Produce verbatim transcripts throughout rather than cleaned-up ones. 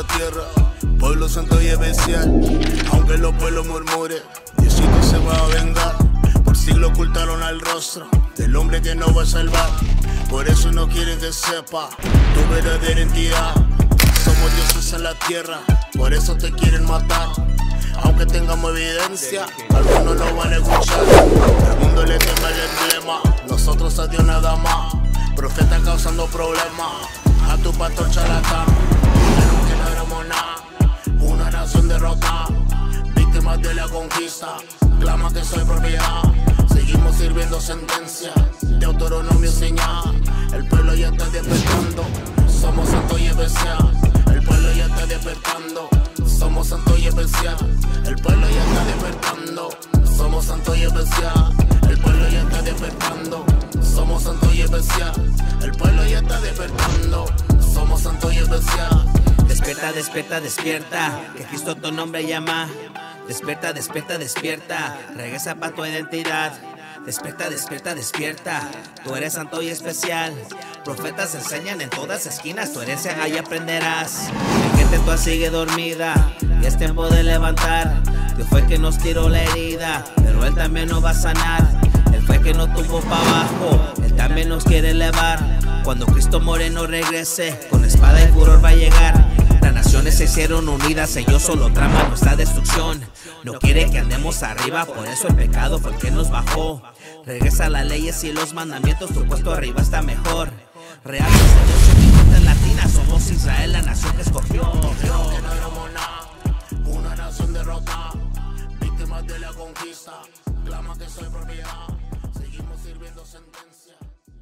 la tierra, pueblo santo y especial. Aunque los pueblos murmuren, Diosito se va a vengar. Por siglos ocultaron al rostro del hombre que no va a salvar. Por eso no quieren que sepa tu verdadera identidad. Somos dioses en la tierra, por eso te quieren matar. Aunque tengamos evidencia, algunos no van a escuchar. El mundo le teme el emblema, nosotros a Dios nada más. Profeta causando problemas, a tu pastor charlatán. Dijeron que no éramos nada, una nación derrotada. Víctimas de la conquista, clama que soy propiedad. Seguimos sirviendo sentencia, de Deuteronomio señal. El pueblo ya está despertando, somos santos y especial. El pueblo ya está despertando, somos santos y especial. El pueblo ya está despertando, somos santos y especial. El pueblo ya está despertando, somos santos y especial. El pueblo ya está despertando, somos santos y especial. Despierta, despierta, despierta, que Cristo tu nombre llama. Despierta, despierta, despierta, regresa para tu identidad. Despierta, despierta, despierta, tú eres santo y especial. Profetas enseñan en todas esquinas, tu herencia ahí aprenderás. Mi gente toda sigue dormida y es tiempo de levantar. Dios fue que nos tiró la herida, pero Él también nos va a sanar. Él fue que nos tumbó para abajo, Él también nos quiere elevar. Cuando Cristo Moreno regrese, con espada y furor va a llegar. Las naciones se hicieron unidas, ellos solo traman nuestra destrucción. No quiere que andemos arriba, por eso el pecado fue el que nos bajó. Regresa las leyes y los mandamientos, tu puesto arriba está mejor. Real desde mi gente latina, somos Israel, la nación que escogió. Dijeron que no éramos nada, una nación derrotada. Víctimas de la conquista, clama que soy propiedad. Seguimos sirviendo sentencia.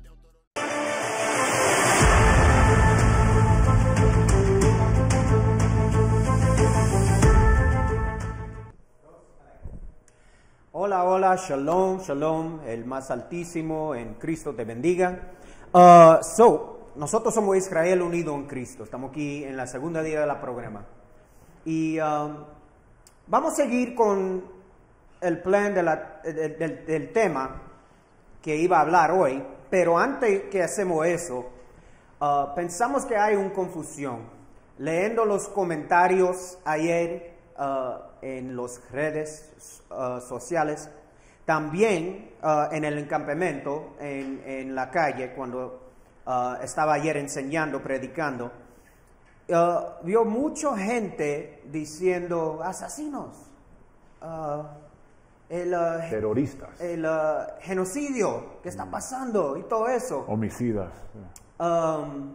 Hola, hola, shalom, shalom, el más altísimo en Cristo te bendiga. Uh, so, nosotros somos Israel unido en Cristo. Estamos aquí en la segunda día de la programa. Y um, vamos a seguir con el plan de la, del, del, del tema que iba a hablar hoy. Pero antes que hacemos eso, uh, pensamos que hay una confusión. Leyendo los comentarios ayer uh, en las redes uh, sociales, también uh, en el campamento, en, en la calle, cuando uh, estaba ayer enseñando, predicando, uh, vio mucha gente diciendo asesinos, uh, el, uh, terroristas, el uh, genocidio que está pasando y todo eso. Homicidas. Um,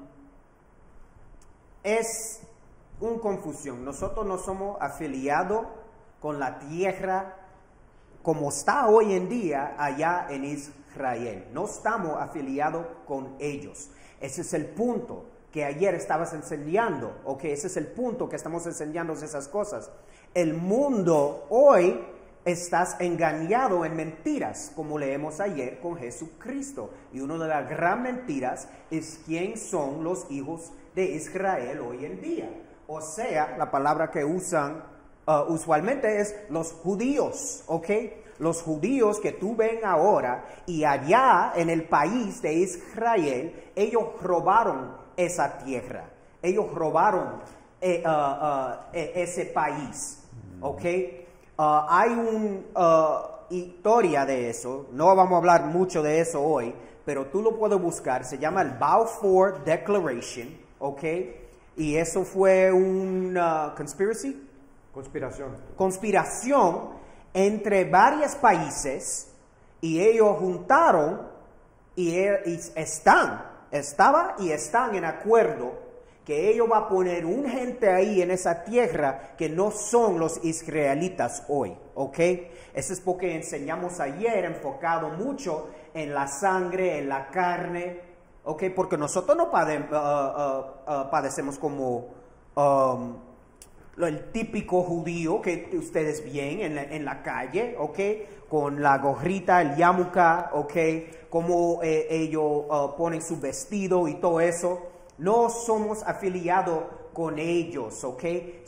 es una confusión. Nosotros no somos afiliados con la tierra como está hoy en día allá en Israel. No estamos afiliados con ellos. Ese es el punto que ayer estabas enseñando, o que ese es el punto que estamos enseñando esas cosas. El mundo hoy estás engañado en mentiras, como leemos ayer con Jesucristo. Y una de las gran mentiras es quién son los hijos de Israel hoy en día. O sea, la palabra que usan Uh, usualmente es los judíos, ¿ok? Los judíos que tú ven ahora y allá en el país de Israel, ellos robaron esa tierra, ellos robaron eh, uh, uh, eh, ese país, ¿ok? Uh, hay una uh, historia de eso, no vamos a hablar mucho de eso hoy, pero tú lo puedes buscar, se llama el Balfour Declaration, ¿ok? Y eso fue una conspiracy. Conspiración. Conspiración entre varios países y ellos juntaron y, y están, estaba y están en acuerdo que ellos van a poner un gente ahí en esa tierra que no son los israelitas hoy, ¿ok? Eso es porque enseñamos ayer enfocado mucho en la sangre, en la carne, ¿ok? Porque nosotros no pade, uh, uh, uh, padecemos como um, el típico judío que ustedes ven en la, en la calle, ¿ok? Con la gorrita, el yarmulke, ¿ok? Como eh, ellos uh, ponen su vestido y todo eso. No somos afiliados con ellos, ¿ok?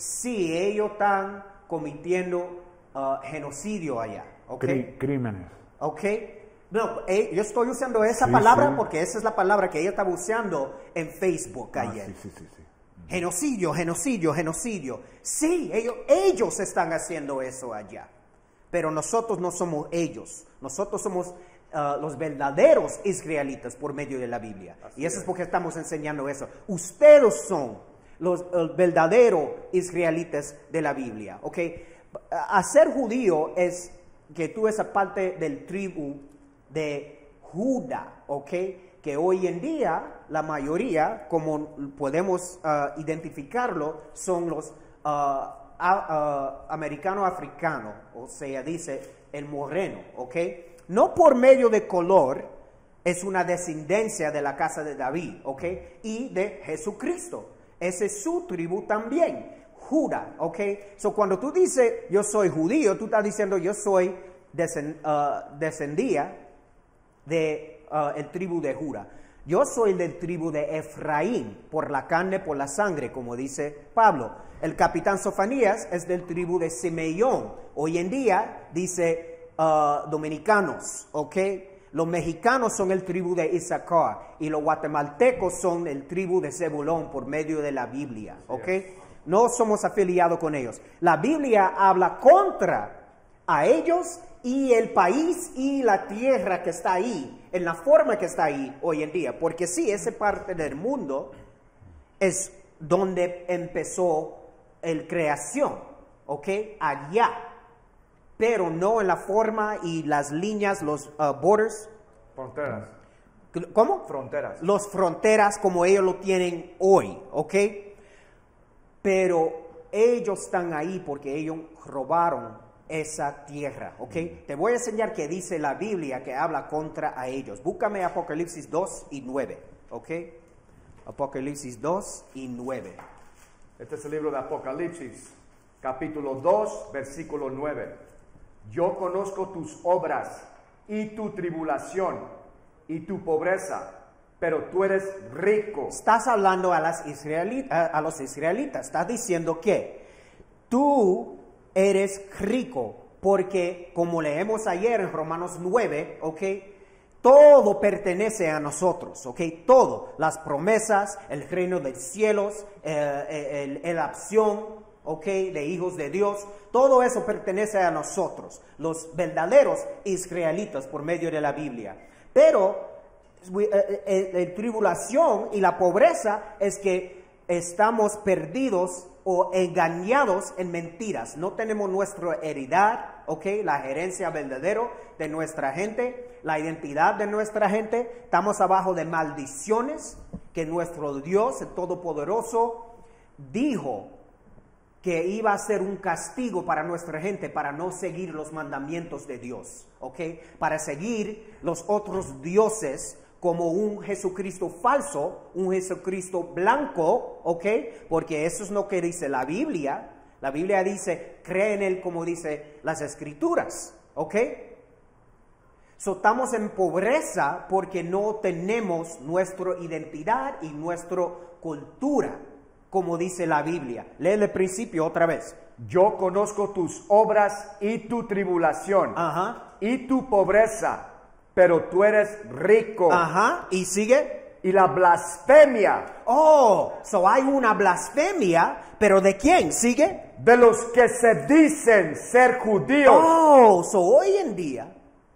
Sí, ellos están cometiendo uh, genocidio allá, ¿ok? Crímenes. ¿Ok? No, eh, yo estoy usando esa sí, palabra sí. porque esa es la palabra que ella estaba usando en Facebook ah, ayer. Sí, sí, sí, sí. Genocidio, genocidio, genocidio. Sí, ellos, ellos están haciendo eso allá. Pero nosotros no somos ellos. Nosotros somos uh, los verdaderos israelitas por medio de la Biblia. Así y eso es. es porque estamos enseñando eso. Ustedes son los uh, verdaderos israelitas de la Biblia. ¿Ok? A ser judío es que tú eres parte del tribu de Judá. ¿Ok? Que hoy en día la mayoría, como podemos uh, identificarlo, son los uh, a, uh, americano-africanos, o sea, dice el moreno, ¿ok? No por medio de color, es una descendencia de la casa de David, ¿ok? Y de Jesucristo, esa es su tribu también, Judá, ¿ok? So cuando tú dices yo soy judío, tú estás diciendo yo soy descend, uh, descendía de Uh, el tribu de Judá. Yo soy del tribu de Efraín, por la carne, por la sangre, como dice Pablo. El capitán Sofonías es del tribu de Simeón. Hoy en día dice uh, dominicanos, ¿ok? Los mexicanos son el tribu de Issacar y los guatemaltecos son el tribu de Zebulón por medio de la Biblia, ¿ok? No somos afiliados con ellos. La Biblia habla contra a ellos y el país y la tierra que está ahí, en la forma que está ahí hoy en día. Porque sí, esa parte del mundo es donde empezó la creación, ¿ok? Allá. Pero no en la forma y las líneas, los uh, borders. Fronteras. ¿Cómo? Fronteras. Los fronteras como ellos lo tienen hoy, ¿ok? Pero ellos están ahí porque ellos robaron esa tierra, ¿ok? Te voy a enseñar que dice la Biblia que habla contra a ellos. Búscame Apocalipsis dos y nueve, ¿ok? Apocalipsis dos y nueve. Este es el libro de Apocalipsis, capítulo dos, versículo nueve. Yo conozco tus obras y tu tribulación y tu pobreza, pero tú eres rico. Estás hablando a, las israelitas, a los israelitas, estás diciendo que tú eres rico, porque como leemos ayer en Romanos nueve, ¿ok? Todo pertenece a nosotros, ¿ok? Todo, las promesas, el reino de los cielos, eh, el, la opción, ¿ok? De hijos de Dios, todo eso pertenece a nosotros, los verdaderos israelitas por medio de la Biblia. Pero la tribulación y la pobreza es que estamos perdidos o engañados en mentiras. No tenemos nuestra heredad, ¿ok? La gerencia verdadera de nuestra gente, la identidad de nuestra gente. Estamos abajo de maldiciones que nuestro Dios, el Todopoderoso, dijo que iba a ser un castigo para nuestra gente para no seguir los mandamientos de Dios, ¿ok? Para seguir los otros dioses como un Jesucristo falso, un Jesucristo blanco, ¿ok? Porque eso es lo que dice la Biblia. La Biblia dice, cree en Él como dice las Escrituras, ¿ok? So, estamos en pobreza porque no tenemos nuestra identidad y nuestra cultura, como dice la Biblia. Lee el principio otra vez. Yo conozco tus obras y tu tribulación, Ajá. y tu pobreza, pero tú eres rico. Ajá, y sigue. Y la blasfemia. Oh, so hay una blasfemia, pero ¿de quién? ¿Sigue? De los que se dicen ser judíos. Oh, so hoy en día,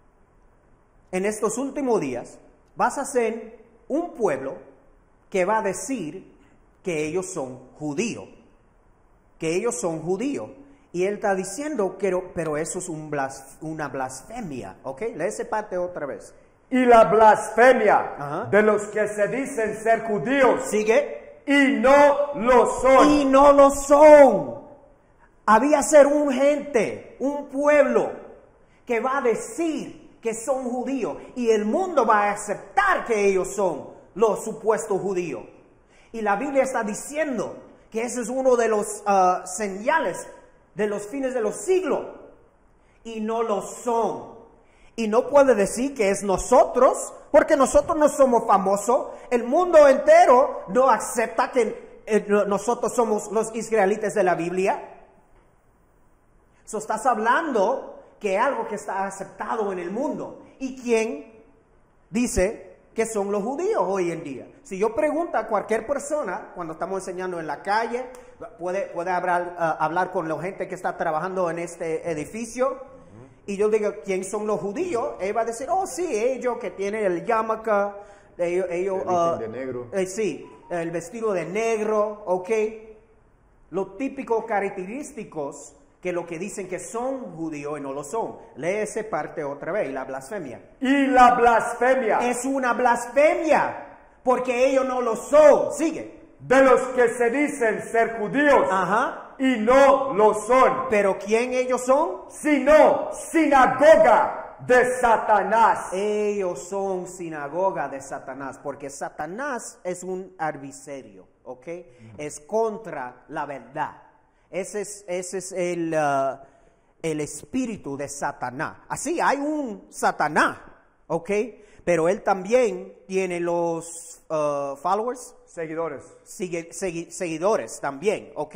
en estos últimos días, vas a ser un pueblo que va a decir que ellos son judíos. Que ellos son judíos. Y él está diciendo, que, pero eso es un blas, una blasfemia, ¿ok? Lee esa parte otra vez. Y la blasfemia Ajá. de los que se dicen ser judíos. Sigue. Y no lo son. Y no lo son. Había ser un gente, un pueblo, que va a decir que son judíos. Y el mundo va a aceptar que ellos son los supuestos judíos. Y la Biblia está diciendo que ese es uno de los uh, señales de los fines de los siglos, y no lo son. Y no puede decir que es nosotros, porque nosotros no somos famosos. El mundo entero no acepta que eh, nosotros somos los israelitas de la Biblia. So, estás hablando que algo que está aceptado en el mundo. ¿Y quién dice que son los judíos hoy en día. Si yo pregunto a cualquier persona, cuando estamos enseñando en la calle, puede, puede hablar, uh, hablar con la gente que está trabajando en este edificio, uh-huh. y yo digo, ¿quién son los judíos? Él va a decir, oh sí, ellos que tienen el yarmulke, ellos, ellos uh, de negro. Eh, sí, el vestido de negro, ok. Los típicos característicos que lo que dicen que son judíos y no lo son. Lee esa parte otra vez, la blasfemia. Y la blasfemia. Es una blasfemia, porque ellos no lo son. Sigue. De los que se dicen ser judíos. Ajá. Y no lo son. ¿Pero quién ellos son? Sino sinagoga de Satanás. Ellos son sinagoga de Satanás, porque Satanás es un adversario, ¿ok? Uh-huh. Es contra la verdad. Ese es, ese es el, uh, el espíritu de Satanás. Así, hay un Satanás, ¿ok? Pero él también tiene los uh, followers. Seguidores. Sigue, segui, seguidores también, ¿ok?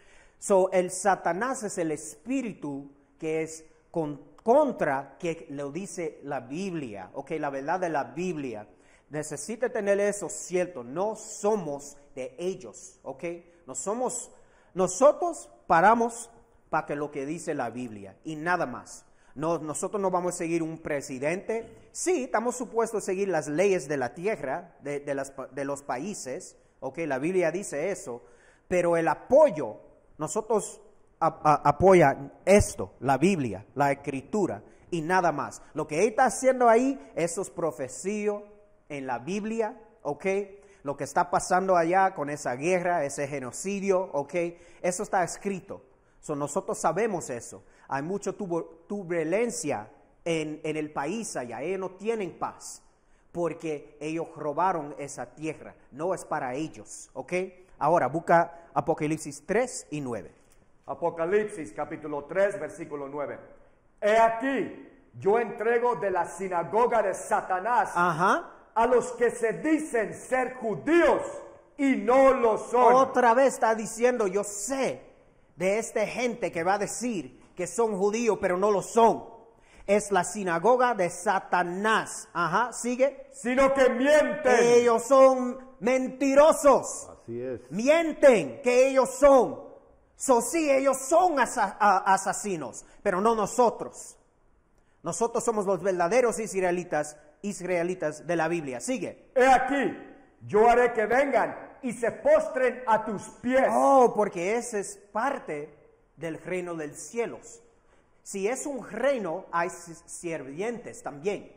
So, el Satanás es el espíritu que es con, contra, que lo dice la Biblia, ¿ok? La verdad de la Biblia. Necesita tener eso cierto. No somos de ellos, ¿ok? No somos... Nosotros paramos para que lo que dice la Biblia y nada más. No, nosotros no vamos a seguir un presidente. Sí, estamos supuestos a seguir las leyes de la tierra, de, de, las, de los países. Ok, la Biblia dice eso. Pero el apoyo, nosotros a, a, apoyan esto, la Biblia, la Escritura y nada más. Lo que él está haciendo ahí, eso es profecía en la Biblia, ok. Lo que está pasando allá con esa guerra, ese genocidio, ok, eso está escrito. So, nosotros sabemos eso. Hay mucha turbulencia en, en el país allá. Ellos no tienen paz porque ellos robaron esa tierra. No es para ellos, ok. Ahora, busca Apocalipsis tres y nueve. Apocalipsis capítulo tres, versículo nueve. He aquí, yo entrego de la sinagoga de Satanás. Ajá. A los que se dicen ser judíos y no lo son. Otra vez está diciendo, yo sé de esta gente que va a decir que son judíos, pero no lo son. Es la sinagoga de Satanás. Ajá, sigue. Sino que mienten. Ellos son mentirosos. Así es. Mienten que ellos son. So, sí, ellos son asa asesinos, pero no nosotros. Nosotros somos los verdaderos israelitas. Israelitas de la Biblia. Sigue. He aquí, yo haré que vengan y se postren a tus pies. Oh, porque ese es parte del reino de los cielos. Si es un reino, hay sirvientes también.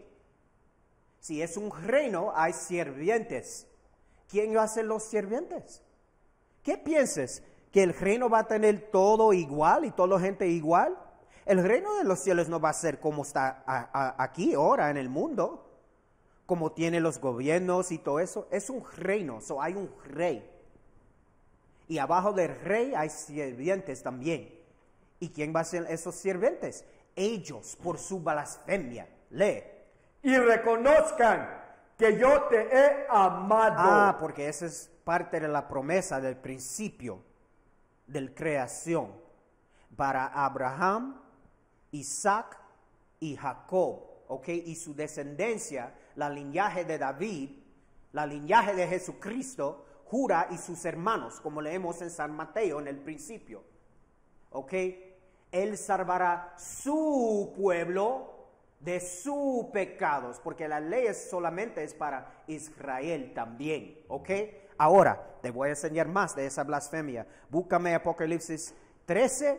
Si es un reino, hay sirvientes. ¿Quién va a ser los sirvientes? ¿Qué piensas? ¿Que el reino va a tener todo igual y toda la gente igual? El reino de los cielos no va a ser como está a, a, aquí ahora en el mundo. Como tiene los gobiernos y todo eso, es un reino, so hay un rey. Y abajo del rey hay sirvientes también. ¿Y quién va a ser esos sirvientes? Ellos, por su blasfemia. Lee. Y reconozcan que yo te he amado. Ah, porque esa es parte de la promesa del principio de la creación. Para Abraham, Isaac y Jacob. ¿Ok? Y su descendencia, la linaje de David, la linaje de Jesucristo, Jura y sus hermanos, como leemos en San Mateo en el principio. ¿Ok? Él salvará su pueblo de sus pecados, porque la ley es solamente es para Israel también. ¿Ok? Ahora, te voy a enseñar más de esa blasfemia. Búscame Apocalipsis trece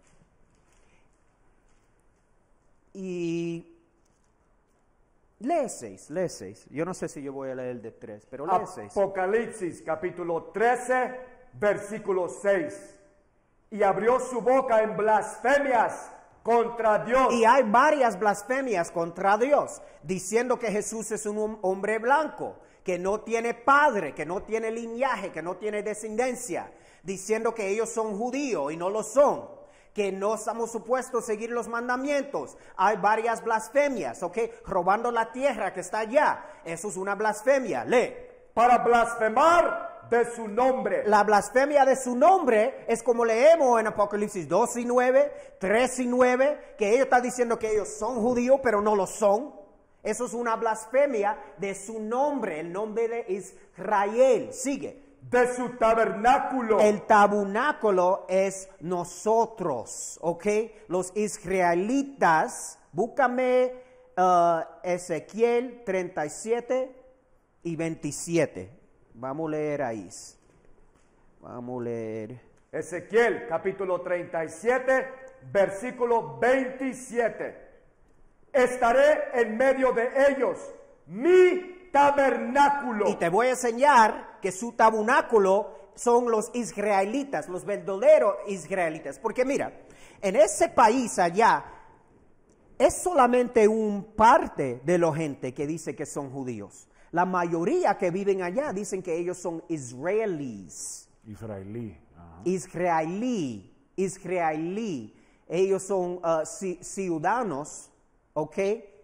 y... Lee seis, lee seis. Yo no sé si yo voy a leer el de tres, pero lee seis. Apocalipsis capítulo trece, versículo seis. Y abrió su boca en blasfemias contra Dios. Y hay varias blasfemias contra Dios, diciendo que Jesús es un hombre blanco, que no tiene padre, que no tiene linaje, que no tiene descendencia, diciendo que ellos son judíos y no lo son, que no estamos supuestos a seguir los mandamientos. Hay varias blasfemias, ¿ok? Robando la tierra que está allá. Eso es una blasfemia. Lee. Para blasfemar de su nombre. La blasfemia de su nombre es como leemos en Apocalipsis dos y nueve, tres y nueve, que ellos están diciendo que ellos son judíos, pero no lo son. Eso es una blasfemia de su nombre, el nombre de Israel. Sigue. De su tabernáculo. El tabernáculo es nosotros, ¿ok? Los israelitas. Búscame uh, Ezequiel treinta y siete y veintisiete. Vamos a leer ahí. Vamos a leer. Ezequiel capítulo treinta y siete, versículo veintisiete. Estaré en medio de ellos, mi tabernáculo. Y te voy a enseñar que su tabernáculo son los israelitas, los verdaderos israelitas. Porque mira, en ese país allá, es solamente un parte de la gente que dice que son judíos. La mayoría que viven allá dicen que ellos son israelíes. Israelí. Ajá. Israelí, israelí. Ellos son uh, ci- ciudadanos, ¿ok?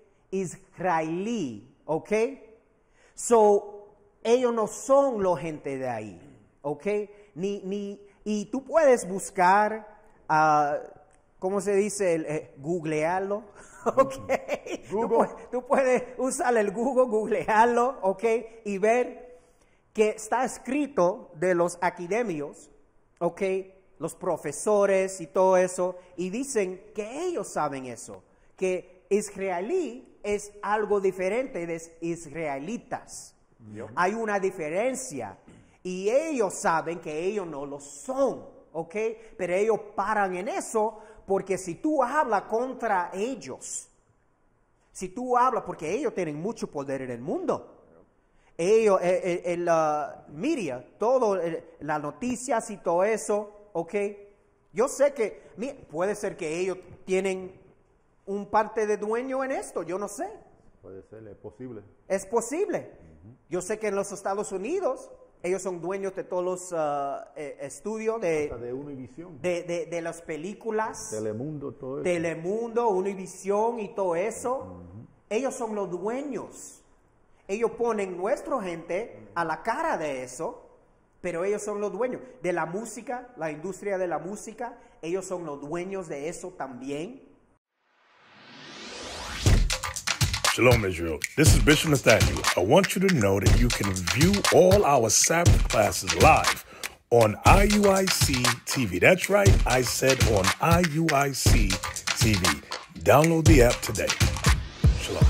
Israelí, ¿ok? So, ellos no son la gente de ahí, ¿ok? Ni, ni, y tú puedes buscar, uh, ¿cómo se dice? El, eh, googlearlo, ¿ok? Google. Tú, pu- tú puedes usar el Google, googlearlo, ¿ok? Y ver que está escrito de los académicos, ¿ok? Los profesores y todo eso, y dicen que ellos saben eso, que israelí es algo diferente de israelitas. Yo. Hay una diferencia, y ellos saben que ellos no lo son, ¿ok? Pero ellos paran en eso, porque si tú hablas contra ellos, si tú hablas, porque ellos tienen mucho poder en el mundo, ellos, el, el, el uh, media, todo, el, las noticias y todo eso, ¿ok? Yo sé que, mira, puede ser que ellos tienen un parte de dueño en esto, yo no sé. Puede ser, es posible. Es posible. Uh-huh. Yo sé que en los Estados Unidos, ellos son dueños de todos los uh, eh, estudios de, Hasta de Univision. de, de, de las películas. Telemundo, todo eso. Telemundo, Univision y todo eso. Uh-huh. Ellos son los dueños. Ellos ponen nuestra gente a la cara de eso, pero ellos son los dueños. De la música, la industria de la música, ellos son los dueños de eso también. Shalom, Israel. This is Bishop Nathaniel. I want you to know that you can view all our Sabbath classes live on I U I C T V. That's right, I said on I U I C T V. Download the app today. Shalom.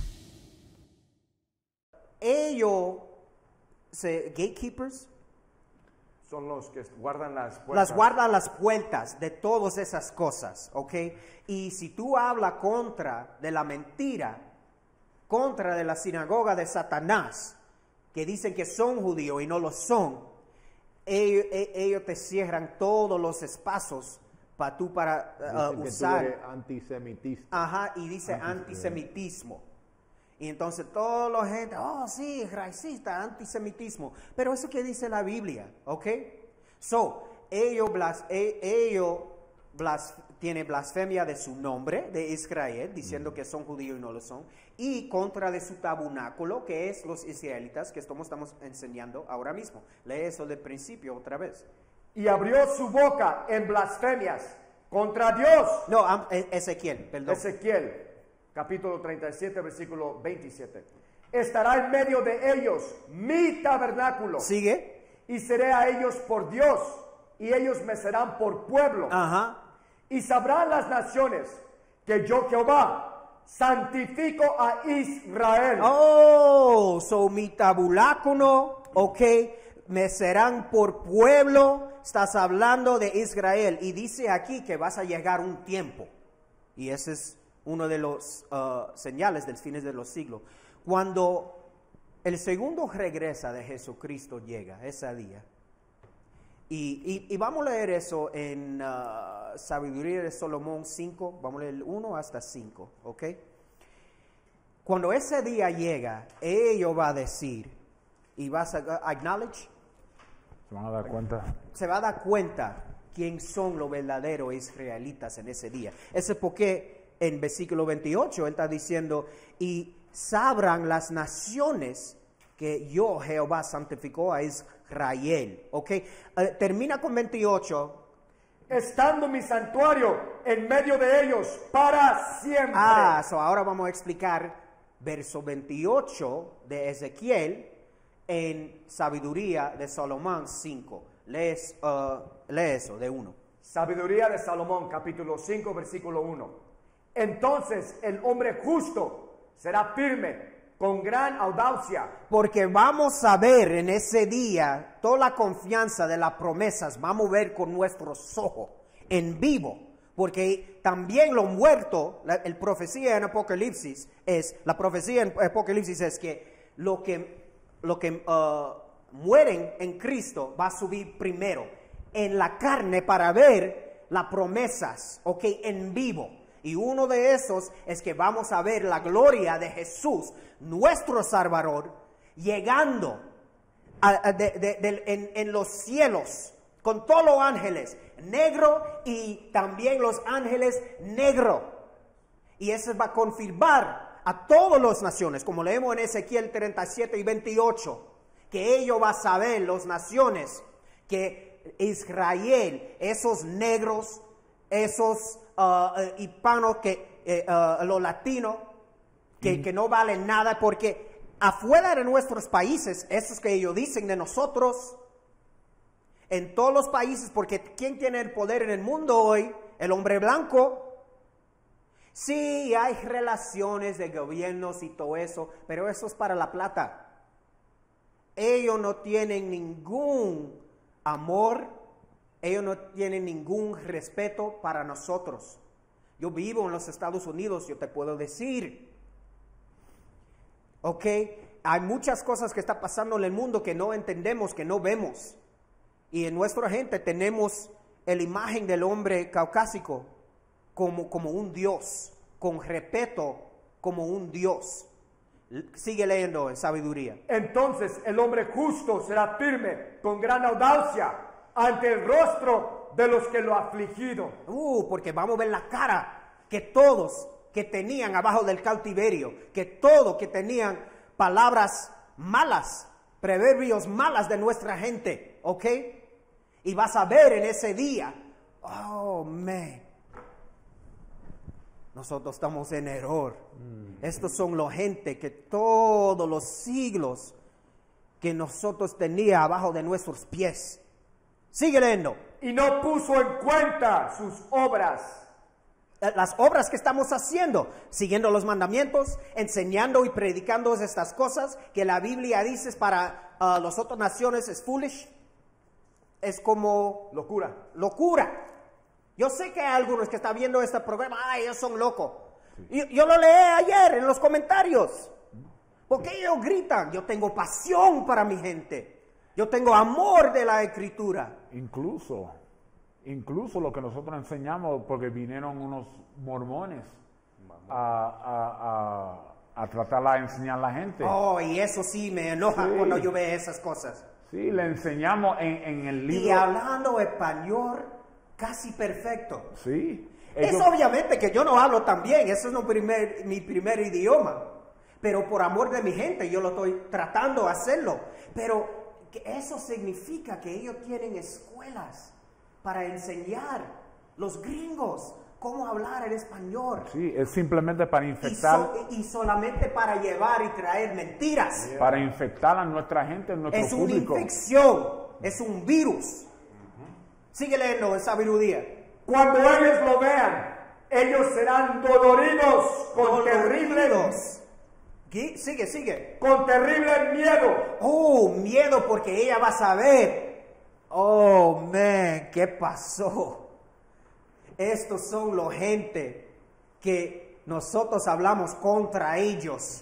Ellos, se, gatekeepers, Son los que guardan las puertas. las guardan las puertas de todas esas cosas, ¿ok? Y si tú hablas contra de la mentira, contra de la sinagoga de Satanás, que dicen que son judíos y no lo son, ellos, ellos te cierran todos los espacios para tú para uh, Dicen usar. que tú eres antisemitista. Ajá, y dice antisemitismo. Y entonces toda la gente, oh sí, racista, antisemitismo. Pero eso que dice la Biblia, ¿ok? So, ellos, blas, e, ellos blas, tienen blasfemia de su nombre, de Israel, diciendo mm. que son judíos y no lo son. Y contra de su tabernáculo, que es los israelitas, que estamos, estamos enseñando ahora mismo. Lee eso del principio otra vez. Y abrió su boca en blasfemias contra Dios. No, um, Ezequiel, perdón. Ezequiel, capítulo treinta y siete, versículo veintisiete. Estará en medio de ellos mi tabernáculo. Sigue. Y seré a ellos por Dios, y ellos me serán por pueblo. Ajá. Y sabrán las naciones que yo, Jehová, santifico a Israel. Oh, so mi tabernáculo, ok, me serán por pueblo. Estás hablando de Israel. Y dice aquí que vas a llegar un tiempo. Y ese es uno de los uh, señales del fines de los siglos. Cuando el segundo regresa de Jesucristo llega, ese día. Y, y, y vamos a leer eso en uh, Sabiduría de Salomón cinco, vamos a leer uno hasta cinco, ¿ok? Cuando ese día llega, ellos va a decir, y vas a uh, acknowledge, Se van a dar cuenta. se va a dar cuenta quién son los verdaderos israelitas en ese día. Eso es porque en versículo veintiocho él está diciendo, y sabrán las naciones que yo, Jehová, santificó a Israel. ¿Ok? Uh, termina con veintiocho. Estando mi santuario en medio de ellos para siempre. Ah, so ahora vamos a explicar verso veintiocho de Ezequiel en Sabiduría de Salomón cinco. Lees, uh, lee eso de uno. Sabiduría de Salomón, capítulo cinco, versículo uno. Entonces el hombre justo será firme con gran audacia. Porque vamos a ver en ese día toda la confianza de las promesas, vamos a ver con nuestros ojos en vivo. Porque también lo muerto, la el profecía en Apocalipsis es, la profecía en Apocalipsis es que lo que, lo que uh, mueren en Cristo va a subir primero en la carne para ver las promesas, ok, en vivo. Y uno de esos es que vamos a ver la gloria de Jesús, nuestro Salvador, llegando a, a de, de, de, en, en los cielos con todos los ángeles, negro y también los ángeles negro. Y eso va a confirmar a todas las naciones, como leemos en Ezequiel treinta y siete y veintiocho, que ellos van a saber, las naciones, que Israel, esos negros, esos uh, uh, hispanos, que, eh, uh, los latinos, que, mm. que no valen nada, porque afuera de nuestros países, esos que ellos dicen de nosotros, en todos los países, porque ¿quién tiene el poder en el mundo hoy? El hombre blanco. Sí, hay relaciones de gobiernos y todo eso, pero eso es para la plata. Ellos no tienen ningún amor, ellos no tienen ningún respeto para nosotros. Yo vivo en los Estados Unidos, yo te puedo decir, ok, hay muchas cosas que están pasando en el mundo que no entendemos, que no vemos. Y en nuestra gente tenemos la imagen del hombre caucásico como, como un Dios, con respeto como un Dios. Sigue leyendo en Sabiduría. Entonces el hombre justo será firme con gran audacia ante el rostro de los que lo han afligido. Uh, porque vamos a ver la cara que todos que tenían abajo del cautiverio, que todos que tenían palabras malas, proverbios malas de nuestra gente, ¿ok? Y vas a ver en ese día, oh, man, nosotros estamos en error. Mm. Estos son la gente que todos los siglos que nosotros teníamos abajo de nuestros pies. Sigue leyendo. Y no puso en cuenta sus obras. Las obras que estamos haciendo, siguiendo los mandamientos, enseñando y predicando estas cosas que la Biblia dice para uh, las otras naciones es foolish. Es como locura. Locura. Yo sé que hay algunos que están viendo este programa, ay, ellos son locos. Sí. Yo, yo lo leí ayer en los comentarios. Porque ellos gritan, yo tengo pasión para mi gente. Yo tengo amor de la Escritura. Incluso, incluso lo que nosotros enseñamos, porque vinieron unos mormones a, a, a, a tratar de enseñar a la gente. Oh, y eso sí me enoja, sí, cuando yo veo esas cosas. Sí, le enseñamos en, en el libro. Y hablando español casi perfecto. Sí. Es ellos... obviamente que yo no hablo tan bien, ese es no primer, mi primer idioma. Pero por amor de mi gente yo lo estoy tratando de hacerlo. Pero que eso significa que ellos tienen escuelas para enseñar los gringos cómo hablar en español. Sí, es simplemente para infectar. Y, so, y solamente para llevar y traer mentiras. Yeah. Para infectar a nuestra gente, nuestro es público. Es una infección, es un virus. Uh-huh. Sigue leyendo en Sabiduría. Cuando ellos lo vean, ellos serán doloridos con doloridos. terribles. Sigue, sigue. Con terrible miedo. Oh, miedo porque ella va a saber. Oh, man, ¿qué pasó? Estos son los gente que nosotros hablamos contra ellos.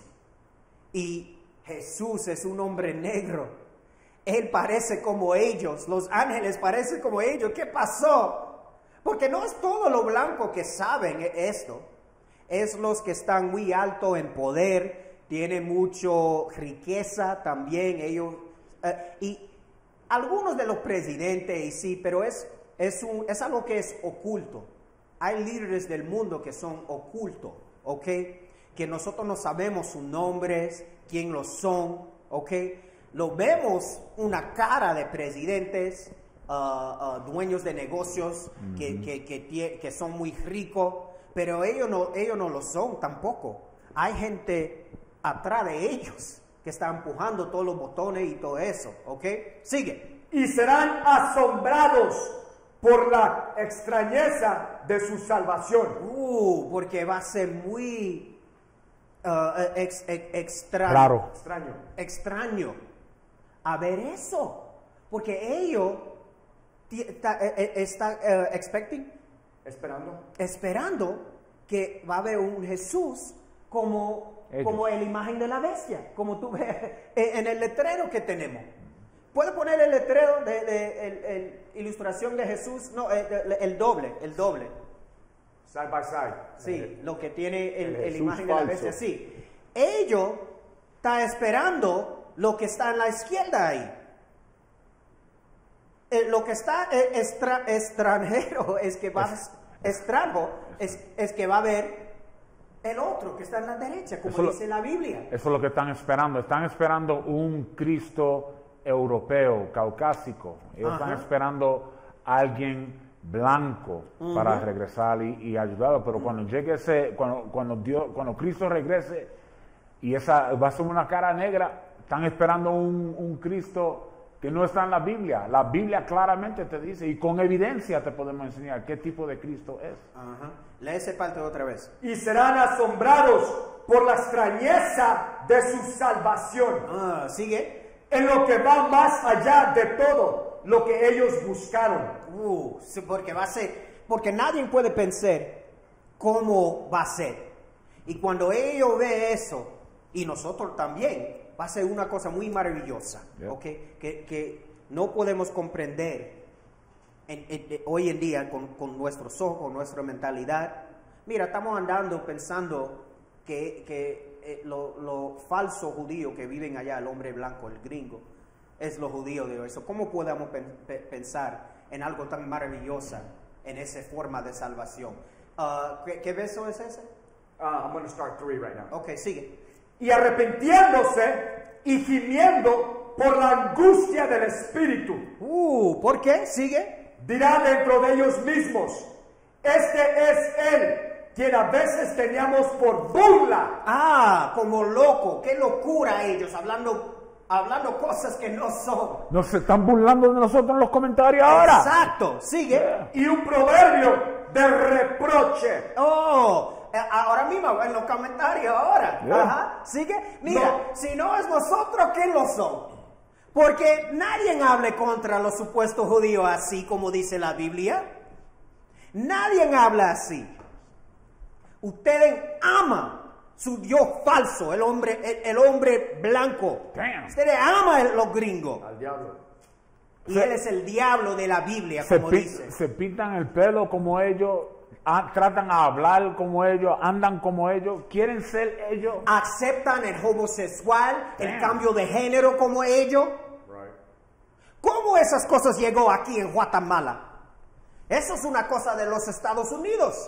Y Jesús es un hombre negro. Él parece como ellos. Los ángeles parecen como ellos. ¿Qué pasó? Porque no es todo lo blanco que saben esto. Es los que están muy alto en poder. Tienen mucha riqueza también. Ellos. Eh, y algunos de los presidentes, y sí, pero es... Es, un, es algo que es oculto. Hay líderes del mundo que son ocultos, ¿ok? Que nosotros no sabemos sus nombres, quién los son, ¿ok? Lo vemos una cara de presidentes, uh, uh, dueños de negocios, mm-hmm. que, que, que, que son muy ricos, pero ellos no, ellos no lo son tampoco. Hay gente atrás de ellos, que está empujando todos los botones y todo eso, ¿ok? Sigue. Y serán asombrados por la extrañeza de su salvación. Uh, porque va a ser muy uh, ex, ex, extraño. Claro. Extraño. Extraño a ver eso, porque ellos están está, uh, expecting, Esperando. esperando que va a haber un Jesús como, como en la imagen de la bestia, como tú ves en el letrero que tenemos. ¿Puedes poner el letrero de, de el, el ilustración de Jesús? No, el, el, el doble, el doble. Side by side. Sí, El- lo que tiene el, el el Jesús imagen de la falso. bestia, sí. Ellos están esperando lo que está en la izquierda ahí. Eh, lo que está eh, extra- extranjero es que va extranjo es, es que va a haber el otro que está en la derecha, como Eso lo- dice la Biblia. Eso es lo que están esperando. Están esperando un Cristo europeo, caucásico. Ellos Ajá. están esperando a alguien blanco para regresar y, y ayudarlo. Pero cuando llegue ese, cuando, cuando Dios, cuando Cristo regrese y esa va a ser una cara negra, están esperando un, un Cristo que no está en la Biblia. La Biblia claramente te dice, y con evidencia te podemos enseñar qué tipo de Cristo es. Ajá. Lee esa parte otra vez. Y serán asombrados por la extrañeza de su salvación, Ah, sigue. en lo que va más allá de todo lo que ellos buscaron. Uh, sí, porque va a ser, porque nadie puede pensar cómo va a ser. Y cuando ellos ven eso, y nosotros también, va a ser una cosa muy maravillosa, Yeah. ¿ok? Que, que no podemos comprender en- en- en- hoy en día con, con nuestros ojos, nuestra mentalidad. Mira, estamos andando pensando que, que eh, lo, lo falso judío que viven allá, el hombre blanco, el gringo, es lo judío de eso. ¿Cómo podemos pen- pe- pensar en algo tan maravilloso, en esa forma de salvación? Ah, ¿qué, ¿Qué verso es ese? Uh, I'm going to start three right now. Ok, sigue. Y arrepintiéndose y gimiendo por la angustia del espíritu, Uh, ¿por qué? Sigue. dirá dentro de ellos mismos: este es él quien a veces teníamos por burla. Ah, como loco, qué locura ellos, hablando, hablando cosas que no son. Nos están burlando de nosotros en los comentarios ahora. Exacto, sigue. Y un proverbio de reproche. Oh, eh, ahora mismo en los comentarios ahora. Yeah. Ajá, sigue. Mira, No. si no es nosotros, ¿quién lo son? Porque nadie hable contra los supuestos judíos así como dice la Biblia. Nadie habla así. Ustedes aman su Dios falso, el hombre, el, el hombre blanco. Damn. Ustedes aman los gringos. Al diablo. Y Se- él es el diablo de la Biblia, Se, como pi- dice. se pintan el pelo como ellos, ah, tratan a hablar como ellos, andan como ellos, quieren ser ellos. Aceptan el homosexual, el Damn. cambio de género como ellos. Right. ¿Cómo esas cosas llegó aquí en Guatemala? Eso es una cosa de los Estados Unidos.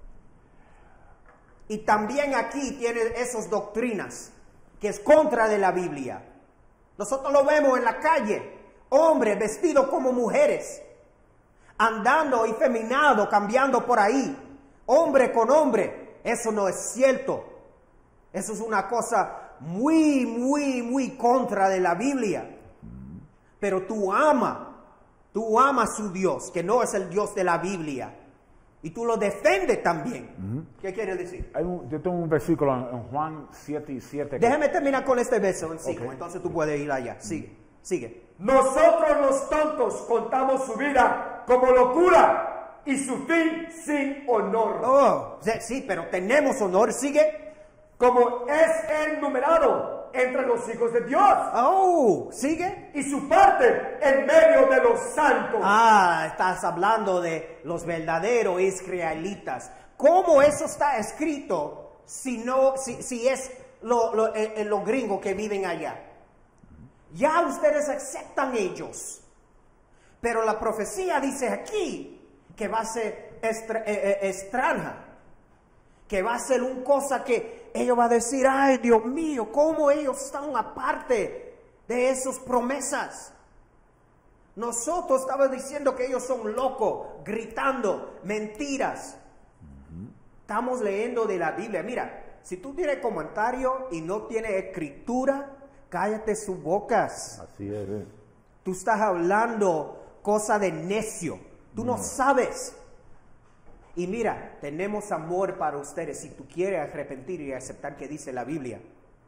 Y también aquí tiene esas doctrinas que es contra de la Biblia. Nosotros lo vemos en la calle, hombres vestidos como mujeres, andando efeminado, cambiando por ahí, hombre con hombre. Eso no es cierto. Eso es una cosa muy, muy, muy contra de la Biblia. Pero tú amas, tú amas a su Dios, que no es el Dios de la Biblia. Y tú lo defiendes también. ¿Qué quiere decir? Hay un- yo tengo un versículo en, en Juan siete y siete. que- Déjame terminar con este verso en cinco, Ok. entonces tú puedes ir allá. Sigue, sigue. Nosotros los tontos contamos su vida como locura y su fin sin honor. Oh, sí, sí, pero tenemos honor. Sigue. Como es él numerado entre los hijos de Dios Oh, sigue. y su parte en medio de los santos. Ah, estás hablando de los verdaderos israelitas. ¿Cómo eso está escrito si no, si, si es lo- lo- eh, eh, los gringos que viven allá? Ya ustedes aceptan ellos. Pero la profecía dice aquí que va a ser extra- eh, eh, extraña. Que va a ser una cosa que ellos van a decir, ay Dios mío, ¿cómo ellos están aparte de esas promesas? Nosotros estamos diciendo que ellos son locos, gritando mentiras. Estamos leyendo de la Biblia. Mira, si tú tienes comentario y no tienes escritura, cállate sus bocas. Así es. eh. Tú estás hablando cosa de necio. Tú no sabes. Y mira, tenemos amor para ustedes si tú quieres arrepentir y aceptar que dice la Biblia.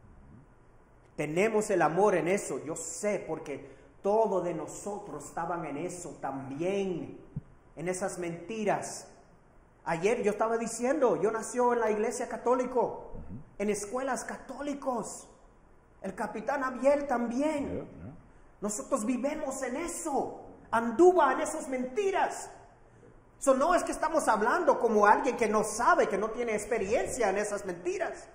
Tenemos el amor en eso, yo sé, porque todos de nosotros estaban en eso también, en esas mentiras. Ayer yo estaba diciendo, yo nací en la iglesia católica, en escuelas católicos. El capitán Abiel también. Yeah, yeah. Nosotros vivimos en eso, anduva en esas mentiras. So, no es que estamos hablando como alguien que no sabe, que no tiene experiencia en esas mentiras.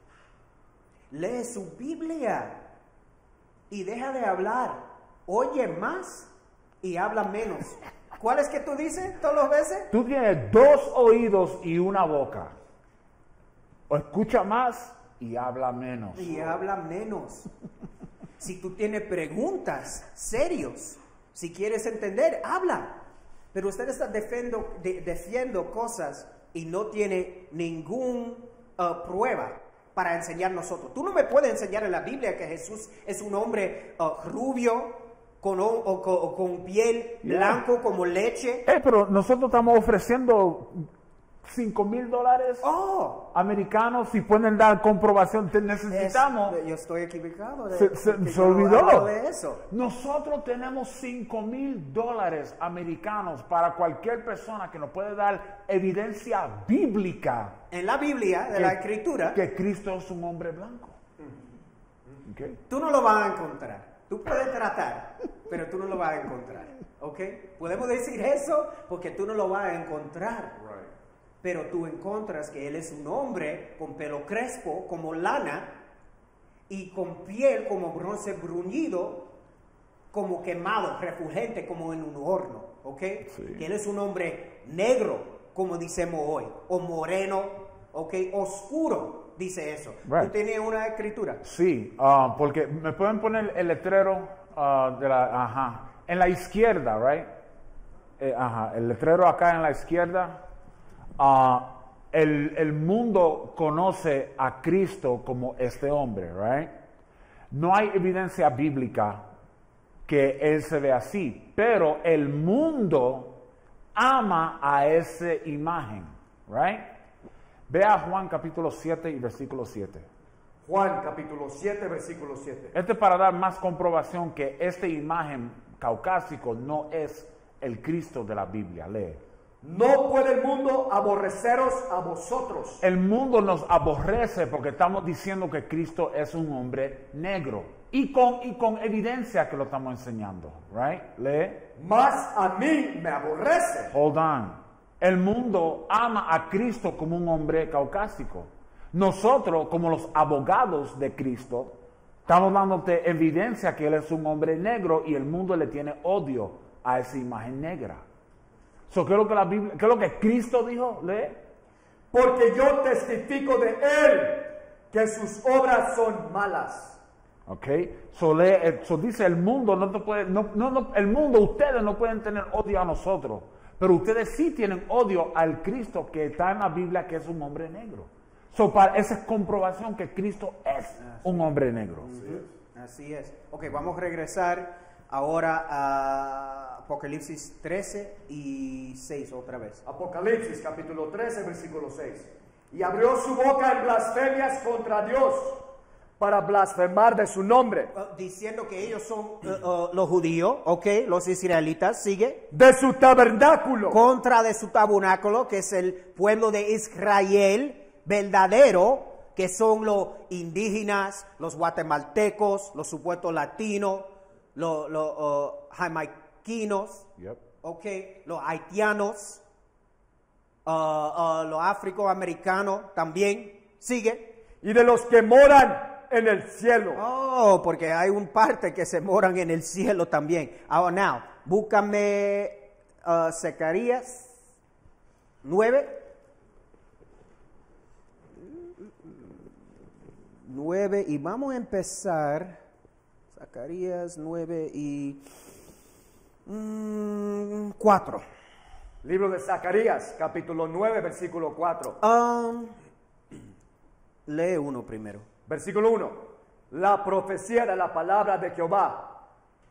Lee su Biblia y deja de hablar. Oye más y habla menos. ¿Cuál es que tú dices todas las veces? Tú tienes dos oídos y una boca. O escucha más y habla menos. Y habla menos. Si tú tienes preguntas serios, si quieres entender, habla. Pero usted está defiendo, de, defiendo cosas y no tiene ninguna uh, prueba para enseñar nosotros. Tú no me puedes enseñar en la Biblia que Jesús es un hombre uh, rubio, con, o, o, o, con piel blanco como leche. Eh, pero nosotros estamos ofreciendo cinco mil dólares Oh, americanos si pueden dar comprobación. Te necesitamos. es- yo estoy equivocado. De, Se, se- que se yo no olvidó. hablo de eso. Nosotros tenemos cinco mil dólares americanos para cualquier persona que nos puede dar evidencia bíblica En la Biblia, de que- la Escritura, que Cristo es un hombre blanco. Okay. tú no lo vas a encontrar. Tú puedes tratar, pero tú no lo vas a encontrar. ¿Ok? Podemos decir eso porque tú no lo vas a encontrar. Right. Pero tú encuentras que él es un hombre con pelo crespo como lana y con piel como bronce bruñido, como quemado, refulgente como en un horno. ¿Ok? Sí. Que él es un hombre negro, como decimos hoy, o moreno, ¿ok? Oscuro, dice eso. Right. ¿Tú tienes una escritura? Sí, ah, porque me pueden poner el letrero ah, de la, ajá, en la izquierda, right? Eh, ajá, el letrero acá en la izquierda. Ah, el, el mundo conoce a Cristo como este hombre, right? No hay evidencia bíblica que él se ve así, pero el mundo ama a esa imagen, right? Vea Juan capítulo siete y versículo siete. Juan capítulo siete, versículo siete. Este es para dar más comprobación que esta imagen caucásico no es el Cristo de la Biblia. Lee. No puede el mundo aborreceros a vosotros. El mundo nos aborrece porque estamos diciendo que Cristo es un hombre negro. Y con, y con evidencia que lo estamos enseñando. Right? Lee. Mas a mí me aborrece. Hold on. El mundo ama a Cristo como un hombre caucásico. Nosotros, como los abogados de Cristo, estamos dándote evidencia que Él es un hombre negro y el mundo le tiene odio a esa imagen negra. So, ¿qué es lo que la Biblia, qué es lo que Cristo dijo? Lee. Porque yo testifico de él que sus obras son malas. Ok. So, lee, eh, so dice el mundo no te puede, no, no, no, el mundo, ustedes no pueden tener odio a nosotros, pero ustedes sí tienen odio al Cristo que está en la Biblia que es un hombre negro. So, para esa es comprobación que Cristo es un hombre negro. Así es. Ok, vamos a regresar ahora a Apocalipsis trece y seis otra vez. Apocalipsis capítulo trece, versículo seis. Y abrió su boca en blasfemias contra Dios para blasfemar de su nombre, Uh, diciendo que ellos son uh, uh, los judíos, ok, los israelitas, sigue, de su tabernáculo, contra de su tabernáculo, que es el pueblo de Israel verdadero, que son los indígenas, los guatemaltecos, los supuestos latinos, los, los uh, jamaiquinos, Yep. ok, los haitianos, uh, uh, los afroamericanos también, sigue. y de los que moran en el cielo. Oh, porque hay un parte que se moran en el cielo también. Ahora, now, búscame uh, Zacarías nueve. nueve, y vamos a empezar. Zacarías nueve y mm, cuatro. Libro de Zacarías, capítulo nueve, versículo cuatro. Um, Lee uno primero. Versículo uno. La profecía de la palabra de Jehová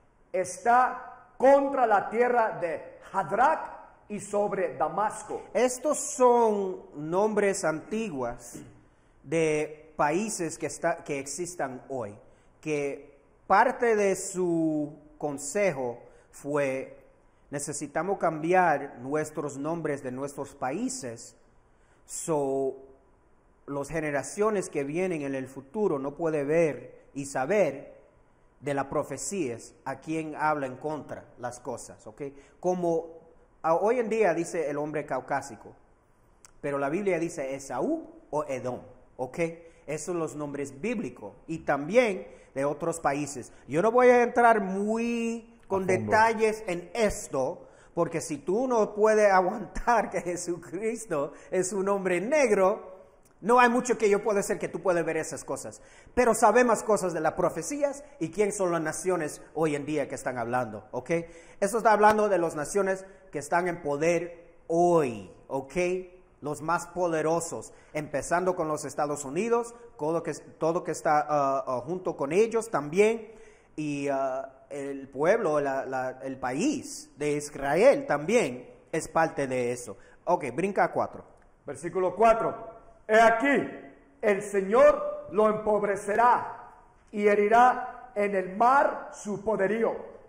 está contra la tierra de Hadrach y sobre Damasco. Estos son nombres antiguos de países que, está, que existan hoy, que parte de su consejo fue: necesitamos cambiar nuestros nombres de nuestros países, so las generaciones que vienen en el futuro no pueden ver y saber de las profecías a quien habla en contra las cosas, ¿ok? Como a, hoy en día dice el hombre caucásico, pero la Biblia dice Esaú o Edom, ¿ok? Esos son los nombres bíblicos y también de otros países. Yo no voy a entrar muy con detalles en esto, porque si tú no puedes aguantar que Jesucristo es un hombre negro, no hay mucho que yo pueda hacer que tú puedas ver esas cosas. Pero sabemos cosas de las profecías y quién son las naciones hoy en día que están hablando, ¿ok? Eso está hablando de las naciones que están en poder hoy, ¿ok? Los más poderosos, empezando con los Estados Unidos, todo que, todo que está uh, uh, junto con ellos también, y uh, el pueblo, la, la, el país de Israel también es parte de eso. Ok, brinca a cuatro. Versículo cuatro. He aquí, el Señor lo empobrecerá y herirá en el mar su poderío,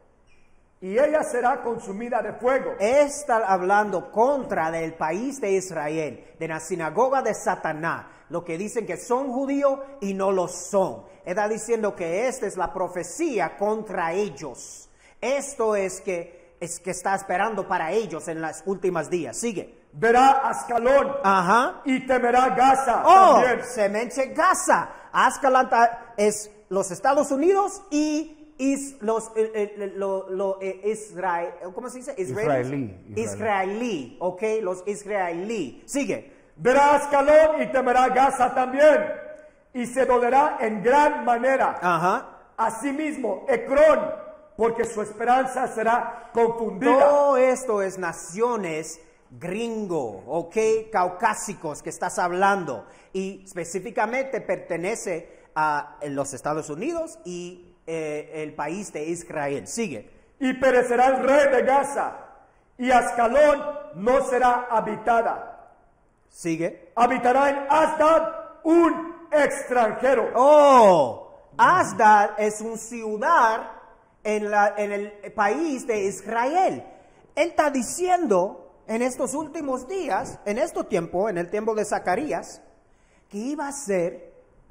y ella será consumida de fuego. Está hablando contra del país de Israel, de la sinagoga de Satanás, lo que dicen que son judíos y no lo son. Está diciendo que esta es la profecía contra ellos. Esto es que, es que está esperando para ellos en los últimos días. Sigue. Verá Ascalón Ajá. y temerá Gaza Oh, también. semente Gaza. Ascalón es los Estados Unidos y is, los eh, eh, lo, lo, eh, Israel, ¿cómo se dice? Israelí. Israelí. Israelí, ok, los israelí. Sigue. Verá Ascalón y temerá Gaza también, y se dolerá en gran manera. Ajá. Asimismo, Ecrón, porque su esperanza será confundida. Todo esto es naciones gringo, ok, caucásicos que estás hablando, y específicamente pertenece a los Estados Unidos y eh, el país de Israel. Sigue. Y perecerá el rey de Gaza, y Ascalón no será habitada. Sigue. Habitará en Asdod un extranjero. Oh, Asdod es una ciudad en, la, en el país de Israel. Él está diciendo en estos últimos días, en este tiempo, en el tiempo de Zacarías, que iba a ser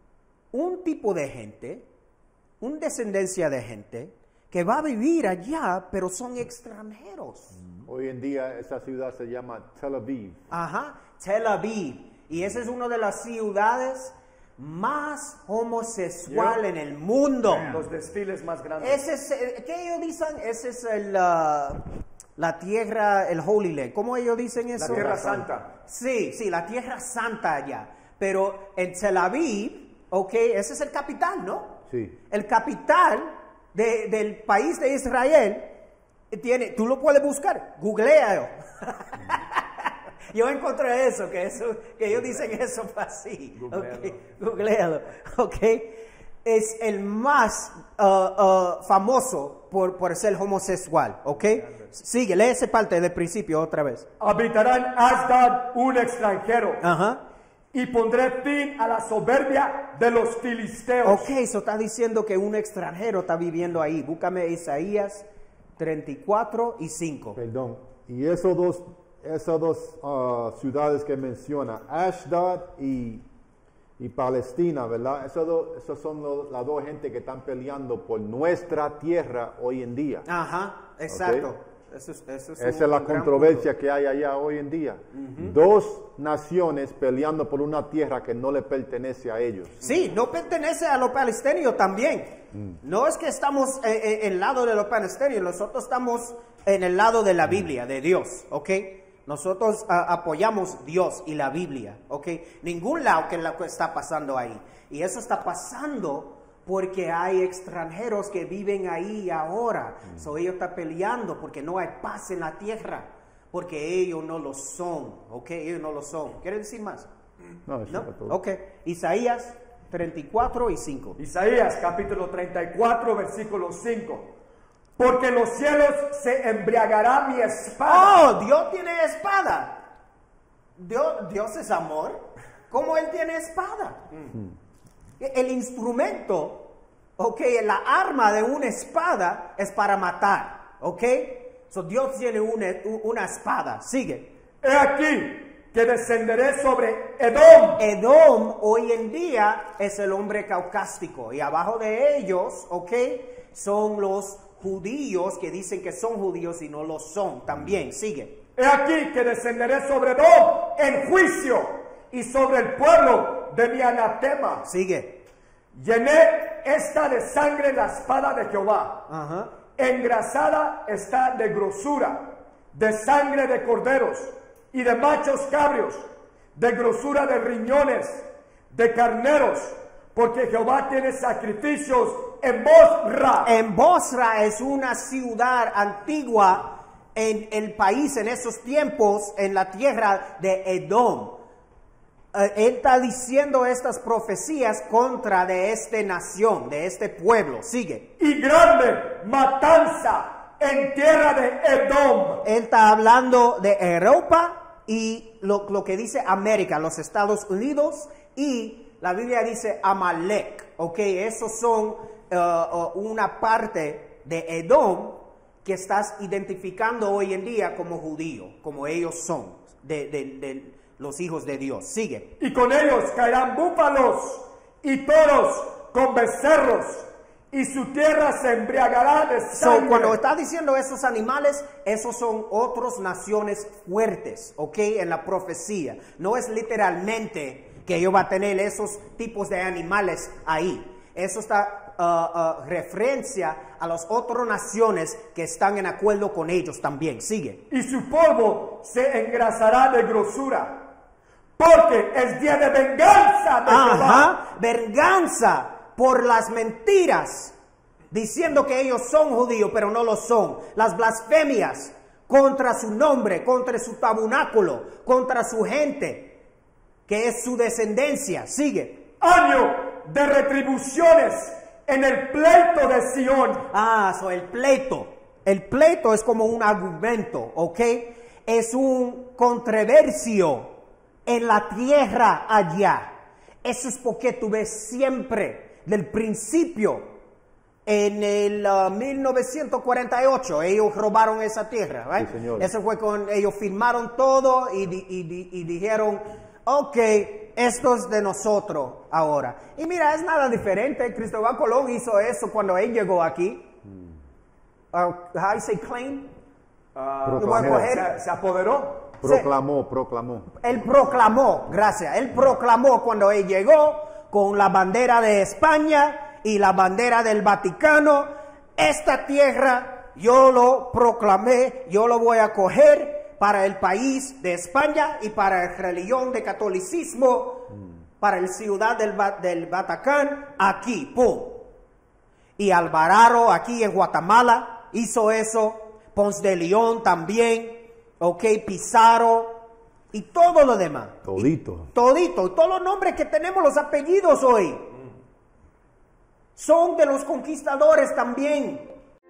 un tipo de gente, una descendencia de gente, que va a vivir allá, pero son extranjeros. Hoy en día esa ciudad se llama Tel Aviv. Ajá, Tel Aviv. Y esa es una de las ciudades más homosexual Yeah. en el mundo. Los desfiles más grandes. Ese es, eh, ¿qué ellos dicen? Ese es el, uh, la tierra, el Holy Land. ¿Cómo ellos dicen eso? La Tierra Santa. Sí, sí, la tierra santa allá. Pero en Tel Aviv, ok, ese es el capital, ¿no? Sí. El capital de, del país de Israel tiene, tú lo puedes buscar, googlealo. Yo encontré eso, que eso, que ellos dicen eso así. Googlealo. Okay, googlealo. Ok. Es el más uh, uh, famoso por, por ser homosexual. Ok. Sigue, lee esa parte del principio otra vez. Habitará en Asdod un extranjero. Ajá. Y pondré fin a la soberbia de los filisteos. Ok, eso está diciendo que un extranjero está viviendo ahí. Búscame Isaías treinta y cuatro y cinco. Perdón. Y esos dos, esas dos uh, ciudades que menciona, Ashdod y, y Palestina, ¿verdad? Esas do, esas son lo, las dos gente que están peleando por nuestra tierra hoy en día. Ajá, exacto. Ok. Eso es, eso es Esa un- es la un gran controversia punto. que hay allá hoy en día. Dos naciones peleando por una tierra que no le pertenece a ellos. Sí, no pertenece a los palestinos también. No es que estamos eh, eh, en el lado de los palestinos, nosotros estamos en el lado de la Biblia, de Dios, ¿ok? Nosotros ah, apoyamos Dios y la Biblia, ¿ok? Ningún lado que lo que está pasando ahí. Y eso está pasando porque hay extranjeros que viven ahí ahora. So, ellos están peleando porque no hay paz en la tierra. Porque ellos no lo son, ¿ok? Ellos no lo son. ¿Quiere decir más? No, eso ¿No? era todo. Ok. Isaías treinta y cuatro y cinco. Isaías capítulo treinta y cuatro, versículo cinco. Porque los cielos se embriagará mi espada. ¡Oh! Dios tiene espada. Dios, Dios es amor. ¿Cómo Él tiene espada? El instrumento, ok, la arma de una espada es para matar, ok. So Dios tiene una, una espada. Sigue. He aquí que descenderé sobre Edom. Edom hoy en día es el hombre caucástico y abajo de ellos, ok, son los judíos que dicen que son judíos y no lo son. También, sigue. He aquí que descenderé sobre Edom en juicio y sobre el pueblo de mi anatema. Sigue. Llené esta de sangre la espada de Jehová. Ajá. Engrasada está de grosura, de sangre de corderos y de machos cabrios, de grosura de riñones, de carneros, porque Jehová tiene sacrificios en Bosra. En Bosra es una ciudad antigua en el país en esos tiempos, en la tierra de Edom. Uh, él está diciendo estas profecías contra de esta nación, de este pueblo. Sigue. Y grande matanza en tierra de Edom. Él está hablando de Europa y lo, lo que dice América, los Estados Unidos, y la Biblia dice Amalek. Ok, esos son uh, uh, una parte de Edom que estás identificando hoy en día como judío, como ellos son, de, de, de los hijos de Dios. Sigue. Y con ellos caerán búfalos y toros con becerros, y su tierra se embriagará de sangre. So, cuando está diciendo esos animales, esos son otras naciones fuertes, ok, en la profecía. No es literalmente que ellos van a tener esos tipos de animales ahí. Eso está uh, uh, referencia a las otras naciones que están en acuerdo con ellos también. Sigue. Y su polvo se engrasará de grosura, porque es día de venganza de Jehová. Ajá, venganza por las mentiras, diciendo que ellos son judíos, pero no lo son. Las blasfemias contra su nombre, contra su tabernáculo, contra su gente, que es su descendencia. Sigue. Año de retribuciones en el pleito de Sión. Ah, so el pleito. El pleito es como un argumento, ¿ok? Es un controversio en la tierra allá. Eso es porque tú ves siempre, del principio, en el uh, mil novecientos cuarenta y ocho, ellos robaron esa tierra, ¿right? Sí, señor. Eso fue con, ellos firmaron todo y, di, y, di, y dijeron, ok, esto es de nosotros ahora. Y mira, es nada diferente. Cristóbal Colón hizo eso cuando él llegó aquí. Uh, how you say claim? Ah, Lo voy a coger. se, se apoderó. Proclamó, proclamó. Él proclamó, gracias, él proclamó cuando él llegó con la bandera de España y la bandera del Vaticano, esta tierra yo lo proclamé, yo lo voy a coger para el país de España y para la religión de catolicismo, mm. para el ciudad del, del Vaticano, aquí, pum. Y Alvarado aquí en Guatemala hizo eso, Ponce de León también, ok, Pizarro y todo lo demás. Todito. Y, todito, todos los nombres que tenemos, los apellidos hoy, mm. son de los conquistadores también.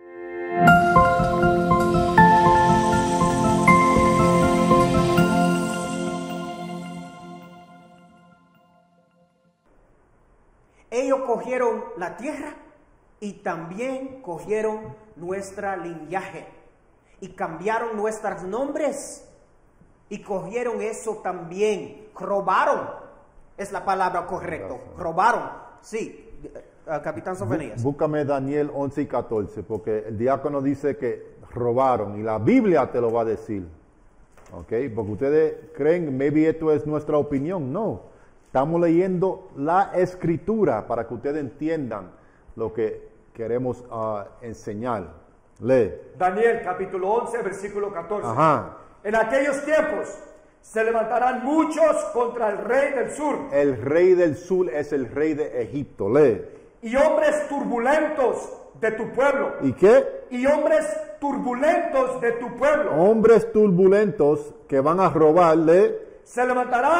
Ellos cogieron la tierra y también cogieron nuestra linaje y cambiaron nuestros nombres y cogieron eso también. Robaron, es la palabra correcta. Robaron, sí, uh, Capitán Sofonías. Búscame Daniel once y catorce, porque el diácono dice que robaron y la Biblia te lo va a decir. ¿Ok? Porque ustedes creen, maybe esto es nuestra opinión. No, estamos leyendo la escritura para que ustedes entiendan lo que queremos uh, enseñar. Lee. Daniel capítulo once, versículo catorce. Ajá. En aquellos tiempos se levantarán muchos contra el rey del sur. El rey del sur es el rey de Egipto. Lee. Y hombres turbulentos de tu pueblo. ¿Y qué? Y hombres turbulentos de tu pueblo. Hombres turbulentos que van a robarle. Se levantarán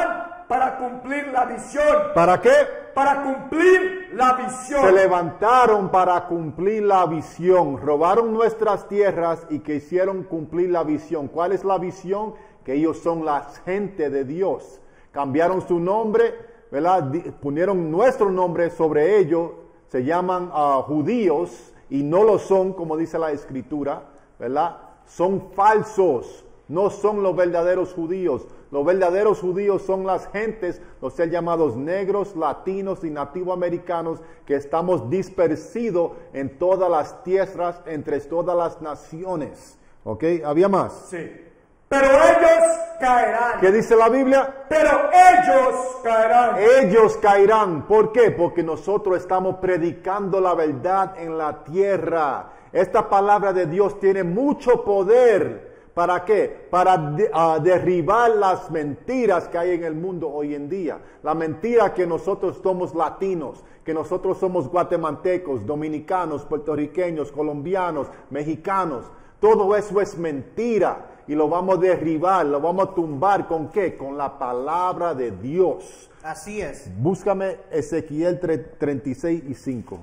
para cumplir la visión. ¿Para qué? Para cumplir la visión. Se levantaron para cumplir la visión. Robaron nuestras tierras y quisieron cumplir la visión. ¿Cuál es la visión? Que ellos son la gente de Dios. Cambiaron su nombre, ¿verdad? Pusieron nuestro nombre sobre ellos. Se llaman uh, judíos y no lo son, como dice la Escritura, ¿verdad? Son falsos. No son los verdaderos judíos. Los verdaderos judíos son las gentes, los ser llamados negros, latinos y nativoamericanos, que estamos dispersidos en todas las tierras, entre todas las naciones. ¿Ok? ¿Había más? Sí. Pero ellos caerán. ¿Qué dice la Biblia? Pero ellos caerán. Ellos caerán. ¿Por qué? Porque nosotros estamos predicando la verdad en la tierra. Esta palabra de Dios tiene mucho poder. ¿Para qué? Para de, uh, derribar las mentiras que hay en el mundo hoy en día. La mentira que nosotros somos latinos, que nosotros somos guatemaltecos, dominicanos, puertorriqueños, colombianos, mexicanos. Todo eso es mentira y lo vamos a derribar, lo vamos a tumbar. ¿Con qué? Con la palabra de Dios. Así es. Búscame Ezequiel treinta y seis y cinco.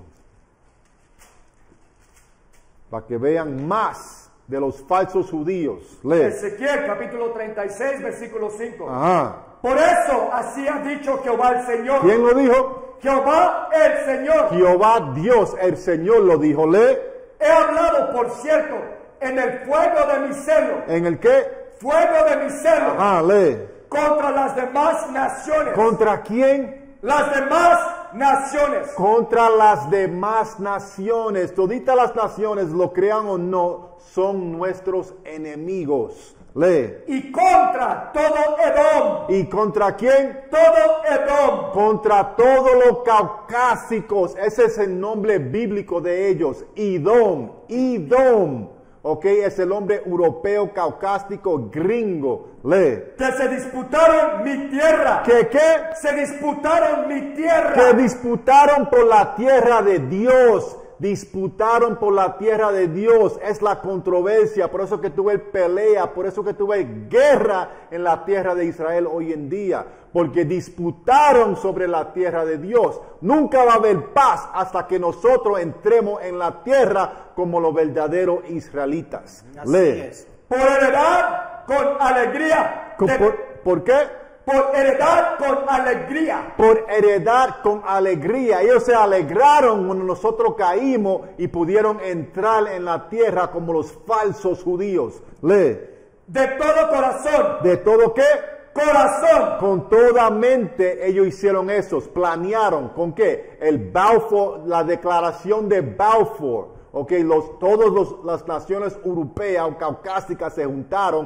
Para que vean más de los falsos judíos. Lee. Ezequiel capítulo treinta y seis, versículo cinco. Ajá. Por eso así ha dicho Jehová el Señor. ¿Quién lo dijo? Jehová el Señor. Jehová Dios, el Señor lo dijo. Lee. He hablado, por cierto, en el fuego de mi celo. ¿En el qué? Fuego de mi celo. Ajá, lee. Contra las demás naciones. ¿Contra quién? Las demás naciones. Contra las demás naciones. Toditas las naciones, lo crean o no, son nuestros enemigos. Lee. Y contra todo Edom. ¿Y contra quién? Todo Edom. Contra todos los caucásicos. Ese es el nombre bíblico de ellos. Edom. Edom. Ok, es el hombre europeo, caucásico, gringo. Lee. Que se disputaron mi tierra. ¿Qué qué? Se disputaron mi tierra. Que disputaron por la tierra de Dios. Disputaron por la tierra de Dios. Es la controversia. Por eso que tuve pelea. Por eso que tuve guerra en la tierra de Israel hoy en día. Porque disputaron sobre la tierra de Dios. Nunca va a haber paz hasta que nosotros entremos en la tierra como los verdaderos israelitas. Así Lee. es. Por heredad con alegría. Con- De- ¿Por, por qué? por heredad con alegría. Por heredar con alegría. Ellos se alegraron cuando nosotros caímos y pudieron entrar en la tierra como los falsos judíos. Lee. De todo corazón. ¿De todo qué? Corazón. Con toda mente ellos hicieron eso, planearon. ¿Con qué? El Balfour, la declaración de Balfour. Ok, los, todas las naciones europeas o caucásicas se juntaron,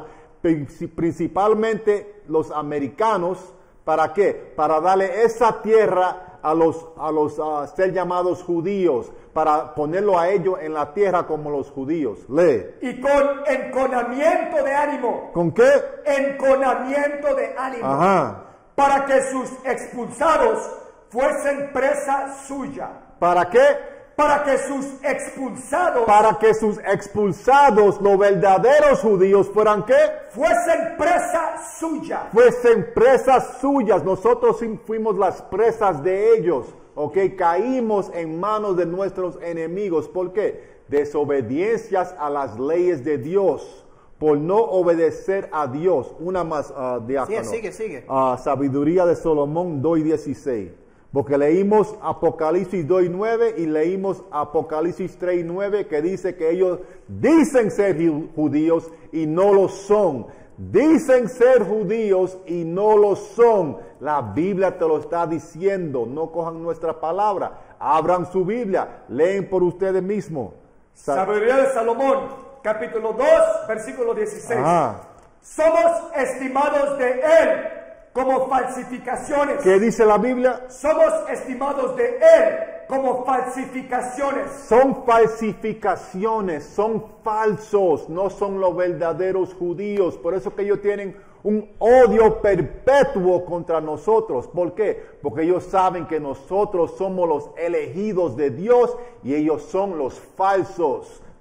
principalmente los americanos. ¿Para qué? Para darle esa tierra a los, a los uh, ser llamados judíos, para ponerlo a ellos en la tierra como los judíos. Lee. Y con enconamiento de ánimo. ¿Con qué? Enconamiento de ánimo. Ajá. Para que sus expulsados fuesen presa suya. ¿Para qué? Para que sus expulsados Para que sus expulsados, los verdaderos judíos, fueran ¿qué? fuesen presa suya. Fuesen presas suyas. Nosotros fuimos las presas de ellos. Ok, caímos en manos de nuestros enemigos. ¿Por qué? Desobediencias a las leyes de Dios. Por no obedecer a Dios. Una más, uh, diácono. Sí, sigue, sigue. Uh, Sabiduría de Salomón dos dieciséis. Porque leímos Apocalipsis dos nueve y leímos Apocalipsis tres nueve, que dice que ellos dicen ser judíos y no lo son. Dicen ser judíos y no lo son. La Biblia te lo está diciendo. No cojan nuestra palabra. Abran su Biblia. Leen por ustedes mismos. Sa- Sabiduría de Salomón, capítulo dos, versículo dieciséis. Ajá. Somos estimados de él como falsificaciones. ¿Qué dice la Biblia? Somos estimados de él como falsificaciones. Son falsificaciones, son falsos, no son los verdaderos judíos. Por eso que ellos tienen un odio perpetuo contra nosotros. ¿Por qué? Porque ellos saben que nosotros somos los elegidos de Dios y ellos son los falsos.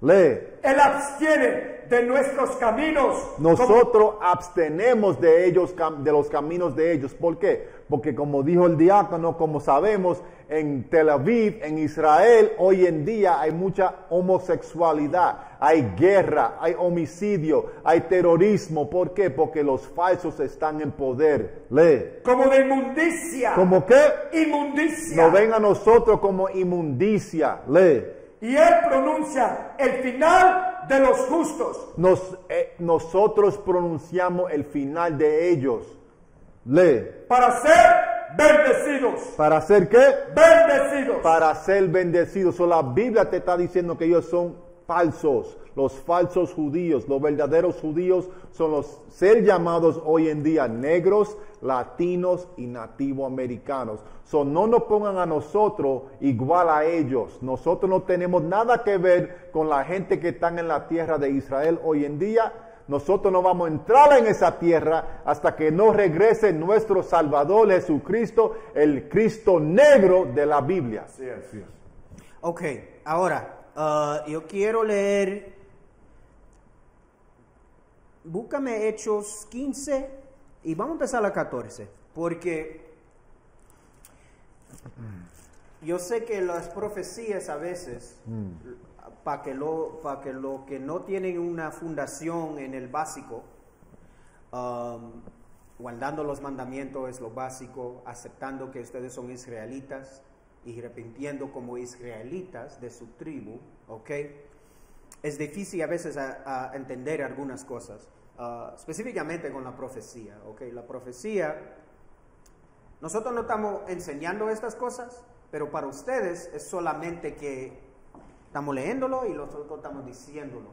Lee. Él abstiene de nuestros caminos. Nosotros abstenemos de ellos, cam- de los caminos de ellos. ¿Por qué? Porque como dijo el diácono, como sabemos, en Tel Aviv, en Israel, hoy en día hay mucha homosexualidad, hay guerra, hay homicidio, hay terrorismo. ¿Por qué? Porque los falsos están en poder. Lee. Como de inmundicia. ¿Cómo qué? Inmundicia. Nos ven a nosotros como inmundicia. Lee. Y él pronuncia el final de los justos. Nos, eh, nosotros pronunciamos el final de ellos. Lee. Para ser bendecidos. ¿Para hacer qué? Bendecidos. Para ser bendecidos. So, la Biblia te está diciendo que ellos son falsos. Los falsos judíos, los verdaderos judíos son los ser llamados hoy en día negros, latinos y nativoamericanos. So, no nos pongan a nosotros igual a ellos. Nosotros no tenemos nada que ver con la gente que están en la tierra de Israel hoy en día. Nosotros no vamos a entrar en esa tierra hasta que no regrese nuestro Salvador Jesucristo, el Cristo negro de la Biblia. Así es, así es. Ok, ahora, uh, yo quiero leer, búscame Hechos quince y vamos a empezar a catorce, porque yo sé que las profecías a veces, para que, lo, para que lo que no tienen una fundación en el básico, um, guardando los mandamientos es lo básico, aceptando que ustedes son israelitas y arrepintiendo como israelitas de su tribu, ¿ok? Es difícil a veces a, a entender algunas cosas, uh, específicamente con la profecía, ¿ok? La profecía, nosotros no estamos enseñando estas cosas, pero para ustedes es solamente que estamos leyéndolo y nosotros estamos diciéndolo.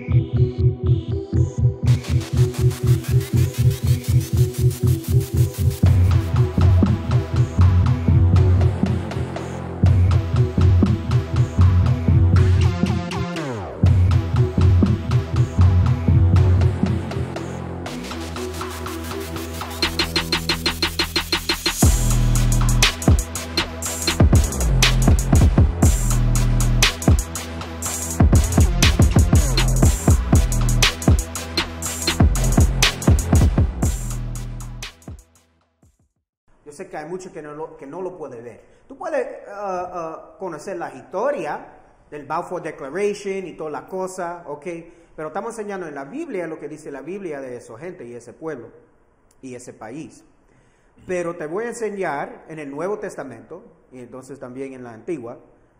Yo sé que hay muchos que no lo, que no lo pueden ver. Tú puedes uh, uh, conocer la historia del Balfour Declaration y toda la cosa, ¿ok? Pero estamos enseñando en la Biblia lo que dice la Biblia de esa gente y ese pueblo y ese país. Pero te voy a enseñar en el Nuevo Testamento y entonces también en la Antigua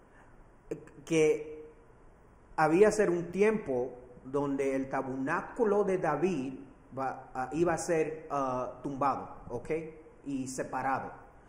que había ser un tiempo donde el tabernáculo de David va, uh, iba a ser uh, tumbado, ¿ok? Y separado.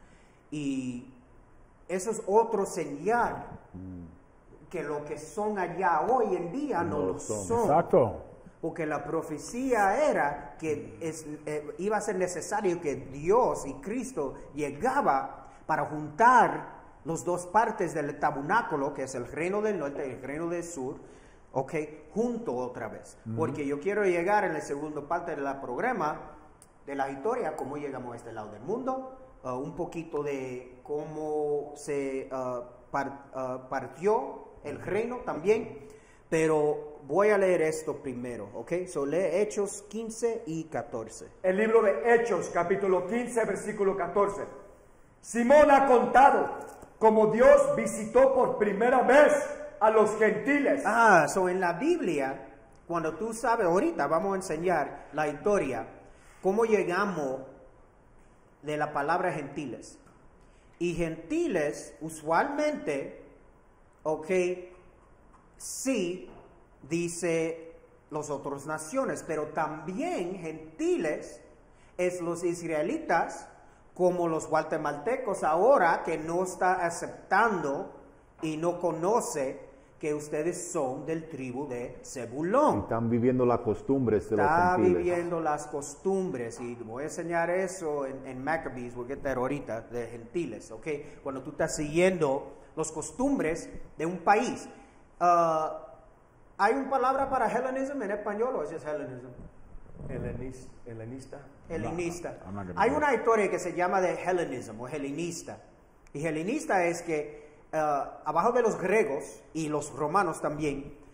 Y eso es otro señal mm. que lo que son allá hoy en día no, no lo son. son. Exacto. Porque la profecía era que es, eh, iba a ser necesario que Dios y Cristo llegaba para juntar las dos partes del tabernáculo, que es el reino del norte y el reino del sur, ok, junto otra vez. Mm. Porque yo quiero llegar en la segunda parte del programa de la historia, cómo llegamos a este lado del mundo, uh, un poquito de cómo se uh, par, uh, partió el reino también, pero voy a leer esto primero, ¿ok? So lee Hechos quince y catorce. El libro de Hechos, capítulo quince, versículo catorce. Simón ha contado cómo Dios visitó por primera vez a los gentiles. Ah, so en la Biblia, cuando tú sabes, ahorita vamos a enseñar la historia, cómo llegamos de la palabra gentiles. Y gentiles, usualmente, ok, sí, dice las otras naciones, pero también gentiles es los israelitas, como los guatemaltecos ahora, que no está aceptando y no conoce que ustedes son del tribu de Zebulón. Están viviendo las costumbres de los Está gentiles. viviendo las costumbres, y voy a enseñar eso en, en Maccabees, voy a get ahorita, de gentiles, ¿ok? Cuando tú estás siguiendo las costumbres de un país. Uh, ¿Hay una palabra para Hellenism en español o es just Hellenism? Helenis, helenista. Helenista. I'm not gonna Hay do una historia que se llama de Hellenism o helenista. Y helenista es que uh, abajo de los griegos y los romanos también,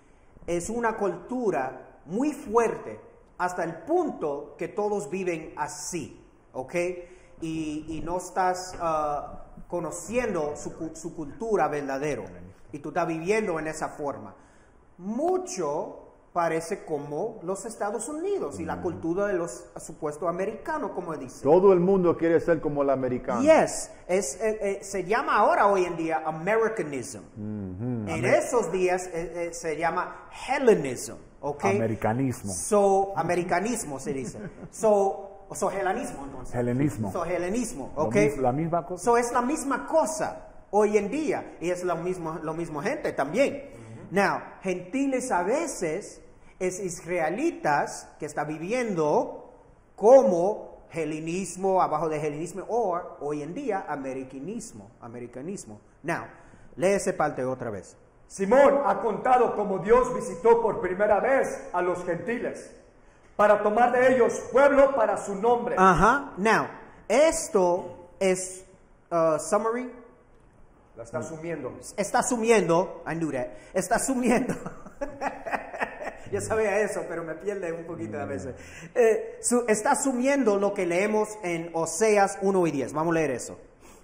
es una cultura muy fuerte hasta el punto que todos viven así, ¿ok? Y, y no estás uh, conociendo su, su cultura verdadera y tú estás viviendo en esa forma. Mucho parece como los Estados Unidos y la cultura de los supuestos americanos, como dice. Todo el mundo quiere ser como el americano. Yes, es, eh, eh, se llama ahora hoy en día Americanism. Mm-hmm. En esos días eh, eh, se llama Hellenism, ¿ok? Americanismo. So, americanismo se dice. So, so helenismo entonces. Helenismo. So, helenismo, Lo ¿ok? mis- La misma cosa. So, es la misma cosa hoy en día y es lo mismo, lo mismo gente también. Now, gentiles a veces es israelitas que está viviendo como helenismo, abajo de helenismo, o hoy en día americanismo, americanismo. Now, lee esa parte otra vez. Simón ha contado cómo Dios visitó por primera vez a los gentiles para tomar de ellos pueblo para su nombre. Ajá. Now, esto es uh, summary. La está asumiendo. Está asumiendo, I knew that, está asumiendo, yo sabía eso, pero me pierde un poquito a veces, eh, su, está asumiendo lo que leemos en Oseas uno y diez, vamos a leer eso.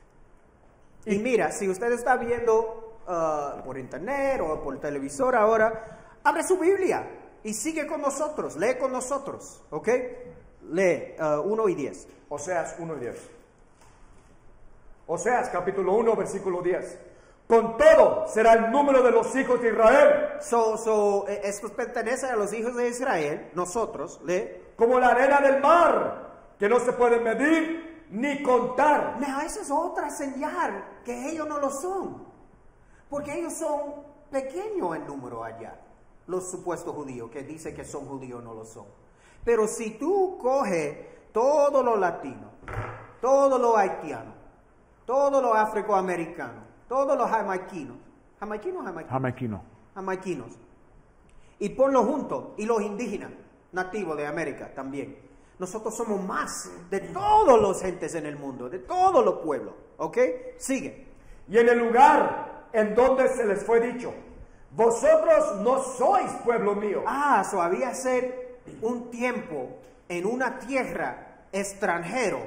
Y mira, si usted está viendo uh, por internet o por televisor ahora, abre su Biblia y sigue con nosotros, lee con nosotros, ¿ok? Lee uh, uno y diez. Oseas uno y diez. Oseas capítulo uno, versículo diez. Con todo será el número de los hijos de Israel, So, so, eh, esto pertenece a los hijos de Israel, nosotros, lee. como la arena del mar, que no se puede medir ni contar. Now, esa es otra señal que ellos no lo son, porque ellos son pequeños en número allá, los supuestos judíos, que dicen que son judíos, no lo son. Pero si tú coges todos los latinos, todos los haitianos, todos los afroamericanos, todos los jamaiquinos, jamaiquinos, jamaiquinos, Jamaiquino. jamaiquinos, y ponlos juntos, y los indígenas, nativos de América también. Nosotros somos más de todos los gentes en el mundo, de todos los pueblos, ¿ok? Sigue. Y en el lugar en donde se les fue dicho, vosotros no sois pueblo mío. Ah, so había ser un tiempo en una tierra extranjero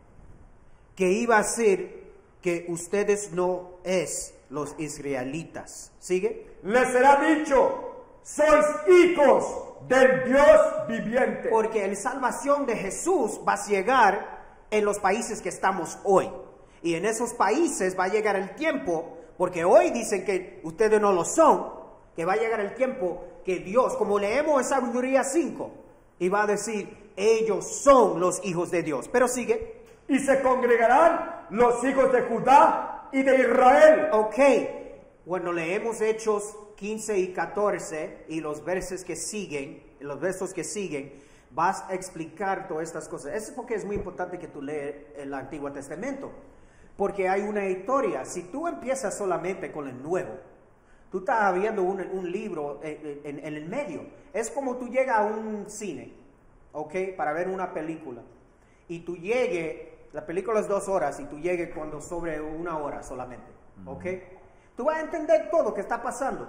que iba a ser que ustedes no es los israelitas. ¿Sigue? Les será dicho, sois hijos del Dios viviente. Porque la salvación de Jesús va a llegar en los países que estamos hoy. Y en esos países va a llegar el tiempo, porque hoy dicen que ustedes no lo son, que va a llegar el tiempo que Dios, como leemos en Sabiduría cinco, y va a decir, ellos son los hijos de Dios. Pero sigue. Y se congregarán los hijos de Judá y de Israel. Ok, cuando leemos Hechos quince y catorce y los versos que siguen, los versos que siguen, vas a explicar todas estas cosas. Eso es porque es muy importante que tú leas el Antiguo Testamento, porque hay una historia. Si tú empiezas solamente con el Nuevo, tú estás viendo un, un libro en, en, en el medio. Es como tú llegas a un cine, ok, para ver una película, y tú llegues. La película es dos horas y tú llegues cuando sobre una hora solamente, ¿ok? Tú vas a entender todo lo que está pasando.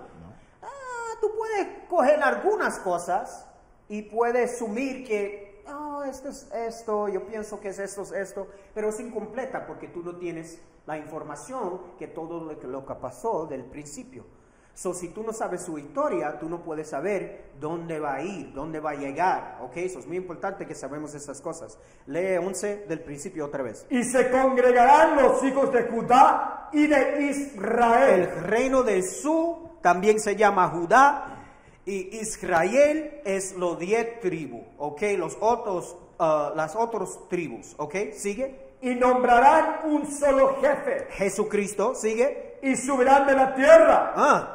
Ah, tú puedes coger algunas cosas y puedes asumir que, oh, esto es esto, yo pienso que es esto, es esto, pero es incompleta porque tú no tienes la información que todo lo que, lo que pasó del principio. So, si tú no sabes su historia, tú no puedes saber dónde va a ir, dónde va a llegar, ¿ok? Eso es muy importante que sabemos esas cosas. Lee once del principio otra vez. Y se congregarán los hijos de Judá y de Israel. El reino del sur también se llama Judá y Israel es los diez tribus, ¿ok? Los otros, uh, las otras tribus, ¿ok? Sigue. Y nombrarán un solo jefe. Jesucristo, sigue. Y subirán de la tierra. Ah.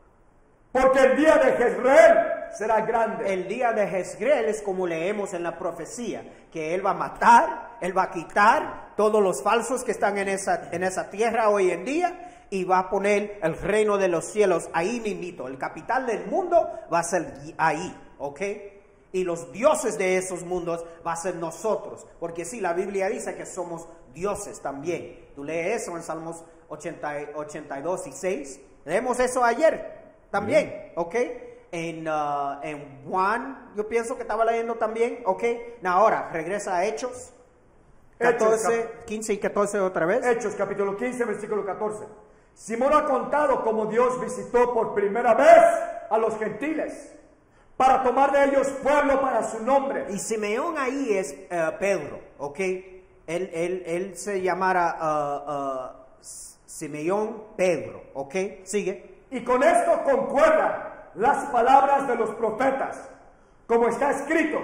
Porque el día de Jezreel será grande. El día de Jezreel es como leemos en la profecía, que Él va a matar, Él va a quitar todos los falsos que están en esa, en esa tierra hoy en día y va a poner el reino de los cielos ahí mismito. El capital del mundo va a ser ahí, ¿ok? Y los dioses de esos mundos va a ser nosotros, porque sí, la Biblia dice que somos dioses también. Tú lees eso en Salmos ochenta, ochenta y dos y seis. Leemos eso ayer también, ¿ok? en, uh, en Juan, yo pienso que estaba leyendo también, ok. Now, ahora, regresa a Hechos, catorce, Hechos, quince y catorce otra vez. Hechos capítulo quince, versículo catorce. Simón ha contado cómo Dios visitó por primera vez a los gentiles para tomar de ellos pueblo para su nombre. Y Simeón ahí es uh, Pedro, ok. Él, él, él se llamara uh, uh, Simeón Pedro, ok. Sigue. Y con esto concuerdan las palabras de los profetas, como está escrito: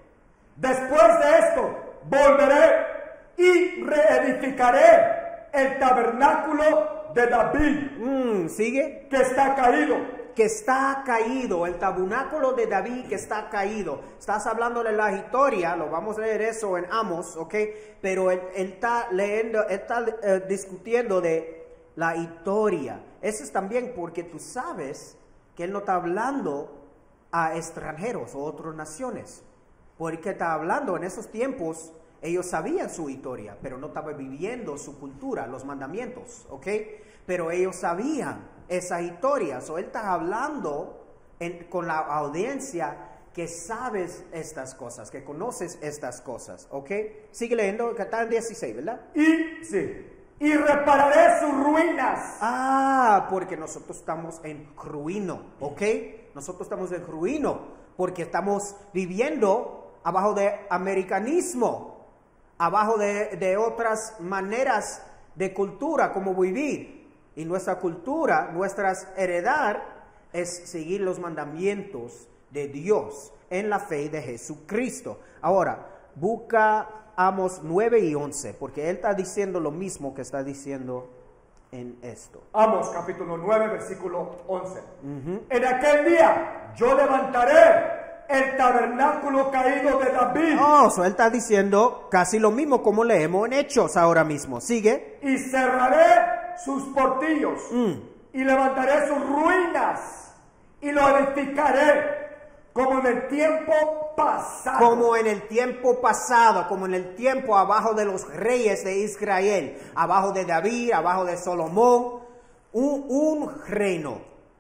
después de esto volveré y reedificaré el tabernáculo de David, Mm, sigue. que está caído. Que está caído, el tabernáculo de David que está caído. Estás hablando de la historia, lo vamos a leer eso en Amos, ok. Pero él, él está leyendo, él está eh, discutiendo de la historia. Eso es también porque tú sabes que él no está hablando a extranjeros o otras naciones. Porque está hablando en esos tiempos, ellos sabían su historia, pero no estaban viviendo su cultura, los mandamientos, ¿ok? Pero ellos sabían esa historia. So, él está hablando en, con la audiencia que sabes estas cosas, que conoces estas cosas, ¿ok? Sigue leyendo, que está en dieciséis, ¿verdad? Y, sí, y repararé sus ruinas. Ah, porque nosotros estamos en ruino, ¿ok? Nosotros estamos en ruino porque estamos viviendo abajo de americanismo, abajo de, de otras maneras de cultura, como vivir. Y nuestra cultura, nuestras heredar, es seguir los mandamientos de Dios en la fe de Jesucristo. Ahora, busca Amos nueve y once, porque él está diciendo lo mismo que está diciendo en esto. Amos capítulo nueve, versículo once. Uh-huh. En aquel día yo levantaré el tabernáculo caído de David. Oh, so él está diciendo casi lo mismo como leemos en Hechos ahora mismo. Sigue. Y cerraré sus portillos. Mm. Y levantaré sus ruinas. Y lo edificaré como en el tiempo pasado. Como en el tiempo pasado, como en el tiempo abajo de los reyes de Israel, abajo de David, abajo de Salomón, un, un reino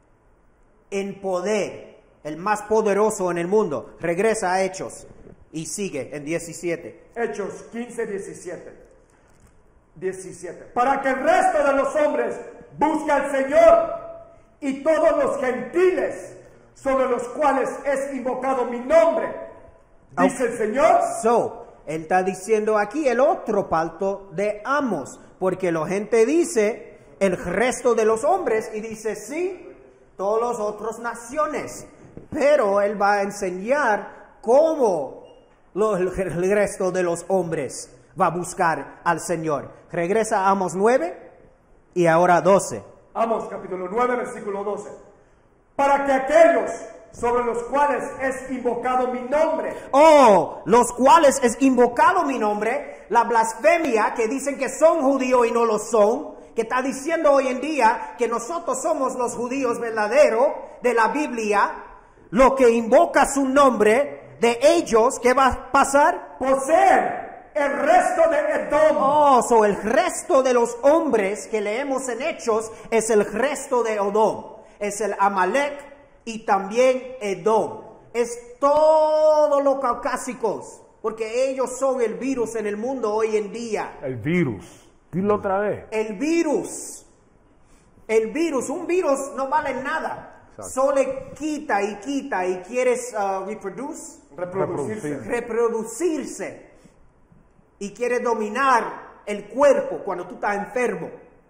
en poder, el más poderoso en el mundo. Regresa a Hechos y sigue en diecisiete. Hechos quince, diecisiete. diecisiete. Para que el resto de los hombres busque al Señor y todos los gentiles sobre los cuales es invocado mi nombre, dice el Señor. So, él está diciendo aquí el otro parto de Amos, porque la gente dice el resto de los hombres y dice sí, todas las otras naciones, pero él va a enseñar cómo lo, el resto de los hombres va a buscar al Señor. Regresa a Amos nueve y ahora doce. Amos capítulo nueve, versículo doce. Para que aquellos sobre los cuales es invocado mi nombre. Oh, los cuales es invocado mi nombre, la blasfemia que dicen que son judíos y no lo son, que está diciendo hoy en día que nosotros somos los judíos verdaderos de la Biblia, lo que invoca su nombre, de ellos, ¿qué va a pasar? Poseer el resto de Edom. Oh, so el resto de los hombres que leemos en Hechos es el resto de Edom. Es el Amalek y también Edom. Es todos los caucásicos, porque ellos son el virus en el mundo hoy en día. El virus. Dilo otra vez. El virus. El virus. Un virus no vale nada. Solo quita y quita y quieres uh, reproduce, reproducirse. reproducirse. Y quiere dominar el cuerpo cuando tú estás enfermo.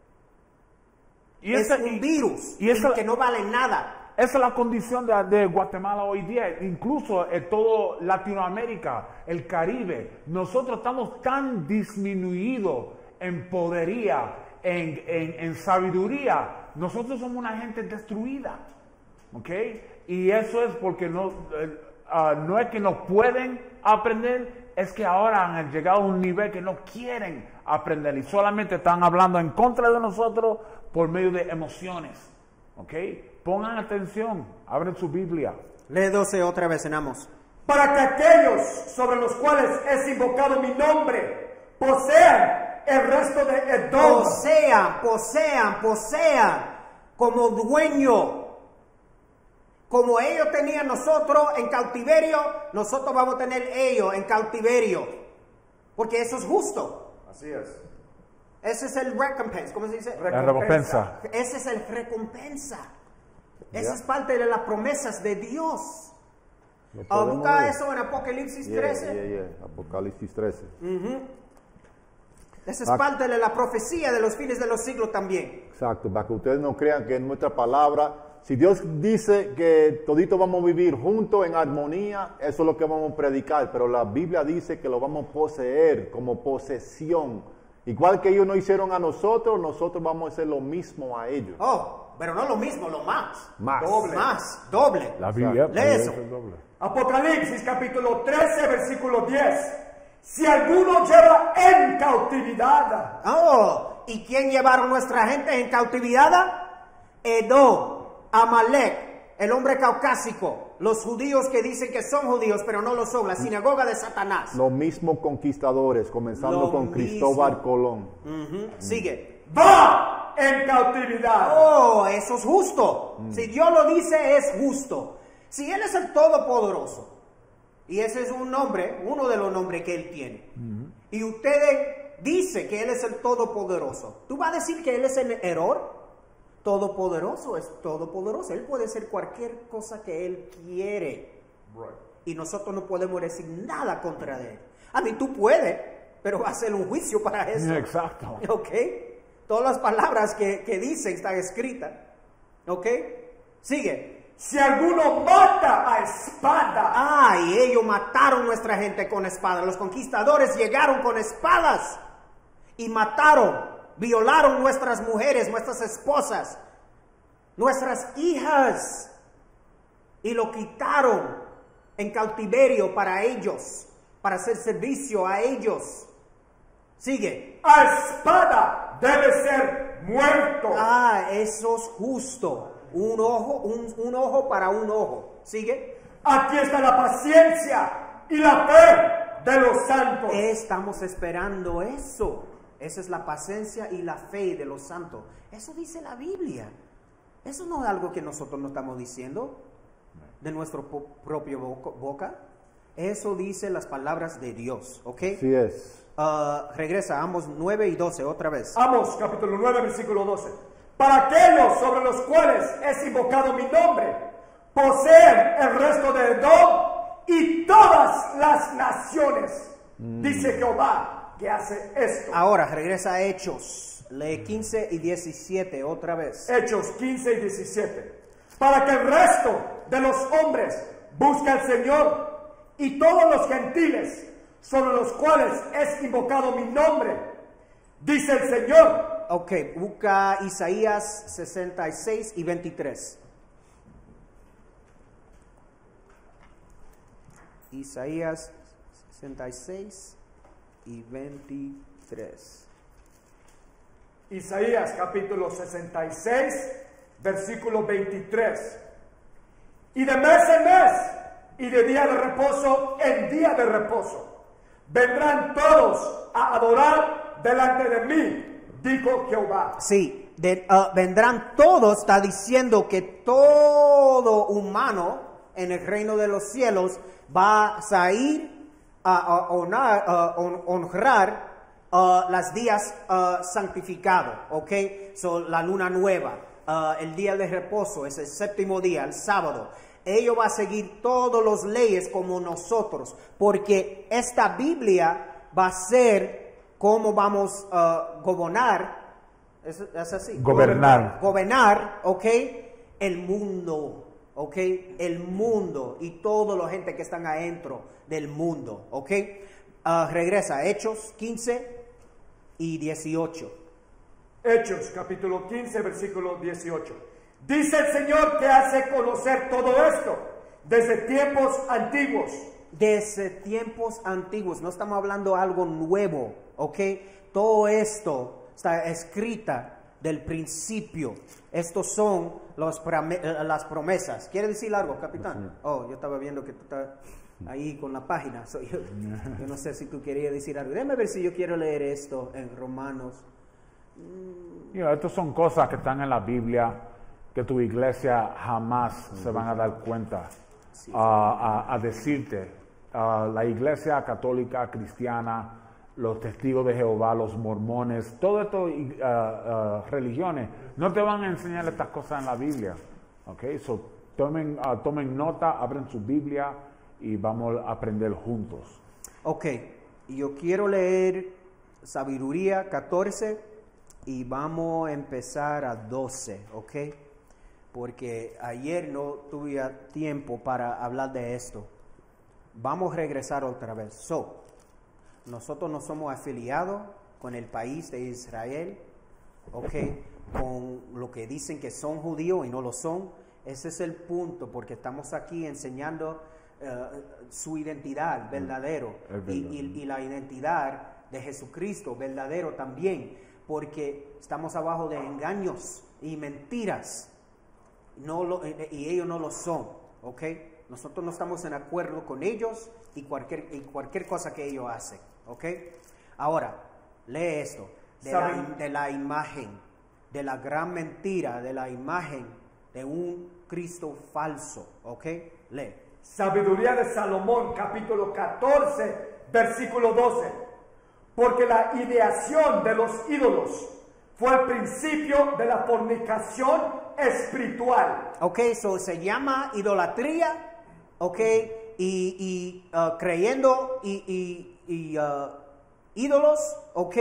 Y es esa, un y, virus y esa, que no vale nada. Esa es la condición de, de Guatemala hoy día, incluso en todo Latinoamérica, el Caribe. Nosotros estamos tan disminuidos en podería, en, en, en sabiduría. Nosotros somos una gente destruida, ¿ok? Y eso es porque no, uh, no es que no pueden aprender, es que ahora han llegado a un nivel que no quieren aprender y solamente están hablando en contra de nosotros por medio de emociones, ¿ok? Pongan atención, abren su Biblia. Lee doce otra vez en Amos. Para que aquellos sobre los cuales es invocado mi nombre posean el resto de Edom. Posean, posean, posean como dueño Como ellos tenían nosotros en cautiverio, nosotros vamos a tener ellos en cautiverio. Porque eso es justo. Así es. Ese es el recompensa. ¿Cómo se dice? La recompensa. Ese es el recompensa. Esa Ya. es parte de las promesas de Dios. Lo Ah, podemos busca ver. eso en Apocalipsis Yeah, trece. yeah, yeah. Apocalipsis trece. Esa es Ah. parte de la profecía de los fines de los siglos también. Exacto, para que ustedes no crean que es nuestra palabra. Si Dios dice que toditos vamos a vivir juntos en armonía, eso es lo que vamos a predicar. Pero la Biblia dice que lo vamos a poseer como posesión. Igual que ellos no hicieron a nosotros, nosotros vamos a hacer lo mismo a ellos. Oh, pero no lo mismo, lo más. Más. Doble. Más, doble. La Biblia. Lee la Biblia eso. es el doble. Apocalipsis capítulo trece, versículo diez. Si alguno lleva en cautividad Oh, ¿y quién llevaron nuestra gente en cautividad? Edom, Amalek, el hombre caucásico, los judíos que dicen que son judíos, pero no lo son, la sinagoga de Satanás. Los mismos conquistadores, comenzando Lo con mismo. Cristóbal Colón. Ujú, Sigue. va en cautividad. Oh, eso es justo. Si Dios lo dice, es justo. Si Él es el Todopoderoso, y ese es un nombre, uno de los nombres que Él tiene, y ustedes dicen que Él es el Todopoderoso, ¿tú vas a decir que Él es el error? Todopoderoso es todopoderoso. Él puede ser cualquier cosa que Él quiere. Y nosotros no podemos decir nada contra Él. A mí tú puedes, pero va a ser un juicio para eso. Exacto. ¿Ok? Todas las palabras que, que dice están escritas. ¿Ok? Sigue. Si alguno mata a espada, Ah, y ellos mataron nuestra gente con espada. Los conquistadores llegaron con espadas y mataron, violaron nuestras mujeres, nuestras esposas, nuestras hijas, y lo quitaron en cautiverio para ellos, para hacer servicio a ellos. Sigue. a espada debe ser muerto. Ah, eso es justo. Un ojo, un, un ojo para un ojo. Sigue. Aquí está la paciencia y la fe de los santos. Estamos esperando eso. Esa es la paciencia y la fe de los santos. Eso dice la Biblia. Eso no es algo que nosotros no estamos diciendo de nuestro po- propio boca, boca. Eso dice las palabras de Dios. ¿Ok? Así es. Ah, regresa a Amos nueve y doce otra vez. Amos capítulo nueve, versículo doce. Para aquellos sobre los cuales es invocado mi nombre, poseen el resto de Edom y todas las naciones. Dice Jehová que hace esto. Ahora regresa a Hechos. Lee quince y diecisiete otra vez. Hechos quince y diecisiete. Para que el resto de los hombres busque al Señor y todos los gentiles sobre los cuales es invocado mi nombre, dice el Señor. Ok, busca Isaías sesenta y seis y veintitrés. Isaías sesenta y seis y veintitrés. Isaías capítulo sesenta y seis, versículo veintitrés. Y de mes en mes, y de día de reposo en día de reposo, vendrán todos a adorar delante de mí, dijo Jehová. Sí, de- uh, vendrán todos, está diciendo que todo humano en el reino de los cielos va a salir a, a honrar, a hon- honrar uh, las días uh, santificados, ¿ok? Son la luna nueva, uh, el día de reposo, es el séptimo día, el sábado. Ellos van a seguir todas las leyes como nosotros, porque esta Biblia va a ser cómo vamos a gobernar, ¿es, es así? Gobernar. Gobernar, ¿ok? El mundo, ¿ok? El mundo y toda la gente que están adentro del mundo, ¿ok? Ah, regresa, Hechos quince y dieciocho. Hechos capítulo quince, versículo dieciocho. Dice el Señor que hace conocer todo esto desde tiempos antiguos. Desde tiempos antiguos, no estamos hablando de algo nuevo, ¿ok? Todo esto está escrita del principio. Estos son los prome- eh, las promesas. ¿Quiere decir algo, capitán? Oh, yo estaba viendo que tú estás ahí con la página. So, yo, yo no sé si tú querías decir algo. Déjame ver si yo quiero leer esto en Romanos. You know, estas son cosas que están en la Biblia que tu iglesia jamás se van a dar cuenta a, a, a decirte. Uh, la iglesia católica, cristiana, los testigos de Jehová, los mormones, todas estas uh, uh, religiones no te van a enseñar estas cosas en la Biblia. Okay? So, tomen, uh, tomen nota, abren su Biblia y vamos a aprender juntos. Ok, yo quiero leer Sabiduría catorce y vamos a empezar a doce, ok, porque ayer no tuve tiempo para hablar de esto. Vamos a regresar otra vez. So, nosotros no somos afiliados con el país de Israel, ok, con lo que dicen que son judíos y no lo son. Ese es el punto, porque estamos aquí enseñando uh, su identidad verdadero y, y, y la identidad de Jesucristo verdadero también, porque estamos abajo de engaños y mentiras, no lo, y ellos no lo son, ok. Nosotros no estamos en acuerdo con ellos y cualquier, y cualquier cosa que ellos hacen, ¿ok? Ahora, lee esto, de la, de la imagen, de la gran mentira, de la imagen de un Cristo falso, ¿ok? Lee. Sabiduría de Salomón, capítulo catorce, versículo doce. Porque la ideación de los ídolos fue el principio de la fornicación espiritual. Ok, eso se llama idolatría. Ok, y, y uh, creyendo y, y, y uh, ídolos, ok,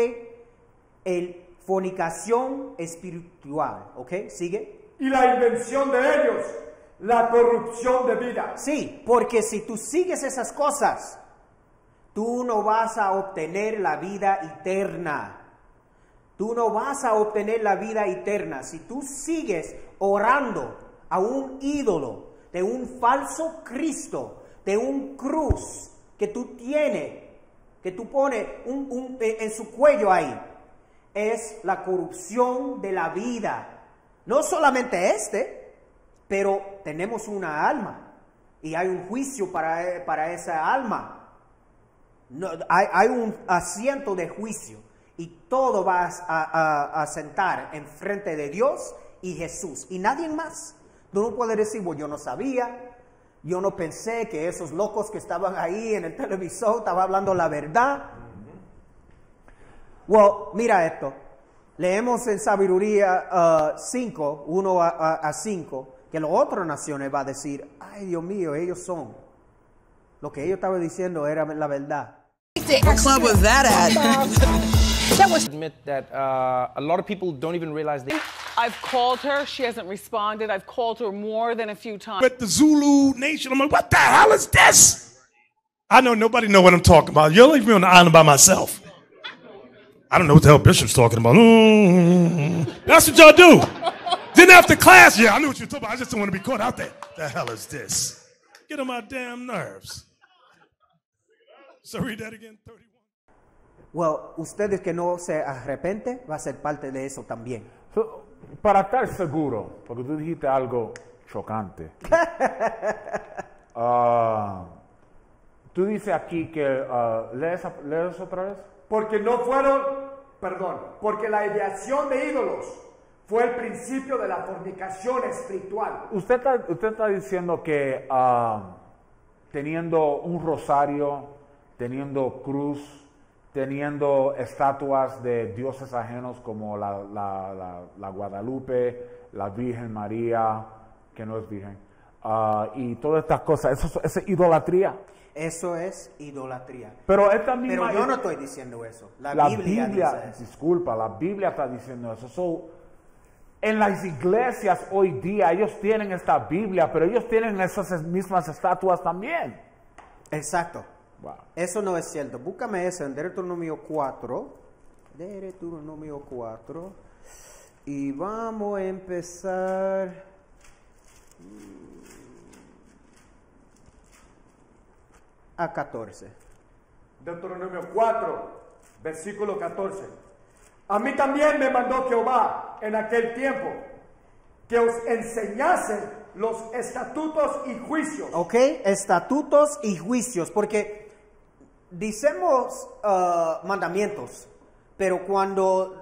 el fornicación espiritual, ok, sigue. Y la invención de ellos, la corrupción de vida. Sí, porque si tú sigues esas cosas, tú no vas a obtener la vida eterna. Tú no vas a obtener la vida eterna. Si tú sigues orando a un ídolo, de un falso Cristo, de un cruz que tú tienes, que tú pones un, un, en su cuello ahí, es la corrupción de la vida. No solamente este, pero tenemos una alma y hay un juicio para, para esa alma. No, hay, hay un asiento de juicio y todo va a, a, a sentar en frente de Dios y Jesús y nadie más. Tú no puedes decir, bueno, yo no sabía, yo no pensé que esos locos que estaban ahí en el televisor estaban hablando la verdad. Well, mira esto. Leemos en Sabiduría cinco, uno a cinco, que las otras naciones va a decir, ay Dios mío, ellos son. Lo que ellos estaban diciendo era la verdad. What club was that at? That was admit that uh, a lot of people don't even realize they. I've called her. She hasn't responded. I've called her more than a few times. But the Zulu Nation, I'm like, what the hell is this? I know nobody know what I'm talking about. You'll leave me on the island by myself. I don't know what the hell Bishop's talking about. Mm-hmm. That's what y'all do. Then after class, yeah, I knew what you were talking about. I just don't want to be caught out there. The hell is this? Get on my damn nerves. So read that again, thirty-one. Well, ustedes que no se arrepienten, va a ser parte de eso también. So, para estar seguro, porque tú dijiste algo chocante. uh, tú dices aquí que, uh, ¿lees, ¿lees otra vez? Porque no fueron, perdón, porque la ideación de ídolos fue el principio de la fornicación espiritual. Usted está, usted está diciendo que uh, teniendo un rosario, teniendo cruz, teniendo estatuas de dioses ajenos como la, la, la, la Guadalupe, la Virgen María, que no es virgen, uh, y todas estas cosas, eso, eso es idolatría. Eso es idolatría. Pero, esta misma, Pero yo no estoy diciendo eso. La, la Biblia, Biblia dice eso. Disculpa, la Biblia está diciendo eso. So, en las iglesias hoy día ellos tienen esta Biblia, pero ellos tienen esas mismas estatuas también. Exacto. Wow. Eso no es cierto. Búscame eso en Deuteronomio cuatro. Deuteronomio cuatro. Y vamos a empezar. A catorce. Deuteronomio cuatro, versículo catorce. A mí también me mandó Jehová en aquel tiempo que os enseñase los estatutos y juicios. Ok, estatutos y juicios, porque decimos uh, mandamientos, pero cuando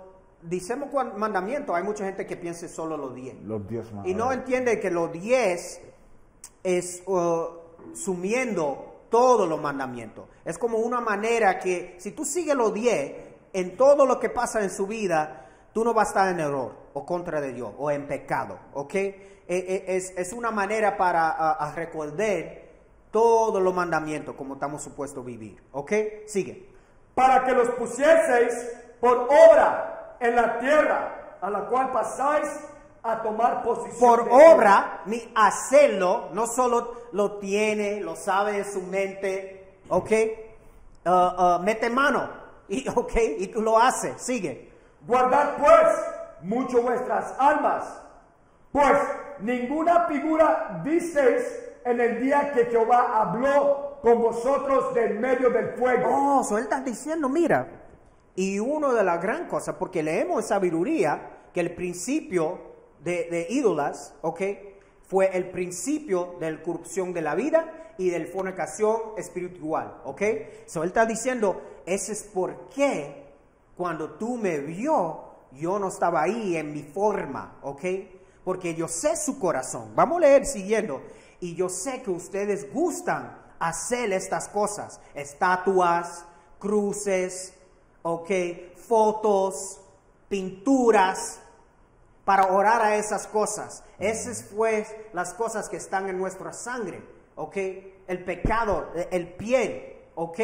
decimos cuan- mandamientos, hay mucha gente que piensa solo los diez. Los diez Y mandamientos. no entiende que los diez es uh, sumiendo todos los mandamientos. Es como una manera que si tú sigues los diez, en todo lo que pasa en su vida, tú no vas a estar en error o contra de Dios o en pecado, ¿ok? Eh, eh, Es, es una manera para a, a recordar todos los mandamientos como estamos supuestos a vivir, ¿ok? Sigue. Para que los pusieseis por obra en la tierra, a la cual pasáis a tomar posición. Por de obra, ni hacerlo, no solo lo tiene, lo sabe en su mente, ¿ok? Uh, uh, mete mano, y, ¿ok? Y tú lo haces, sigue. Guardad pues mucho vuestras almas, pues ninguna figura visteis en el día que Jehová habló con vosotros del medio del fuego. Oh, so él está diciendo, mira, y una de las gran cosas, porque leemos en sabiduría que el principio de, de ídolas, ¿ok? Fue el principio de la corrupción de la vida y de la fornicación espiritual, ¿ok? So él está diciendo, ese es por qué cuando tú me vio, yo no estaba ahí en mi forma, ¿ok? Porque yo sé su corazón. Vamos a leer siguiendo. Y yo sé que ustedes gustan hacer estas cosas. Estatuas, cruces, ¿ok? Fotos, pinturas, para orar a esas cosas. Esas pues las cosas que están en nuestra sangre, ¿ok? El pecado, el piel, ¿ok?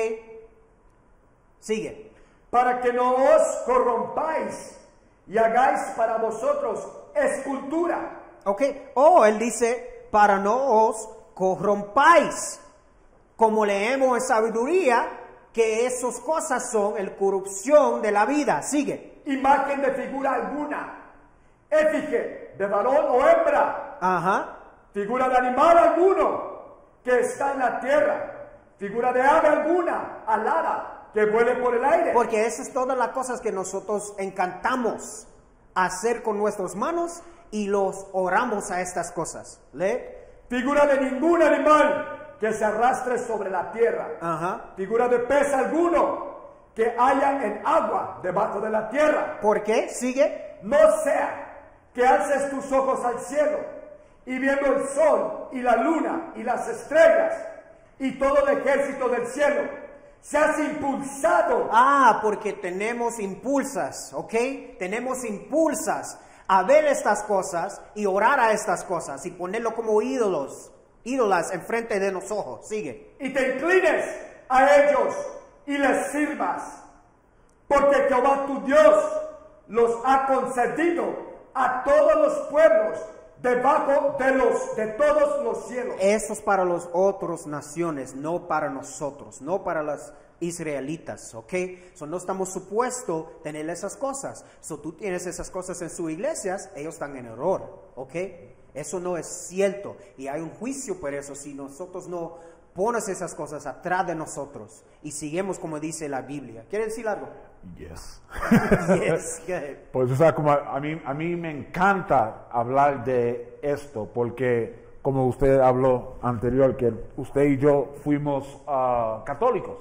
Sigue. Para que no os corrompáis y hagáis para vosotros escultura. Ok, o él dice, para no os corrompáis. Como leemos en sabiduría, que esas cosas son el corrupción de la vida. Sigue. Imagen de figura alguna, efigie de varón o hembra, Ajá. figura de animal alguno que está en la tierra, figura de ave alguna, alada, que vuele por el aire. Porque esas son todas las cosas que nosotros encantamos hacer con nuestras manos y los oramos a estas cosas. ¿Lee? Figura de ningún animal que se arrastre sobre la tierra. Ajá. Figura de pez alguno que haya en agua debajo de la tierra. ¿Por qué? Sigue. No sea que alces tus ojos al cielo y viendo el sol y la luna y las estrellas y todo el ejército del cielo, seas impulsado. Ah, porque tenemos impulsas, ¿ok? Tenemos impulsas a ver estas cosas y orar a estas cosas y ponerlo como ídolos, ídolas enfrente de nosotros. Sigue. Y te inclines a ellos y les sirvas, porque Jehová tu Dios los ha concedido a todos los pueblos debajo de los de todos los cielos. Eso es para las otras naciones, no para nosotros, no para los israelitas, ¿ok? So, no estamos supuestos tener esas cosas. So, tú tienes esas cosas en sus iglesias, ellos están en error, ¿ok? Eso no es cierto y hay un juicio por eso si nosotros no pones esas cosas atrás de nosotros y seguimos como dice la Biblia. ¿Quiere decir algo? Yes. Yes, good. Pues, o sea, como a, a mí, a mí me encanta hablar de esto porque, como usted habló anterior, que usted y yo fuimos uh, católicos.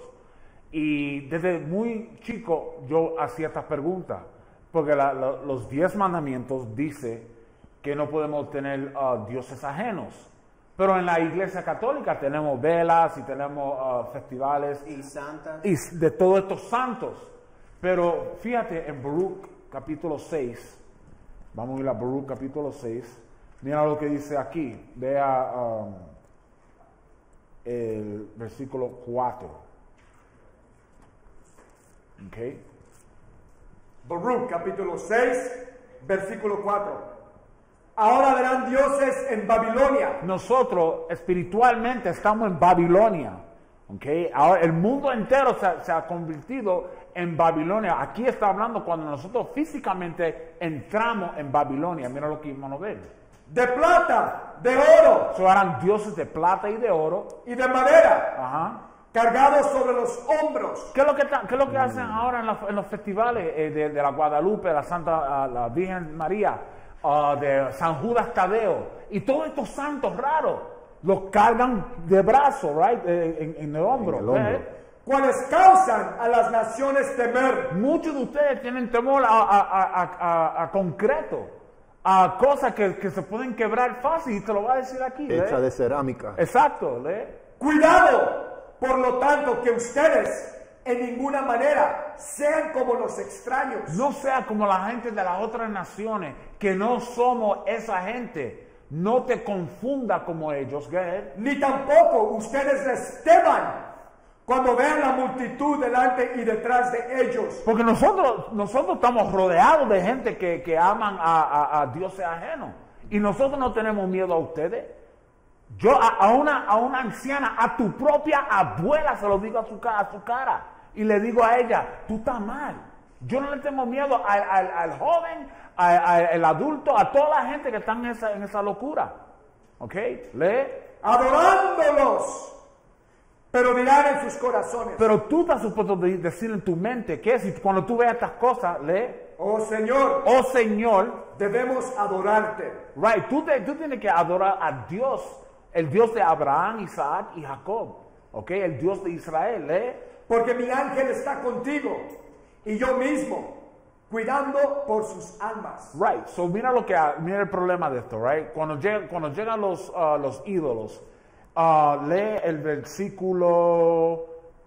Y desde muy chico yo hacía estas preguntas, porque la, la, los diez mandamientos dice que no podemos tener uh, dioses ajenos. Pero en la iglesia católica tenemos velas y tenemos uh, festivales Y santas. y de todos estos santos. Pero fíjate en Baruch capítulo seis, vamos a ir a Baruch capítulo seis, mira lo que dice aquí, vea um, el versículo cuatro. Okay. Baruch capítulo seis, versículo cuatro. Ahora verán dioses en Babilonia. Nosotros espiritualmente estamos en Babilonia. Okay. Ahora el mundo entero se, se ha convertido en Babilonia. Aquí está hablando cuando nosotros físicamente entramos en Babilonia. Mira lo que vamos a ver. De plata, de oro So, eran dioses de plata y de oro. y de madera, Ajá. cargados sobre los hombros. ¿Qué es lo que, ta- qué es lo que hacen ahora en, la- en los festivales eh, de, de la Guadalupe, la Santa uh, la Virgen María, uh, de San Judas Tadeo y todos estos santos raros? Los cargan de brazo, right, eh, en, en el hombro. En el hombro. ¿eh? cuales causan a las naciones temer. Muchos de ustedes tienen temor a, a, a, a, a concreto, a cosas que, que se pueden quebrar fácil, y te lo voy a decir aquí. Hecha ¿eh? de cerámica. Exacto. ¿eh? Cuidado, por lo tanto, que ustedes en ninguna manera sean como los extraños. No sea como la gente de las otras naciones, que no somos esa gente. No te confunda como ellos, ¿qué? Ni tampoco ustedes les teman cuando vean la multitud delante y detrás de ellos. Porque nosotros, nosotros estamos rodeados de gente que, que aman a, a, a dioses ajenos. Y nosotros no tenemos miedo a ustedes. Yo a, a, una, a una anciana, a tu propia abuela, se lo digo a su, a su cara. Y le digo a ella, tú estás mal. Yo no le tengo miedo al, al, al joven, al, al adulto, a toda la gente que está en esa, en esa locura. ¿Ok? Lee. Adorándolos. Pero dirán en sus corazones. Pero tú estás supuesto de decir en tu mente que si cuando tú veas estas cosas, lee. Oh Señor. Oh Señor. Debemos adorarte. Right. Tú, te, tú tienes que adorar a Dios. El Dios de Abraham, Isaac y Jacob. Ok. El Dios de Israel. Lee. Porque mi ángel está contigo. Y yo mismo. Cuidando por sus almas. Right. So mira lo que mira el problema de esto. Right. Cuando llegan, cuando llegan los, uh, los ídolos. Uh, lee el versículo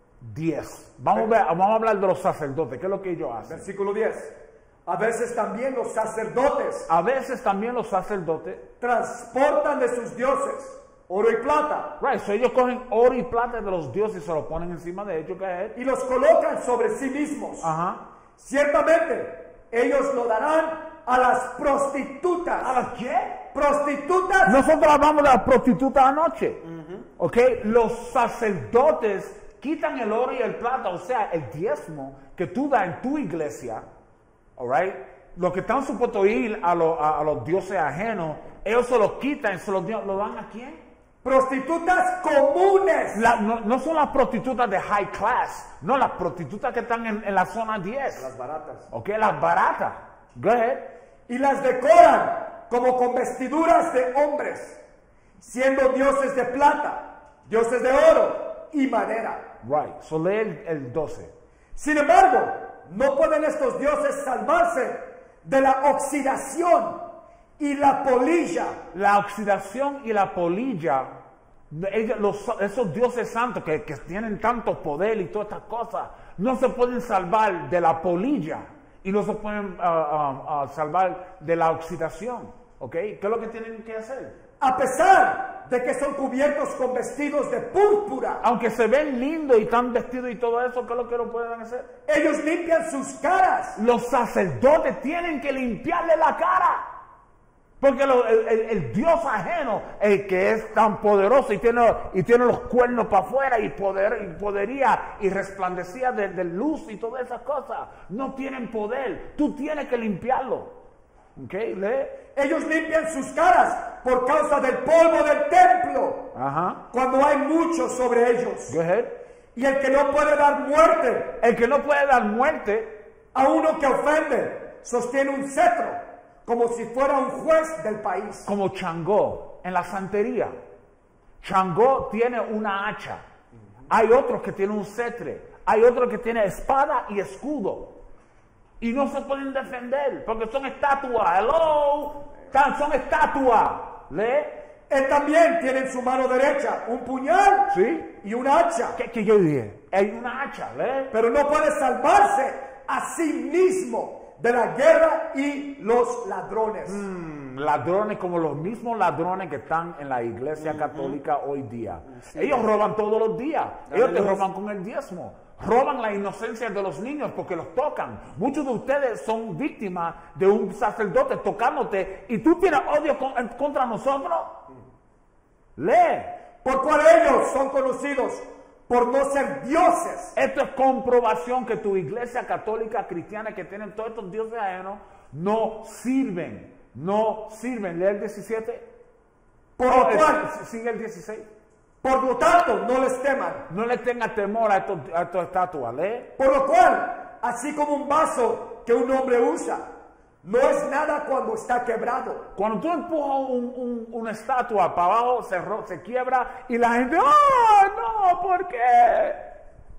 diez. Vamos a, ver, vamos a hablar de los sacerdotes. ¿Qué es lo que ellos hacen? Versículo diez. A veces también los sacerdotes. A veces también los sacerdotes. Transportan de sus dioses oro y plata. Right. So ellos cogen oro y plata de los dioses y se lo ponen encima de ellos. ¿Qué es? Y los colocan sobre sí mismos. Ajá. Ciertamente, ellos lo darán a las prostitutas. ¿A las qué? Prostitutas. Nosotros hablamos de las prostitutas anoche. Uh-huh. Ok, los sacerdotes quitan el oro y el plata, o sea, el diezmo que tú das en tu iglesia. All right, los que están supuestos a ir a, lo, a, a los dioses ajenos, ellos se los quitan, se los lo dan a quién? Prostitutas comunes. La, no, no son las prostitutas de high class, no, las prostitutas que están en, en la zona diez. Las baratas. Ok, las baratas. Go ahead. Y las decoran como con vestiduras de hombres, siendo dioses de plata, dioses de oro y madera. Right, so lee el, el doce. Sin embargo, no pueden estos dioses salvarse de la oxidación y la polilla. La oxidación y la polilla, ellos, los, esos dioses santos que, que tienen tanto poder y todas estas cosas, no se pueden salvar de la polilla y no se pueden uh, uh, uh, salvar de la oxidación. ¿Ok? ¿Qué es lo que tienen que hacer? A pesar de que son cubiertos con vestidos de púrpura. Aunque se ven lindos y están vestidos y todo eso, ¿qué es lo que no pueden hacer? Ellos limpian sus caras. Los sacerdotes tienen que limpiarle la cara. Porque lo, el, el, el Dios ajeno, el que es tan poderoso y tiene, y tiene los cuernos para afuera y, poder, y podería y resplandecía de, de luz y todas esas cosas, no tienen poder. Tú tienes que limpiarlo. Okay, lee. Ellos limpian sus caras por causa del polvo del templo. Ajá. Cuando hay muchos sobre ellos. Go ahead. Y el que no puede dar muerte. El que no puede dar muerte a uno que ofende, sostiene un cetro, como si fuera un juez del país. Como Changó en la santería. Changó tiene una hacha. Hay otros que tienen un cetre. Hay otros que tienen espada y escudo. Y no se pueden defender porque son estatuas. Hello, son estatuas. ¿Le? Él también tiene en su mano derecha un puñal, ¿sí? Y una hacha. ¿Qué, qué yo dije? Hay una hacha, ¿le? Pero no puede salvarse a sí mismo de la guerra y los ladrones. Mm, ladrones como los mismos ladrones que están en la iglesia uh-huh. católica hoy día. Sí, ellos sí. roban todos los días. Ellos te roban con el diezmo. Roban la inocencia de los niños porque los tocan. Muchos de ustedes son víctimas de un sacerdote tocándote y tú tienes odio con, contra nosotros. Lee. Por cual ellos son conocidos por no ser dioses. Esto es comprobación que tu iglesia católica cristiana que tienen todos estos dioses ajenos no sirven. No sirven. Lee el diecisiete. Por lo oh, cual, sigue el dieciséis. Por lo tanto, no les teman. No les tenga temor a estos, a estos estatuas, ¿eh? Por lo cual, así como un vaso que un hombre usa, no es nada cuando está quebrado. Cuando tú empujas un, un, una estatua para abajo, se, se quiebra y la gente, ¡oh, no! ¿Por qué?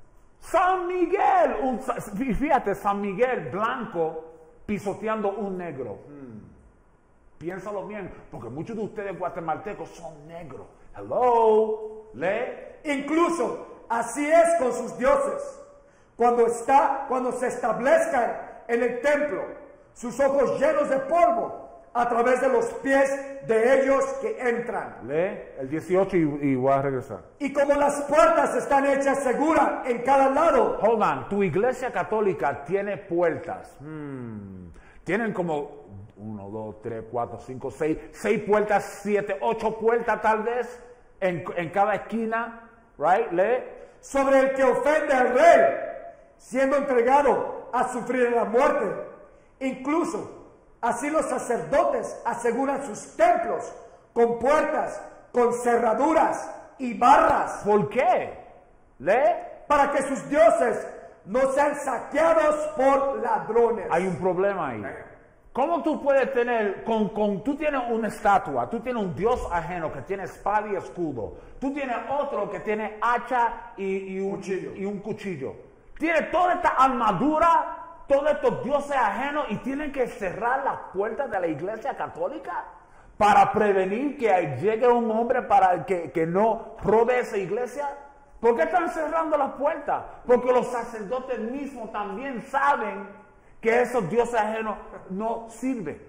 San Miguel, un, fíjate, San Miguel blanco pisoteando un negro. Hmm. Piénsalo bien, porque muchos de ustedes guatemaltecos son negros. Hello, lee. Incluso así es con sus dioses. Cuando está, cuando se establezcan en el templo, sus ojos llenos de polvo a través de los pies de ellos que entran. Lee el dieciocho y, y voy a regresar. Y como las puertas están hechas seguras en cada lado. Hold on, tu iglesia católica tiene puertas. Hmm. Tienen como uno, dos, tres, cuatro, cinco, seis, seis puertas, siete, ocho puertas tal vez en, en cada esquina, right? Lee. Sobre el que ofende al rey, siendo entregado a sufrir la muerte. Incluso, así los sacerdotes aseguran sus templos con puertas, con cerraduras y barras. ¿Por qué? ¿Lee? Para que sus dioses no sean saqueados por ladrones. Hay un problema ahí. ¿Cómo tú puedes tener, con, con, tú tienes una estatua, tú tienes un dios ajeno que tiene espada y escudo, tú tienes otro que tiene hacha y, y, un, cuchillo. y un cuchillo, tiene toda esta armadura, todos estos dioses ajenos y tienen que cerrar las puertas de la iglesia católica para prevenir que llegue un hombre para que, que no robe esa iglesia? ¿Por qué están cerrando las puertas? Porque los sacerdotes mismos también saben que esos dioses ajenos no sirven.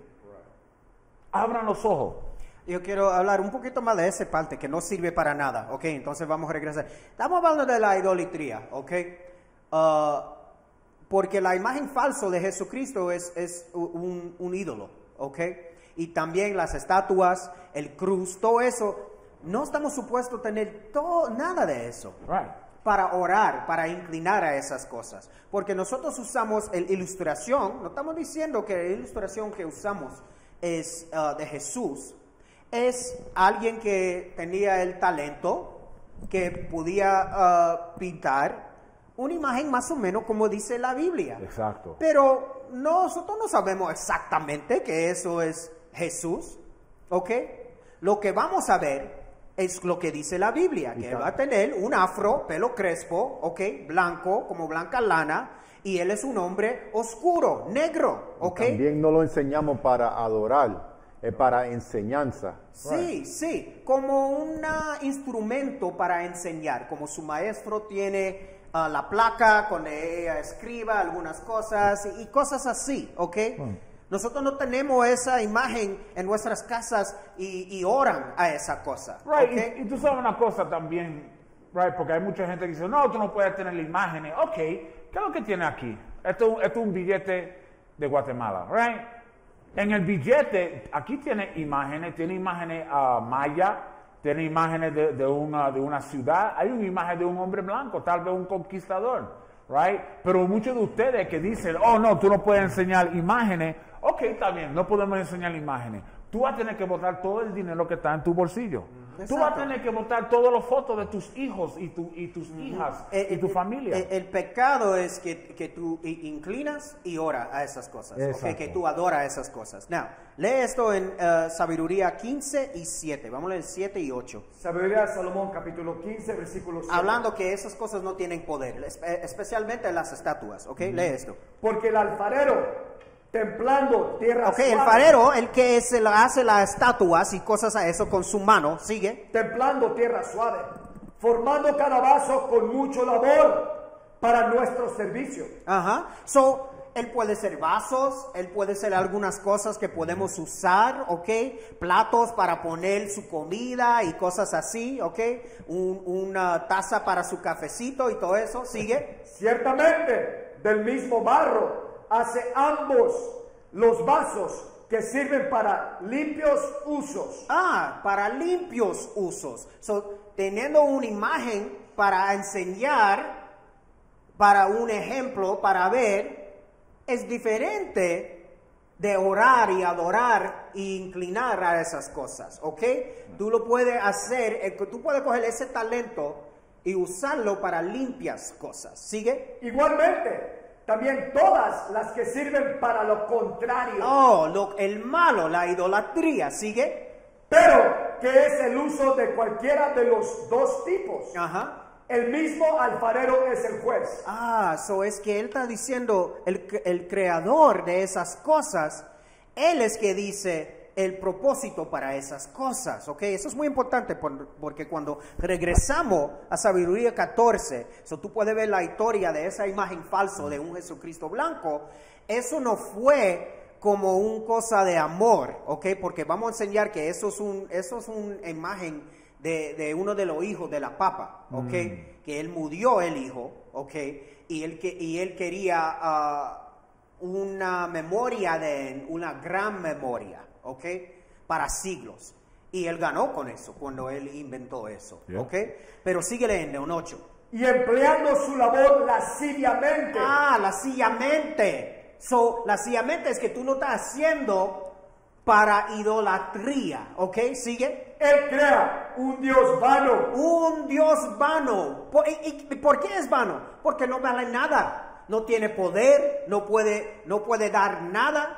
Abran los ojos. Yo quiero hablar un poquito más de esa parte que no sirve para nada, ¿ok? Entonces vamos a regresar. Estamos hablando de la idolatría, ¿ok? Uh, porque la imagen falsa de Jesucristo es, es un, un ídolo, ¿ok? Y también las estatuas, el cruz, todo eso. No estamos supuestos a tener todo, nada de eso. Right. Para orar, para inclinar a esas cosas. Porque nosotros usamos la ilustración, no estamos diciendo que la ilustración que usamos es uh, de Jesús, es alguien que tenía el talento, que podía uh, pintar una imagen más o menos como dice la Biblia. Exacto. Pero nosotros no sabemos exactamente que eso es Jesús, ¿ok? Lo que vamos a ver es lo que dice la Biblia, que él va a tener un afro, pelo crespo, ok, blanco, como blanca lana, y él es un hombre oscuro, negro, ok. Y también no lo enseñamos para adorar, es para enseñanza. Sí, Right. sí, como un instrumento para enseñar, como su maestro tiene uh, la placa, con ella escriba algunas cosas y, y cosas así, ok. Hmm. Nosotros no tenemos esa imagen en nuestras casas y, y oran a esa cosa. Right. ¿Okay? Y, y tú sabes una cosa también, right? Porque hay mucha gente que dice, no, tú no puedes tener imágenes. Ok, ¿qué es lo que tiene aquí? Esto, esto es un billete de Guatemala, right? En el billete, aquí tiene imágenes, tiene imágenes uh, maya, tiene imágenes de, de, una, de una ciudad, hay una imagen de un hombre blanco, tal vez un conquistador, right? Pero muchos de ustedes que dicen, oh no, tú no puedes enseñar imágenes. Ok, está bien, no podemos enseñar imágenes. Tú vas a tener que botar todo el dinero que está en tu bolsillo. Exacto. Tú vas a tener que botar todas las fotos de tus hijos y, tu, y tus hijas el, y tu el, familia. El, el pecado es que, que tú inclinas y oras a esas cosas. Okay, que tú adoras esas cosas. Now, lee esto en uh, Sabiduría quince y siete. Vamos a leer siete y ocho. Sabiduría de Salomón, capítulo quince, versículo siete. Hablando que esas cosas no tienen poder, especialmente las estatuas. Ok, mm-hmm. Lee esto. Porque el alfarero, templando tierra okay, suave. El farero, el que se hace las estatuas y cosas a eso con su mano, sigue. Templando tierra suave, formando cada vaso con mucho labor para nuestro servicio. Ajá. Uh-huh. So, él puede ser vasos, él puede ser algunas cosas que podemos usar, ¿ok? Platos para poner su comida y cosas así, ¿ok? Un, una taza para su cafecito y todo eso, sigue. Ciertamente, del mismo barro hace ambos los vasos que sirven para limpios usos. Ah, para limpios usos. So, teniendo una imagen para enseñar, para un ejemplo, para ver, es diferente de orar y adorar e inclinar a esas cosas, ¿ok? Tú lo puedes hacer, tú puedes coger ese talento y usarlo para limpias cosas. ¿Sigue? Igualmente, también todas las que sirven para lo contrario. Oh, lo, el malo, la idolatría, ¿sigue? Pero que es el uso de cualquiera de los dos tipos. Ajá. El mismo alfarero es el juez. Ah, so es que él está diciendo, el, el creador de esas cosas, él es que dice el propósito para esas cosas, ¿ok? Eso es muy importante por, porque cuando regresamos a Sabiduría catorce, so tú puedes ver la historia de esa imagen falsa de un Jesucristo blanco, eso no fue como una cosa de amor, ¿ok? Porque vamos a enseñar que eso es un, eso es una imagen de, de uno de los hijos de la papa, ¿ok? Mm. Que él murió el hijo, ¿ok? Y él, que, y él quería uh, una memoria de él, una gran memoria, ¿ok? Para siglos. Y él ganó con eso, cuando él inventó eso, yeah. ¿Ok? Pero sigue leyendo, un ocho. Y empleando su labor lascivamente. Ah, lascivamente. So, lascivamente es que tú no estás haciendo para idolatría, ¿ok? Sigue. Él crea un Dios vano. Un Dios vano. ¿Por, y, y, ¿por qué es vano? Porque no vale nada. No tiene poder, no puede, no puede dar nada.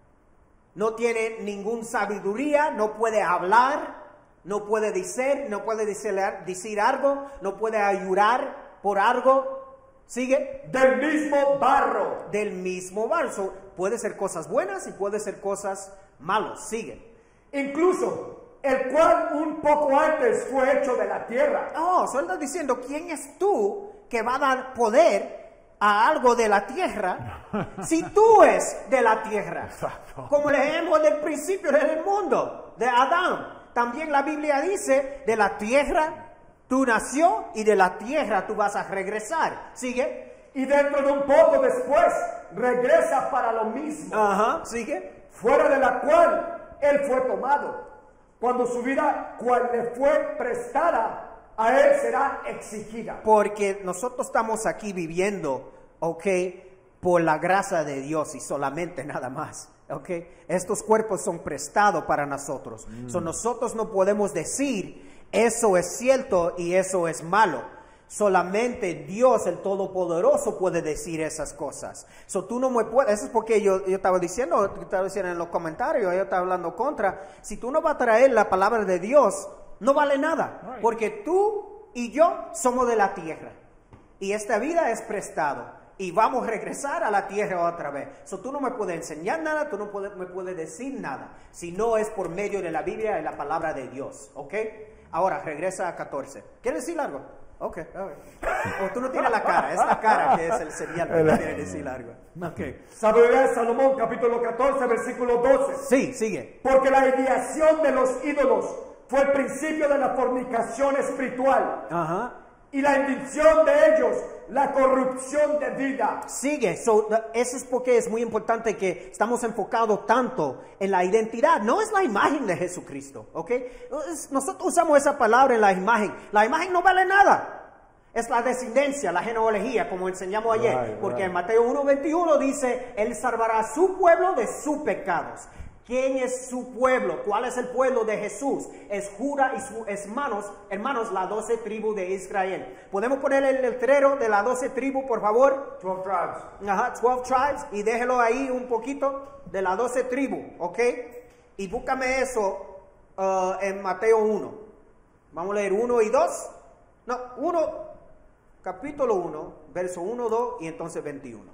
No tiene ninguna sabiduría, no puede hablar, no puede decir, no puede decir, decir algo, no puede ayudar por algo. ¿Sigue? Del mismo barro. Del mismo barro. So, puede ser cosas buenas y puede ser cosas malas. Sigue. Incluso el cual un poco antes fue hecho de la tierra. Oh, solo está diciendo, ¿quién es tú que va a dar poder a algo de la tierra, si tú es de la tierra? Exacto. Como leemos del principio del mundo, de Adán. También la Biblia dice, de la tierra tú nació y de la tierra tú vas a regresar. ¿Sigue? Y dentro de un poco después, regresa para lo mismo. Ajá, ¿sigue? Fuera de la cual él fue tomado, cuando su vida, cual le fue prestada, a él será exigida. Porque nosotros estamos aquí viviendo, ¿ok? Por la gracia de Dios y solamente nada más, ¿ok? Estos cuerpos son prestados para nosotros. Mm. So, nosotros no podemos decir, eso es cierto y eso es malo. Solamente Dios, el Todopoderoso, puede decir esas cosas. So, tú no me puedes, eso es porque yo, yo estaba diciendo, estaba diciendo en los comentarios, yo estaba hablando contra, si tú no vas a traer la palabra de Dios, no vale nada, porque tú y yo somos de la tierra y esta vida es prestado y vamos a regresar a la tierra otra vez. So, tú no me puedes enseñar nada, tú no puedes, me puedes decir nada, si no es por medio de la Biblia y la palabra de Dios, ¿ok? Ahora regresa a catorce. ¿Quieres decir algo? Ok, o oh, tú no tienes la cara, es la cara que es el señal que quiere decir algo. Okay. Sabiduría de Salomón, capítulo catorce, versículo doce. Sí, sigue. Porque la ideación de los ídolos fue el principio de la fornicación espiritual. Ajá. Y la invención de ellos, la corrupción de vida. Sigue. So, eso es porque es muy importante que estamos enfocados tanto en la identidad. No es la imagen de Jesucristo, ¿ok? Nosotros usamos esa palabra en la imagen. La imagen no vale nada. Es la descendencia, la genealogía, como enseñamos ayer. Right, porque right. En Mateo uno veintiuno dice, Él salvará a su pueblo de sus pecados. ¿Quién es su pueblo? ¿Cuál es el pueblo de Jesús? Es Judá y sus hermanos, hermanos, las doce tribus de Israel. ¿Podemos poner el letrero de las doce tribus, por favor? Twelve tribes. Ajá, twelve tribes. Y déjelo ahí un poquito de las doce tribus, ¿ok? Y búscame eso uh, en Mateo uno. Vamos a leer uno y dos. No, uno, capítulo uno, verso uno, dos y entonces veintiuno.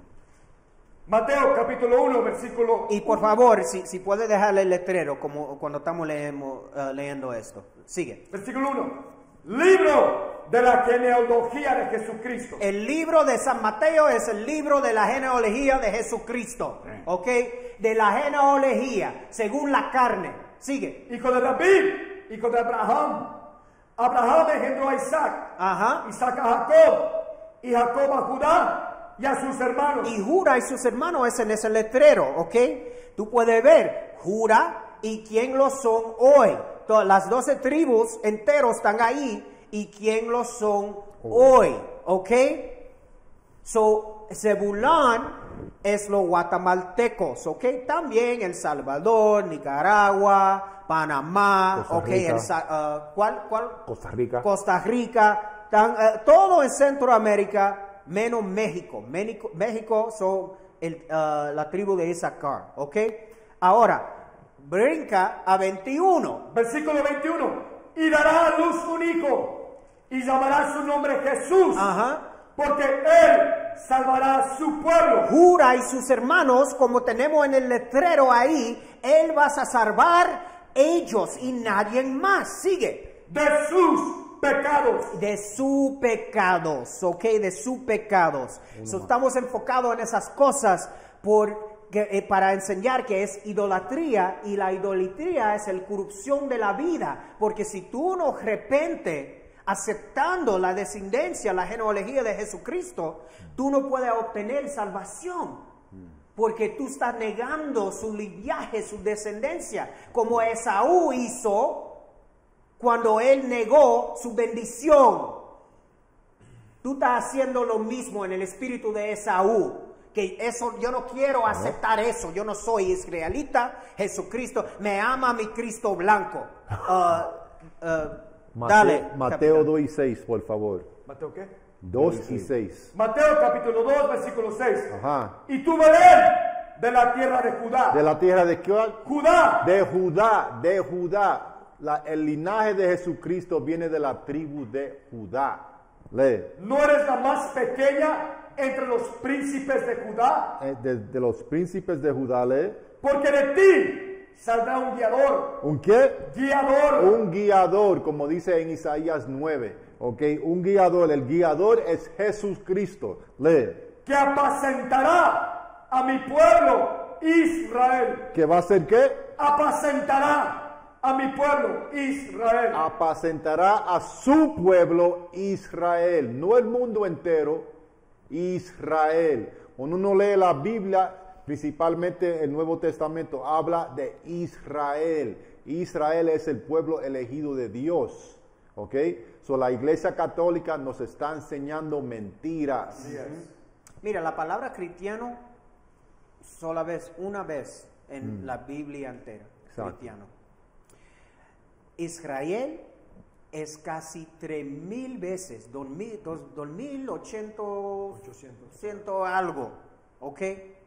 Mateo capítulo uno, versículo... Y por favor, si, si puede dejarle el letrero como cuando estamos leemos, uh, leyendo esto. Sigue. Versículo uno. Libro de la genealogía de Jesucristo. El libro de San Mateo es el libro de la genealogía de Jesucristo. ¿Ok? De la genealogía, según la carne. Sigue. Hijo de David, hijo de Abraham. Abraham engendró a Isaac. Ajá. Isaac a Jacob. Y Jacob a Judá. Y a sus hermanos. Y Judá y sus hermanos es en ese letrero, ¿ok? Tú puedes ver Judá y quién lo son hoy. Todas las doce tribus enteros están ahí y quién lo son hoy, ¿ok? So, Zebulón es los guatemaltecos, ¿ok? También El Salvador, Nicaragua, Panamá, Costa ¿ok? Rica. El, uh, ¿cuál, ¿Cuál? Costa Rica. Costa Rica, tan, uh, todo en Centroamérica. Menos México. México, México son el, uh, la tribu de Isaacar, ¿ok? Ahora, brinca a veintiuno. Versículo veintiuno. Y dará a luz un hijo, y llamará su nombre Jesús, Ajá. porque Él salvará a su pueblo. Jura y sus hermanos, como tenemos en el letrero ahí, Él va a salvar ellos y nadie más. Sigue. De sus pecados. De sus pecados, ok, de sus pecados. So, estamos enfocados en esas cosas por, que, eh, para enseñar que es idolatría, y la idolatría es la corrupción de la vida, porque si tú no repente aceptando la descendencia, la genealogía de Jesucristo, tú no puedes obtener salvación, porque tú estás negando su linaje, su descendencia, como Esaú hizo cuando él negó su bendición. Tú estás haciendo lo mismo en el espíritu de Esaú, que eso, yo no quiero aceptar eso, yo no soy israelita, Jesucristo me ama mi Cristo blanco. Uh, uh, Mateo, dale, Mateo capitán. dos y seis, por favor. ¿Mateo qué? dos y seis. Mateo capítulo dos, versículo seis. Ajá. Y tú, Belén, de la tierra de Judá. De la tierra de cuál? Judá. De Judá, de Judá. La- el linaje de Jesucristo viene de la tribu de Judá. Lee. ¿No eres la más pequeña entre los príncipes de Judá? Eh, De, de los príncipes de Judá, lee. Porque de ti saldrá un guiador. ¿Un qué? Guiador. Un guiador, como dice en Isaías nueve. Ok, un guiador. El guiador es Jesucristo. Lee. Que apacentará a mi pueblo Israel. ¿Que va a ser qué? Apacentará a mi pueblo Israel. Apacentará a su pueblo Israel. No el mundo entero, Israel. Cuando uno lee la Biblia, principalmente el Nuevo Testamento, habla de Israel. Israel es el pueblo elegido de Dios. ¿Ok? So, la Iglesia Católica nos está enseñando mentiras. Así es. Mira, la palabra cristiano, sola vez, una vez en Mm. la Biblia entera. Exacto. Cristiano. Israel es casi tres mil veces, dos mil, dos, dos mil ochocientos, ciento algo, ¿ok?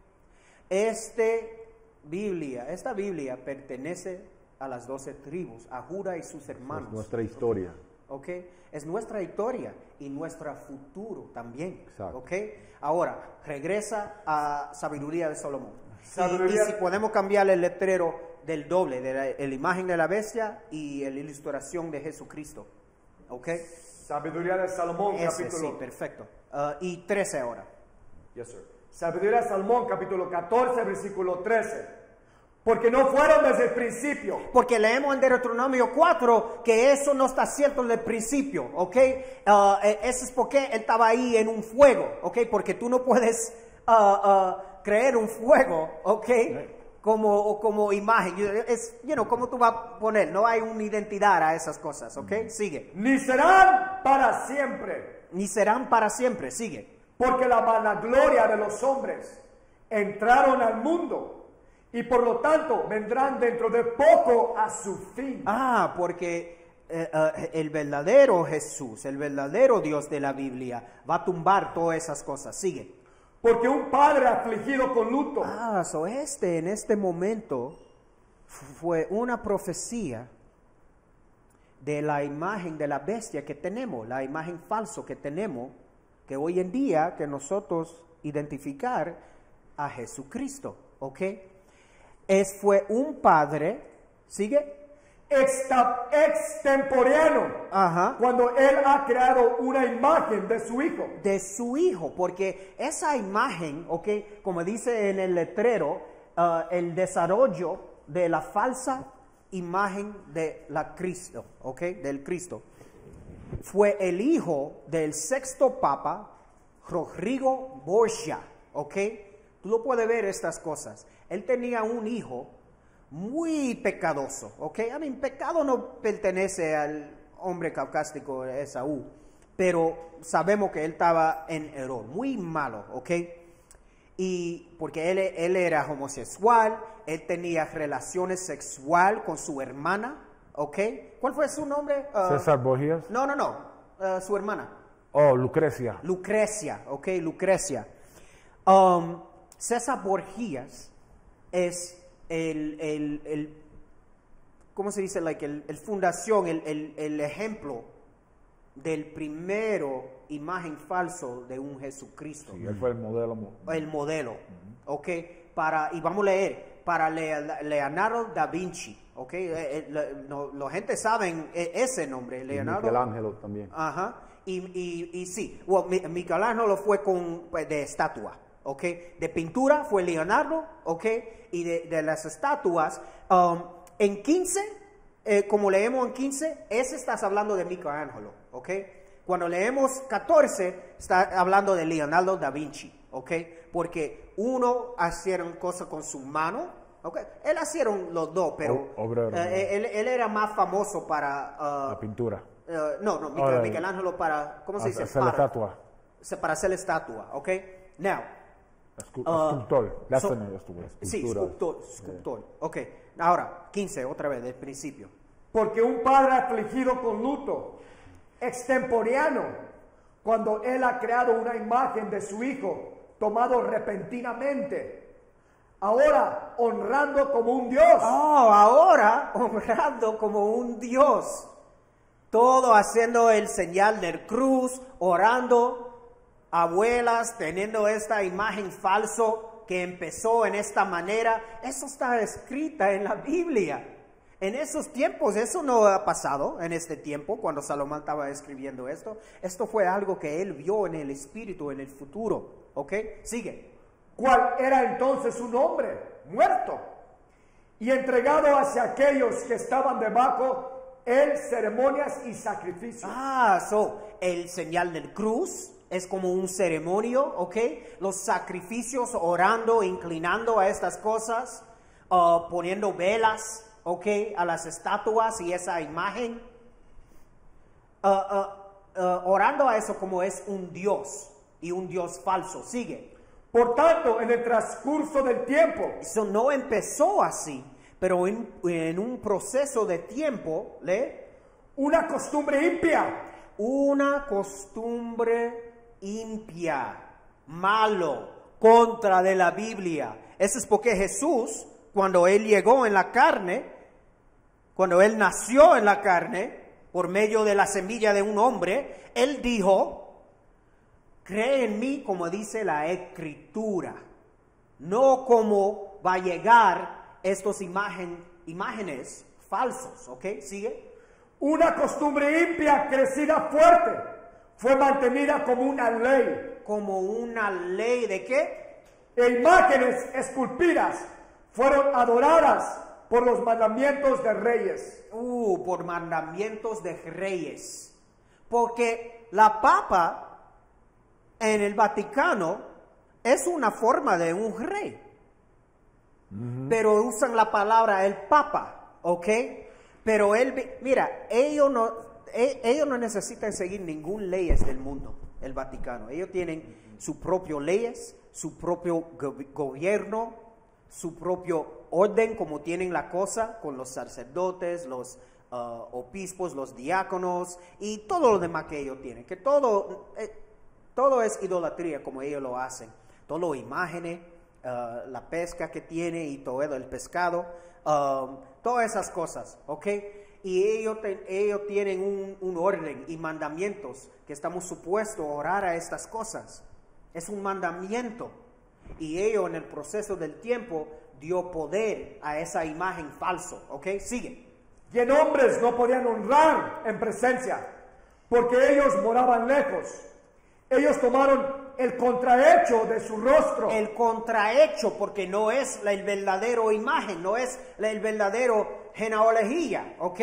Este Biblia, esta Biblia pertenece a las doce tribus, a Judá y sus hermanos. Es nuestra historia. ¿Ok? Es nuestra historia y nuestro futuro también. Exacto. ¿Ok? Ahora, regresa a Sabiduría de Salomón. Y- Sabiduría- Y, si podemos cambiar el letrero del doble, de la, de la imagen de la bestia y la ilustración de Jesucristo. ¿Ok? Sabiduría de Salomón, Ese, capítulo. sí, perfecto. Uh, y trece ahora. Yes, sir. Sabiduría de Salomón, capítulo catorce, versículo trece. Porque no fueron desde el principio. Porque leemos en Deuteronomio cuatro que eso no está cierto desde el principio, ¿ok? Uh, eh, eso es porque él estaba ahí en un fuego, ¿ok? Porque tú no puedes uh, uh, creer un fuego, ¿ok? Como, o como imagen. Es, you know, ¿cómo tú vas a poner? No hay una identidad a esas cosas, ¿ok? Sigue. Ni serán para siempre. Ni serán para siempre, sigue. Porque la vanagloria de los hombres entraron al mundo. Y por lo tanto vendrán dentro de poco a su fin. Ah, porque eh, eh, el verdadero Jesús, el verdadero Dios de la Biblia, va a tumbar todas esas cosas. Sigue. Porque un padre afligido con luto. Ah, so este en este momento fue una profecía de la imagen de la bestia que tenemos, la imagen falso que tenemos, que hoy en día que nosotros identificar a Jesucristo, ¿ok? Es, fue un padre, ¿sigue? Exta- extemporeano. Ajá. Cuando él ha creado una imagen de su hijo. De su hijo, porque esa imagen, ¿ok? Como dice en el letrero, uh, el desarrollo de la falsa imagen de la Cristo, ¿ok? Del Cristo. Fue el hijo del sexto papa, Rodrigo Borgia, ¿ok? Tú lo puedes ver estas cosas. Él tenía un hijo muy pecadoso, ¿ok? I mean, pecado no pertenece al hombre caucásico Esaú, pero sabemos que él estaba en error, muy malo, ¿ok? Y porque él, él era homosexual, él tenía relaciones sexuales con su hermana, ¿ok? ¿Cuál fue su nombre? Uh, César Borgias. No, no, no, uh, su hermana. Oh, Lucrecia. Lucrecia, ¿ok? Lucrecia. Um, César Borgias es el, el, el ¿cómo se dice? Like el, el fundación, el, el, el ejemplo del primero imagen falso de un Jesucristo. Sí, él fue el modelo. El modelo, uh-huh. ¿ok? Para, y vamos a leer, para Leonardo da Vinci, ¿ok? Eh, eh, la, no, la gente sabe ese nombre, Leonardo. Y Michelangelo también. Ajá, y, y, y sí, well, Michelangelo fue con, pues, de estatua, ¿ok? De pintura fue Leonardo, ¿ok? Y de, de las estatuas, um, en quince, eh, como leemos en quince, ese estás hablando de Michelangelo, ¿ok? Cuando leemos catorce, está hablando de Leonardo da Vinci, ¿ok? Porque uno hicieron cosas con su mano, ¿ok? Él hicieron los dos, pero o, obrero, eh, él, él era más famoso para... Uh, la pintura. Uh, no, no, Michel, oh, Michelangelo para... ¿Cómo se dice? Hacer la estatua. Para hacer la estatua, ¿ok? Now... Escu uh, escultor. That's so, the name, escultor. Sí, escultor, escultor. Yeah. Ok, ahora, quince, otra vez, del principio. Porque un padre afligido con luto, extemporeano, cuando él ha creado una imagen de su hijo, tomado repentinamente, ahora honrando como un Dios. Oh, ahora honrando como un Dios. Todo haciendo el señal del cruz, orando. Abuelas teniendo esta imagen falso que empezó en esta manera. Eso está escrita en la Biblia. En esos tiempos, eso no ha pasado en este tiempo, cuando Salomón estaba escribiendo esto. Esto fue algo que él vio en el espíritu, en el futuro. ¿Ok? Sigue. ¿Cuál era entonces su nombre? Muerto. Y entregado hacia aquellos que estaban debajo, él ceremonias y sacrificios. Ah, so, el señal del cruz es como un ceremonio, ¿ok? Los sacrificios, orando, inclinando a estas cosas, uh, poniendo velas, ¿ok? A las estatuas y esa imagen. Uh, uh, uh, orando a eso como es un Dios y un Dios falso. Sigue. Por tanto, en el transcurso del tiempo. Eso no empezó así, pero en, en un proceso de tiempo, ¿le? Una costumbre impía. Una costumbre impía, malo, contra de la Biblia. Eso es porque Jesús, cuando Él llegó en la carne, cuando Él nació en la carne, por medio de la semilla de un hombre, Él dijo, cree en mí como dice la Escritura, no como va a llegar estos imagen, imágenes falsos, ¿ok? ¿Sigue? Una costumbre impía crecida fuerte. Fue mantenida como una ley. ¿Como una ley de qué? E imágenes esculpidas fueron adoradas por los mandamientos de reyes. Uh, por mandamientos de reyes. Porque la papa en el Vaticano es una forma de un rey. Uh-huh. Pero usan la palabra el papa, ¿ok? Pero él, mira, ellos no... Ellos no necesitan seguir ninguna leyes del mundo, el Vaticano. Ellos tienen sus propias leyes, su propio go gobierno, su propio orden, como tienen la cosa con los sacerdotes, los uh, obispos, los diáconos y todo lo demás que ellos tienen. Que todo, eh, todo es idolatría como ellos lo hacen. Todo imágenes, uh, la pesca que tiene y todo el pescado, uh, todas esas cosas, ¿ok? Y ellos, te, ellos tienen un, un orden y mandamientos que estamos supuestos a orar a estas cosas. Es un mandamiento. Y ellos en el proceso del tiempo dio poder a esa imagen falso. ¿Ok? Sigue. Y en hombres no podían honrar en presencia, porque ellos moraban lejos. Ellos tomaron el contrahecho de su rostro. El contrahecho, porque no es la el verdadero imagen, no es la el verdadero genealogía, ¿ok?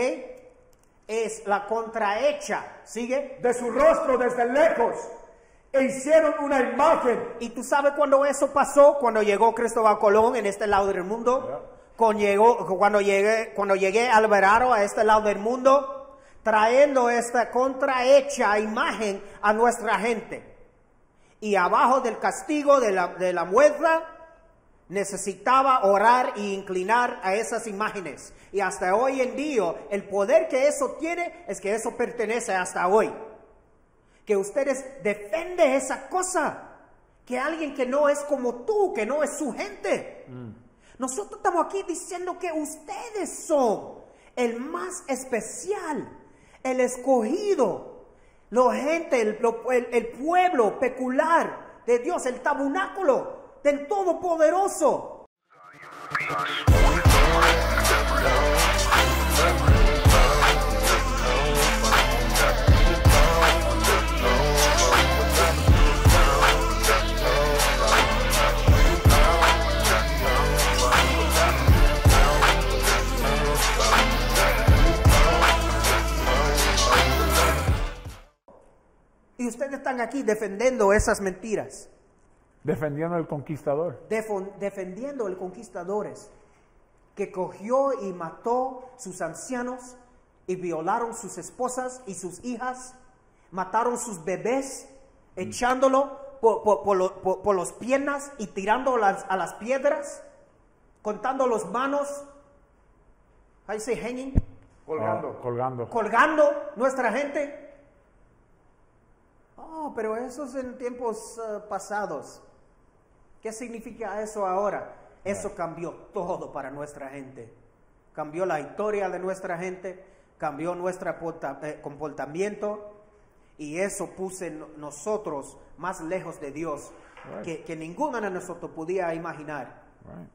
Es la contrahecha, ¿sigue? De su rostro desde lejos, e hicieron una imagen. ¿Y tú sabes cuándo eso pasó? Cuando llegó Cristóbal Colón en este lado del mundo. Yeah. Cuando, llegó, cuando, llegué, cuando llegué Alvarado a este lado del mundo, trayendo esta contrahecha imagen a nuestra gente. Y abajo del castigo de la, de la muerte, necesitaba orar e inclinar a esas imágenes. Y hasta hoy en día, el poder que eso tiene es que eso pertenece hasta hoy. Que ustedes defienden esa cosa. Que alguien que no es como tú, que no es su gente. Mm. Nosotros estamos aquí diciendo que ustedes son el más especial, el escogido, La gente, el, el, el pueblo peculiar de Dios, el tabernáculo del Todopoderoso. Y ustedes están aquí defendiendo esas mentiras. Defendiendo al conquistador. Defon, defendiendo al conquistadores que cogió y mató sus ancianos y violaron sus esposas y sus hijas, mataron sus bebés, mm. echándolo por, por, por, lo, por, por las piernas y tirando las, a las piedras, contando las manos. How you say hanging? Colgando. Oh, colgando. Colgando nuestra gente. Oh, pero eso es en tiempos uh, pasados. ¿Qué significa eso ahora? Eso cambió todo para nuestra gente. Cambió la historia de nuestra gente, cambió nuestro eh, comportamiento y eso puso nosotros más lejos de Dios right. que, que ninguno de nosotros podía imaginar. Right.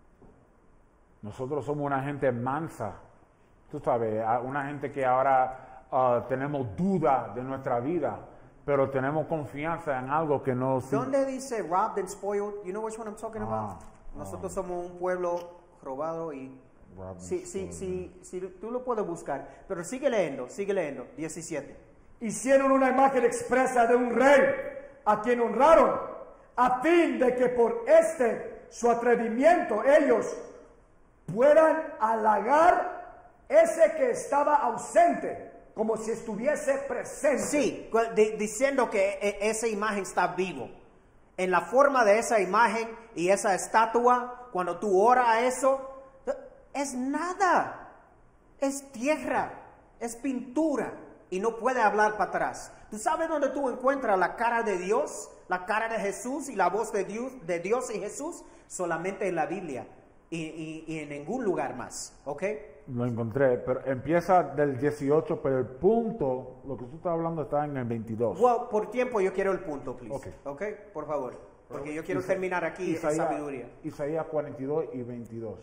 Nosotros somos una gente mansa, tú sabes, una gente que ahora uh, tenemos duda de nuestra vida. Pero tenemos confianza en algo que no... ¿Dónde dice robbed and spoiled? You know which one I'm talking about? Ah, Nosotros ah. somos un pueblo robado y... Sí, sí, sí, sí, tú lo puedes buscar. Pero sigue leyendo, sigue leyendo. diecisiete. Hicieron una imagen expresa de un rey a quien honraron, a fin de que por este su atrevimiento ellos puedan halagar ese que estaba ausente, como si estuviese presente. Sí, de, diciendo que e, esa imagen está vivo. En la forma de esa imagen y esa estatua, cuando tú oras a eso, es nada. Es tierra, es pintura y no puede hablar para atrás. ¿Tú sabes dónde tú encuentras la cara de Dios, la cara de Jesús y la voz de Dios, de Dios y Jesús? Solamente en la Biblia y, y, y en ningún lugar más, ¿ok? Lo encontré, pero empieza del dieciocho, pero el punto, lo que tú estás hablando está en el veintidós. Well, por tiempo yo quiero el punto, please. Ok, okay? Por favor, porque yo quiero Isa terminar aquí Isaías, en sabiduría. Isaías cuarenta y dos y veintidós.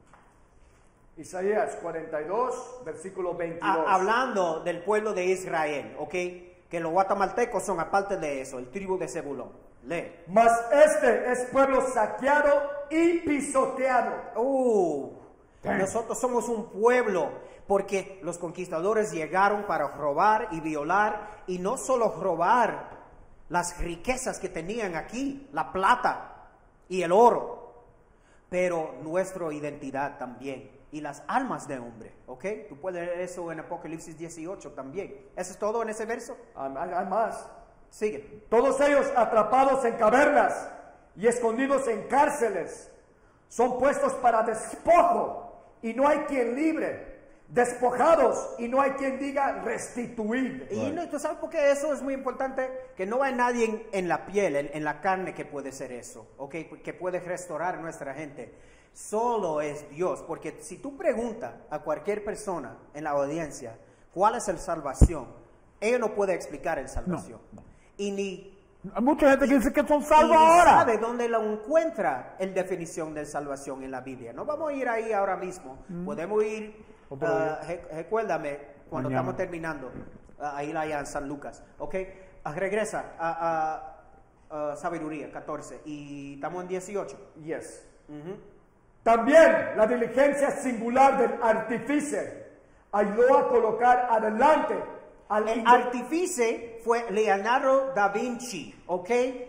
Isaías cuarenta y dos, versículo veintidós. A, hablando del pueblo de Israel, ¿ok? Que los guatemaltecos son aparte de eso, el tribu de Zebulón. Lee. Mas este es pueblo saqueado y pisoteado. Uh. Nosotros somos un pueblo porque los conquistadores llegaron para robar y violar y no solo robar las riquezas que tenían aquí, la plata y el oro, pero nuestra identidad también y las almas de hombre, ¿ok? Tú puedes leer eso en Apocalipsis dieciocho también. ¿Eso es todo en ese verso? Um, hay más. Sigue. Todos ellos atrapados en cavernas y escondidos en cárceles son puestos para despojo. Y no hay quien libre, despojados y no hay quien diga restituir. Y no, tú sabes por qué eso es muy importante, que no hay nadie en, en la piel, en, en la carne que puede ser eso, ¿okay? Que puede restaurar a nuestra gente. Solo es Dios, porque si tú preguntas a cualquier persona en la audiencia cuál es el salvación, ellos no pueden explicar el salvación. No, no. Y ni hay mucha gente que dice que son salvos y ahora. ¿Sabe dónde lo encuentra en definición de salvación en la Biblia? No vamos a ir ahí ahora mismo. Mm. Podemos ir, uh, recuérdame, cuando Mañana. estamos terminando, uh, ahí allá en San Lucas. ¿Ok? Uh, regresa a, a, a Sabiduría catorce y estamos en dieciocho. Yes. Uh-huh. También la diligencia singular del artífice ayudó a colocar adelante al el artífice fue Leonardo da Vinci, ¿ok?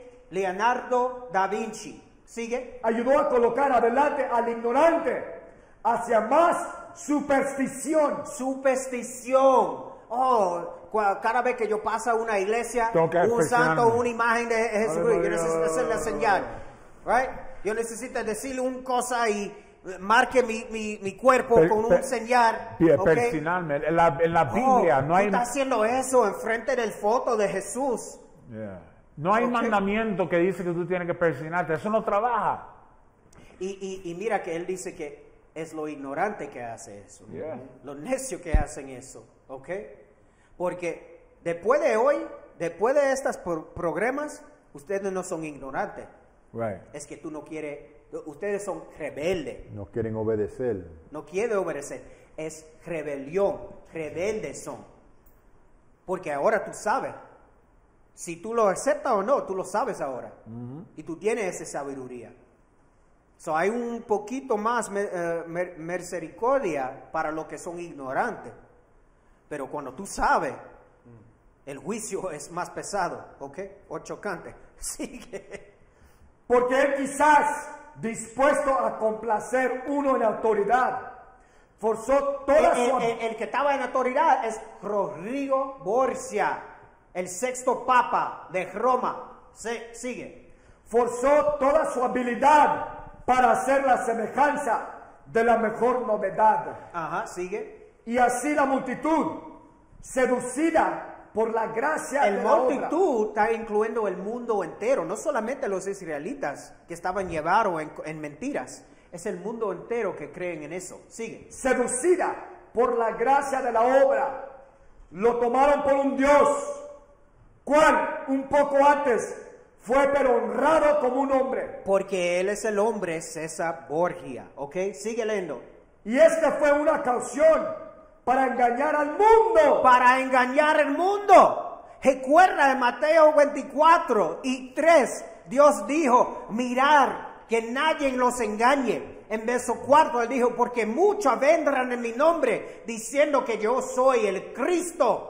Leonardo da Vinci. ¿Sigue? Ayudó a colocar adelante al ignorante hacia más superstición. Superstición. Oh, cada vez que yo paso a una iglesia, un santo, una imagen de Jesucristo, yo necesito hacer la señal. Right? Yo necesito decirle una cosa y marque mi, mi, mi cuerpo per, con un per, señal. Okay. Personalmente, en la, en la Biblia oh, no hay... Está haciendo eso enfrente del foto de Jesús. Yeah. No hay okay. mandamiento que dice que tú tienes que persinarte. Eso no trabaja. Y, y, y mira que él dice que es lo ignorante que hace eso. Yeah. Los necios que hacen eso. ¿Ok? Porque después de hoy, después de estos pro- programas, ustedes no son ignorantes. Right. Es que tú no quieres, ustedes son rebeldes. No quieren obedecer. No quieren obedecer. Es rebelión. Rebeldes son. Porque ahora tú sabes. Si tú lo aceptas o no, tú lo sabes ahora. Uh-huh. Y tú tienes esa sabiduría. So, hay un poquito más mer, uh, mer, misericordia para los que son ignorantes. Pero cuando tú sabes, el juicio es más pesado, ¿ok? O chocante. Sigue. Porque él quizás, dispuesto a complacer uno en autoridad, forzó toda el, su... el, el que estaba en autoridad es Rodrigo Borgia, el sexto papa de Roma. Se, sigue. Forzó toda su habilidad para hacer la semejanza de la mejor novedad. Ajá, sigue. Y así la multitud, seducida por la gracia el de la multitud obra, está incluyendo el mundo entero, no solamente los israelitas que estaban llevados en, en mentiras, es el mundo entero que creen en eso. Sigue. Seducida por la gracia de la obra, lo tomaron por un Dios, cual un poco antes fue pero honrado como un hombre. Porque él es el hombre César Borgia, ¿ok? Sigue leyendo. Y esta fue una caución para engañar al mundo. Para engañar al mundo. Recuerda en Mateo veinticuatro y tres, Dios dijo, mirar que nadie los engañe. En verso cuatro él dijo, porque muchos vendrán en mi nombre diciendo que yo soy el Cristo.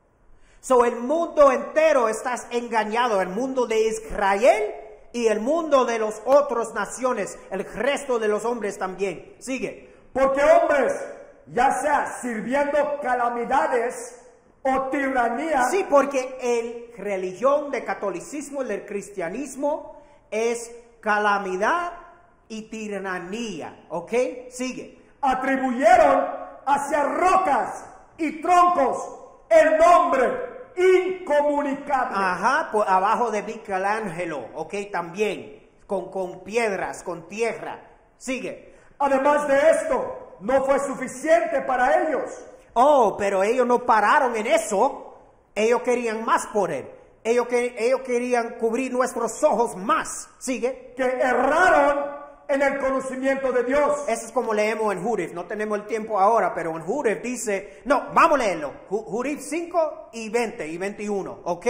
So el mundo entero está engañado, el mundo de Israel y el mundo de las otras naciones, el resto de los hombres también. Sigue. Porque hombres, ya sea sirviendo calamidades o tiranía. Sí, porque el religión del catolicismo y del cristianismo es calamidad y tiranía, ¿ok? Sigue. Atribuyeron hacia rocas y troncos el nombre incomunicable. Ajá, por abajo de Michelangelo, ¿ok? También, con, con piedras, con tierra. Sigue. Además de esto, no fue suficiente para ellos. Oh, pero ellos no pararon en eso. Ellos querían más poder. Ellos, que, ellos querían cubrir nuestros ojos más. Sigue. Que erraron en el conocimiento de Dios. Eso es como leemos en Judith. No tenemos el tiempo ahora, pero en Judith dice... No, vamos a leerlo. Judith cinco y veinte y veintiuno, ¿ok?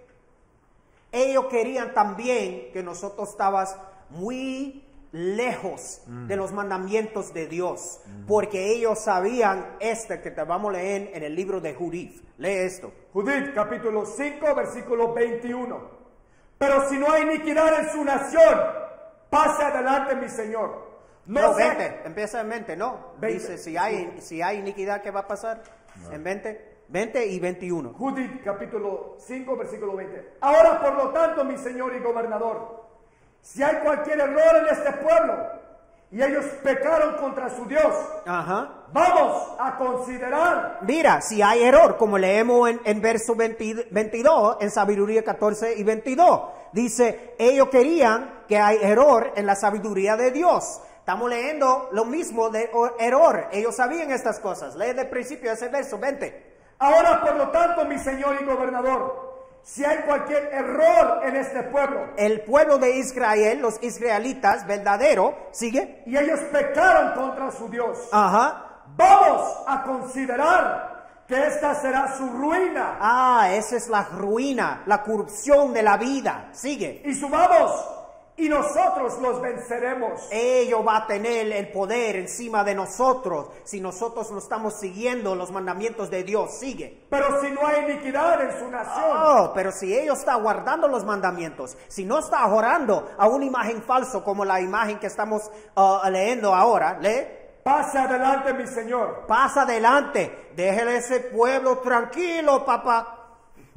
Ellos querían también que nosotros estábamos muy lejos mm. de los mandamientos de Dios. Mm. Porque ellos sabían este que te vamos a leer en el libro de Judith. Lee esto. Judith capítulo cinco versículo veintiuno. Pero si no hay iniquidad en su nación, pase adelante mi Señor. No, no veinte, empieza en veinte, ¿no? veinte. Dice, si hay, si hay iniquidad, ¿qué va a pasar? No. En veinte, veinte y veintiuno. Judith capítulo cinco versículo veinte. Ahora por lo tanto mi Señor y Gobernador, si hay cualquier error en este pueblo y ellos pecaron contra su Dios, ajá, vamos a considerar. Mira, si hay error, como leemos en, en verso veinte, veintidós, en Sabiduría catorce y veintidós, dice, ellos querían que hay error en la sabiduría de Dios. Estamos leyendo lo mismo de error. Ellos sabían estas cosas. Lee del principio ese verso, veinte. Ahora, por lo tanto, mi Señor y Gobernador, si hay cualquier error en este pueblo. El pueblo de Israel, los israelitas, verdadero, sigue. Y ellos pecaron contra su Dios. Ajá. Vamos a considerar que esta será su ruina. Ah, esa es la ruina, la corrupción de la vida. Sigue. Y subamos y nosotros los venceremos. Ellos va a tener el poder encima de nosotros si nosotros no estamos siguiendo los mandamientos de Dios. Sigue. Pero si no hay iniquidad en su nación. Oh, pero si ellos están guardando los mandamientos, si no está orando a una imagen falsa como la imagen que estamos uh, leyendo ahora, lee. Pasa adelante, mi Señor. Pasa adelante. Déjele ese pueblo tranquilo, papá.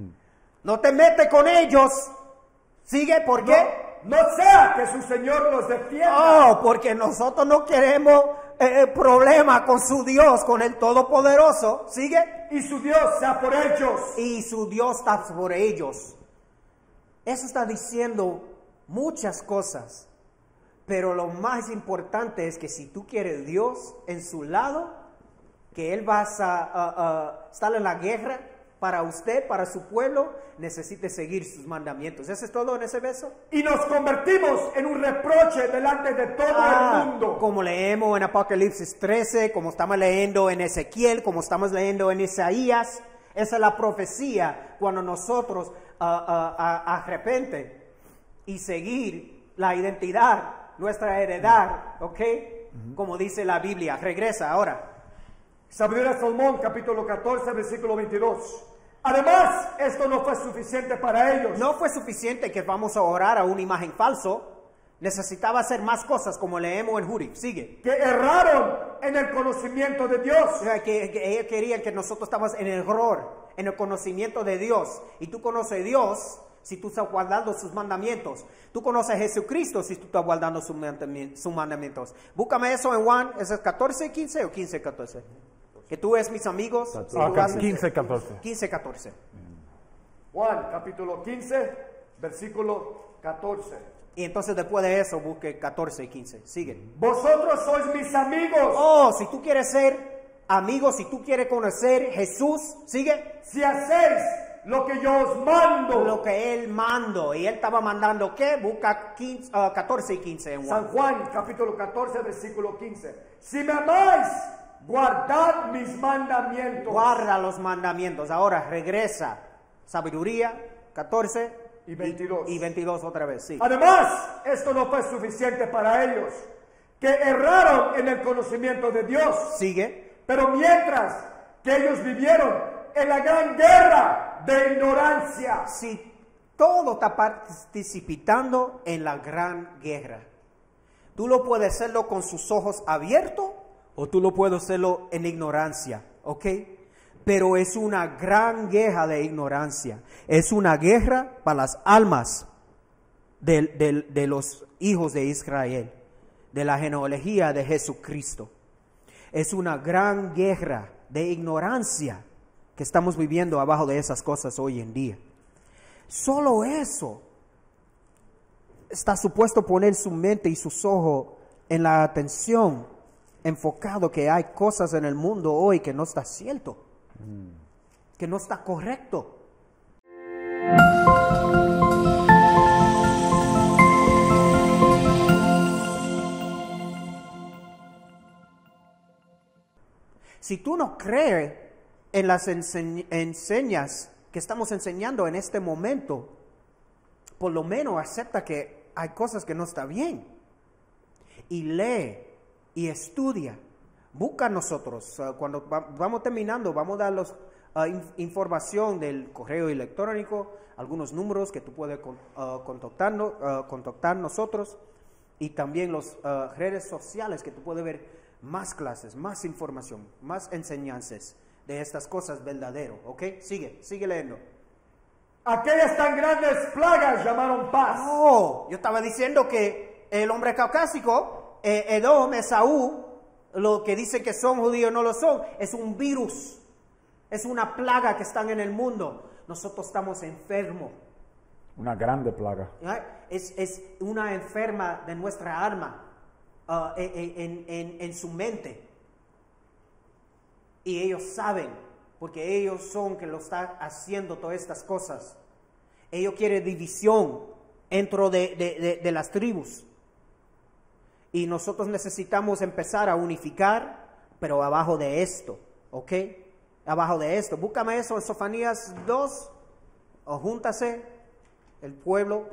No te metes con ellos. Sigue, ¿por qué? No, no sea que su Señor los defienda. Oh, porque nosotros no queremos eh, problema con su Dios, con el Todopoderoso. Sigue. Y su Dios sea por ellos. Y su Dios está por ellos. Eso está diciendo muchas cosas. Pero lo más importante es que si tú quieres Dios en su lado, que Él va a, a, a estar en la guerra para usted, para su pueblo, necesite seguir sus mandamientos. ¿Eso es todo en ese verso? Y nos convertimos en un reproche delante de todo Ah, el mundo. como leemos en Apocalipsis trece, como estamos leyendo en Ezequiel, como estamos leyendo en Isaías. Esa es la profecía cuando nosotros uh, uh, uh, arrepente y seguir la identidad, nuestra heredad, ¿ok? Uh-huh. Como dice la Biblia. Regresa ahora. Sabiduría de Salomón, capítulo catorce, versículo veintidós. Además, esto no fue suficiente para ellos. No fue suficiente que vamos a orar a una imagen falso. Necesitaba hacer más cosas, como leemos en Judith. Sigue. Que erraron en el conocimiento de Dios. O sea, que, que ellos querían que nosotros estamos en error, en el conocimiento de Dios. Y tú conoces a Dios si tú estás guardando sus mandamientos. Tú conoces a Jesucristo si tú estás guardando sus mandamientos. Búscame eso en Juan, ¿es catorce, quince o quince, catorce? Que tú eres mis amigos. Si Ah, tú haces- quince, catorce. quince, catorce. Juan, capítulo quince, versículo catorce. Y entonces después de eso busque catorce y quince. Sigue. Vosotros sois mis amigos. Oh, si tú quieres ser amigo, si tú quieres conocer Jesús, sigue. Si hacéis lo que yo os mando. Lo que él mandó. Y él estaba mandando, ¿qué? Busca quince, uh, catorce y quince en San Juan. Juan, capítulo catorce, versículo quince. Si me amáis, guardad mis mandamientos. Guarda los mandamientos. Ahora regresa. Sabiduría, catorce Y veintidós. Y, y veintidós otra vez, sí. Además, esto no fue suficiente para ellos, que erraron en el conocimiento de Dios. Sigue. Pero mientras que ellos vivieron en la gran guerra de ignorancia. Si todo está participando en la gran guerra, tú lo puedes hacerlo con sus ojos abiertos o tú lo puedes hacerlo en ignorancia, ¿ok? Pero es una gran guerra de ignorancia. Es una guerra para las almas de, de, de los hijos de Israel, de la genealogía de Jesucristo. Es una gran guerra de ignorancia que estamos viviendo abajo de esas cosas hoy en día. Solo eso está supuesto poner su mente y sus ojos en la atención, enfocado que hay cosas en el mundo hoy que no está cierto, mm. que no está correcto. Si tú no crees en las ense- enseñas que estamos enseñando en este momento, por lo menos acepta que hay cosas que no están bien. Y lee y estudia. Busca a nosotros. Uh, cuando va- vamos terminando, vamos a dar los, uh, in- información del correo electrónico, algunos números que tú puedes con, uh, contactarnos, uh, contactar nosotros, y también las uh, redes sociales que tú puedes ver más clases, más información, más enseñanzas de estas cosas verdaderas, ¿ok? Sigue, sigue leyendo. Aquellas tan grandes plagas llamaron paz. Oh, yo estaba diciendo que el hombre caucásico, eh, Edom, Esaú, lo que dicen que son judíos no lo son, es un virus, es una plaga que están en el mundo. Nosotros estamos enfermos. Una grande plaga. Es, es una enferma de nuestra alma, uh, en, en, en, en su mente. Y ellos saben, porque ellos son que lo están haciendo todas estas cosas. Ellos quieren división dentro de, de, de, de las tribus. Y nosotros necesitamos empezar a unificar, pero abajo de esto, ¿ok? Abajo de esto. Búscame eso en Sofonías dos, o júntase el pueblo.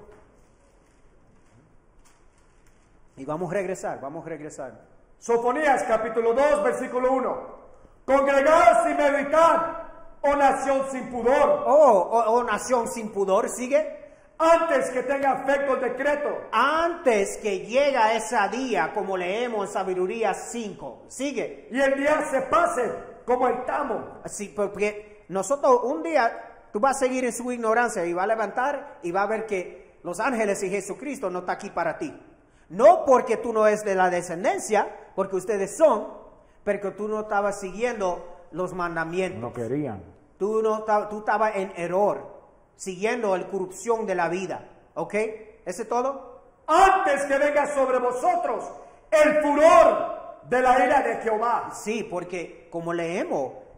Y vamos a regresar, vamos a regresar. Sofonías capítulo dos, versículo uno. Congregaos y meditad, oh nación sin pudor. Oh, oh, oh nación sin pudor, sigue. Antes que tenga efecto el decreto. Antes que llegue ese día, como leemos en Sabiduría cinco. Sigue. Y el día se pase como el tamo. Sí, porque nosotros un día, tú vas a seguir en su ignorancia y va a levantar y va a ver que los ángeles y Jesucristo no está aquí para ti. No porque tú no eres de la descendencia, porque ustedes son, pero que tú no estabas siguiendo los mandamientos. No querían. Tú no tú estabas en error, siguiendo la corrupción de la vida. ¿Ok? ¿Ese es todo? Antes que venga sobre vosotros el furor de la ira de Jehová. Sí, porque como leemos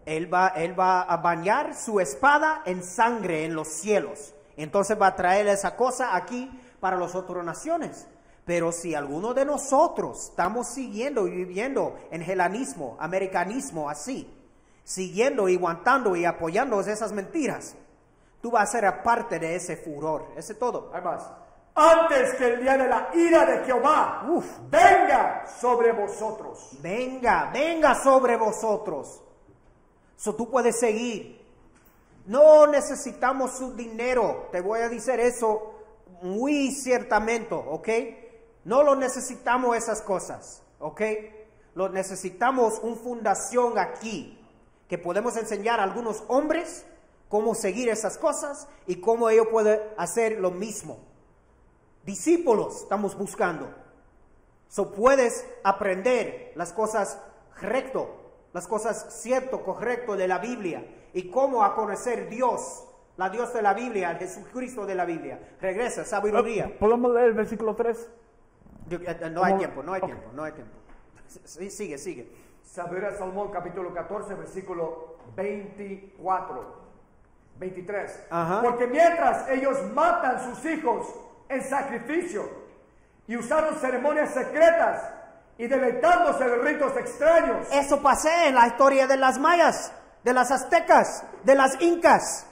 él va, él va a bañar su espada en sangre en los cielos. Entonces va a traer esa cosa aquí para las otras naciones. Pero si alguno de nosotros estamos siguiendo y viviendo en helenismo, americanismo, así, siguiendo y aguantando y apoyando esas mentiras, tú vas a ser parte de ese furor. Ese es todo. Hay más. Antes que el día de la ira de Jehová Uf. venga sobre vosotros. Venga, venga sobre vosotros. So tú puedes seguir. No necesitamos su dinero. Te voy a decir eso muy ciertamente, ¿ok? No lo necesitamos esas cosas, ¿ok? Lo necesitamos una fundación aquí que podemos enseñar a algunos hombres cómo seguir esas cosas y cómo ellos pueden hacer lo mismo. Discípulos estamos buscando. So puedes aprender las cosas recto, las cosas cierto, correcto de la Biblia y cómo a conocer Dios, la Dios de la Biblia, el Jesucristo de la Biblia. Regresa, sabiduría. ¿Podemos leer el versículo tres? Yo, eh, no hay tiempo, no hay tiempo, no hay tiempo. Sí, sigue, sigue. Sabiduría de Salomón, capítulo catorce, versículo veinticuatro, veintitrés. Ajá. Porque mientras ellos matan sus hijos en sacrificio y usaron ceremonias secretas y deleitándose de ritos extraños. Eso pasé en la historia de las mayas, de las aztecas, de las incas.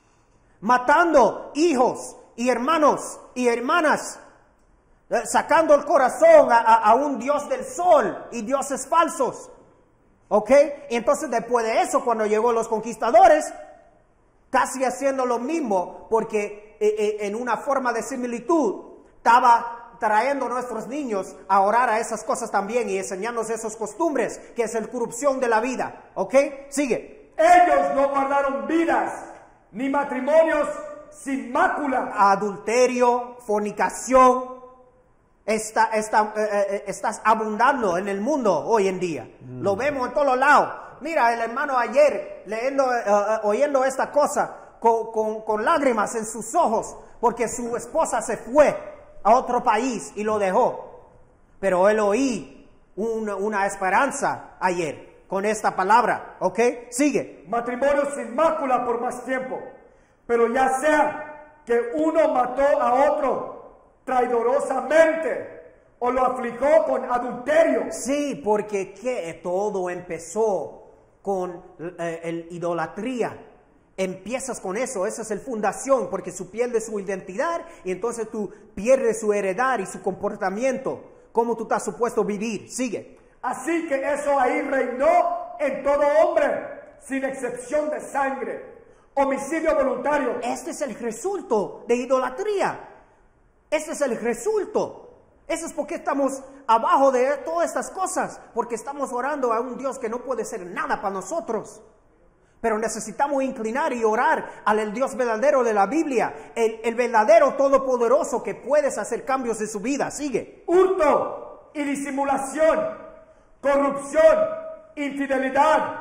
Matando hijos y hermanos y hermanas. Sacando el corazón a, a, a un dios del sol y dioses falsos. ¿Ok? Y entonces después de eso, cuando llegó los conquistadores, casi haciendo lo mismo, porque eh, eh, en una forma de similitud, estaba trayendo a nuestros niños a orar a esas cosas también y enseñándonos esas costumbres, que es la corrupción de la vida. ¿Ok? Sigue. Ellos no guardaron vidas, ni matrimonios sin mácula. Adulterio, fornicación. Está, está, eh, eh, estás abundando en el mundo hoy en día. Mm. Lo vemos en todos lados. Mira, el hermano ayer leyendo, uh, uh, oyendo esta cosa con, con, con lágrimas en sus ojos porque su esposa se fue a otro país y lo dejó. Pero él oí una, una esperanza ayer con esta palabra. ¿Ok? Sigue. Matrimonio sin mácula por más tiempo. Pero ya sea que uno mató a otro traidorosamente o lo afligió con adulterio. Sí, porque ¿qué? Todo empezó con eh, el idolatría. Empiezas con eso, esa es la fundación, porque tú pierdes su identidad y entonces tú pierdes su heredad y su comportamiento, cómo tú estás supuesto a vivir. Sigue. Así que eso ahí reinó en todo hombre, sin excepción de sangre, homicidio voluntario. Este es el resultado de idolatría. Este es el resultado. Eso es porque estamos abajo de todas estas cosas, porque estamos orando a un Dios que no puede ser nada para nosotros. Pero necesitamos inclinar y orar al Dios verdadero de la Biblia, el, el verdadero todopoderoso que puedes hacer cambios en su vida. Sigue. Hurto y disimulación, corrupción, infidelidad,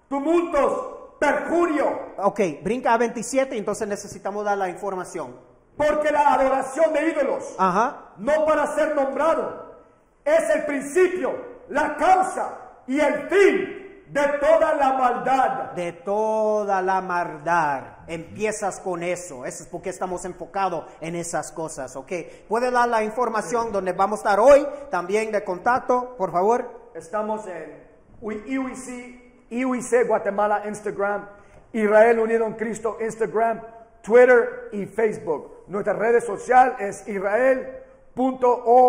tumultos, perjurio. Ok, brinca a veintisiete, entonces necesitamos dar la información. Porque la adoración de ídolos, Ajá. no para ser nombrado, es el principio, la causa y el fin de toda la maldad. De toda la maldad. Empiezas con eso. Eso es porque estamos enfocados en esas cosas, ¿ok? ¿Puede dar la información sí. donde vamos a estar hoy? También de contacto, por favor. Estamos en I U I C, I U I C Guatemala, Instagram, Israel Unido en Cristo, Instagram, Twitter y Facebook. Nuestra red social es israel punto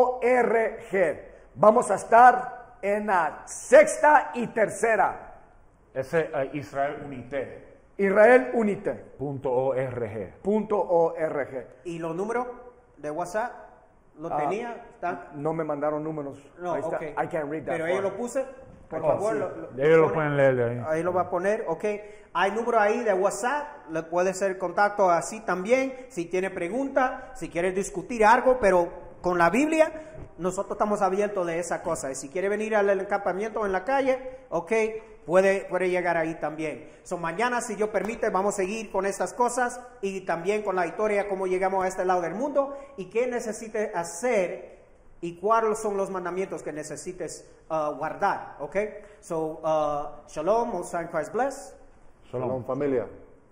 org. Vamos a estar en la sexta y tercera. Ese uh, Israel Unite. Israel Unite. Punto org. Punto org. ¿Y los números de WhatsApp? ¿Lo uh, tenía? ¿Está? No me mandaron números. No, Ahí está. Okay. I can't read that. Pero ellos lo puse. Por oh, favor, sí. lo, lo, ellos lo lo pueden leer de ahí. Ahí lo va a poner, ok. Hay número ahí de WhatsApp, le puede hacer contacto así también, si tiene pregunta, si quiere discutir algo, pero con la Biblia, nosotros estamos abiertos de esa cosa. Y si quiere venir al encampamiento en la calle, ok, puede, puede llegar ahí también. So, mañana, si Dios permite, vamos a seguir con estas cosas y también con la historia, cómo llegamos a este lado del mundo y qué necesite hacer y cuáles son los mandamientos que necesites uh, guardar, ¿ok? So, uh, shalom, Most High in Christ bless. Shalom, Shalom familia.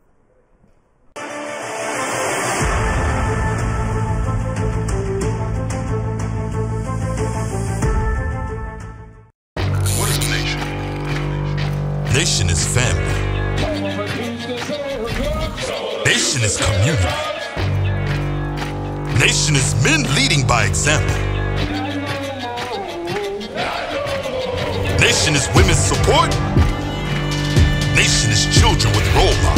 What is a nation? Nation is family. Nation is community. Nation is men leading by example. Nation is women's support. Nation is children with role models.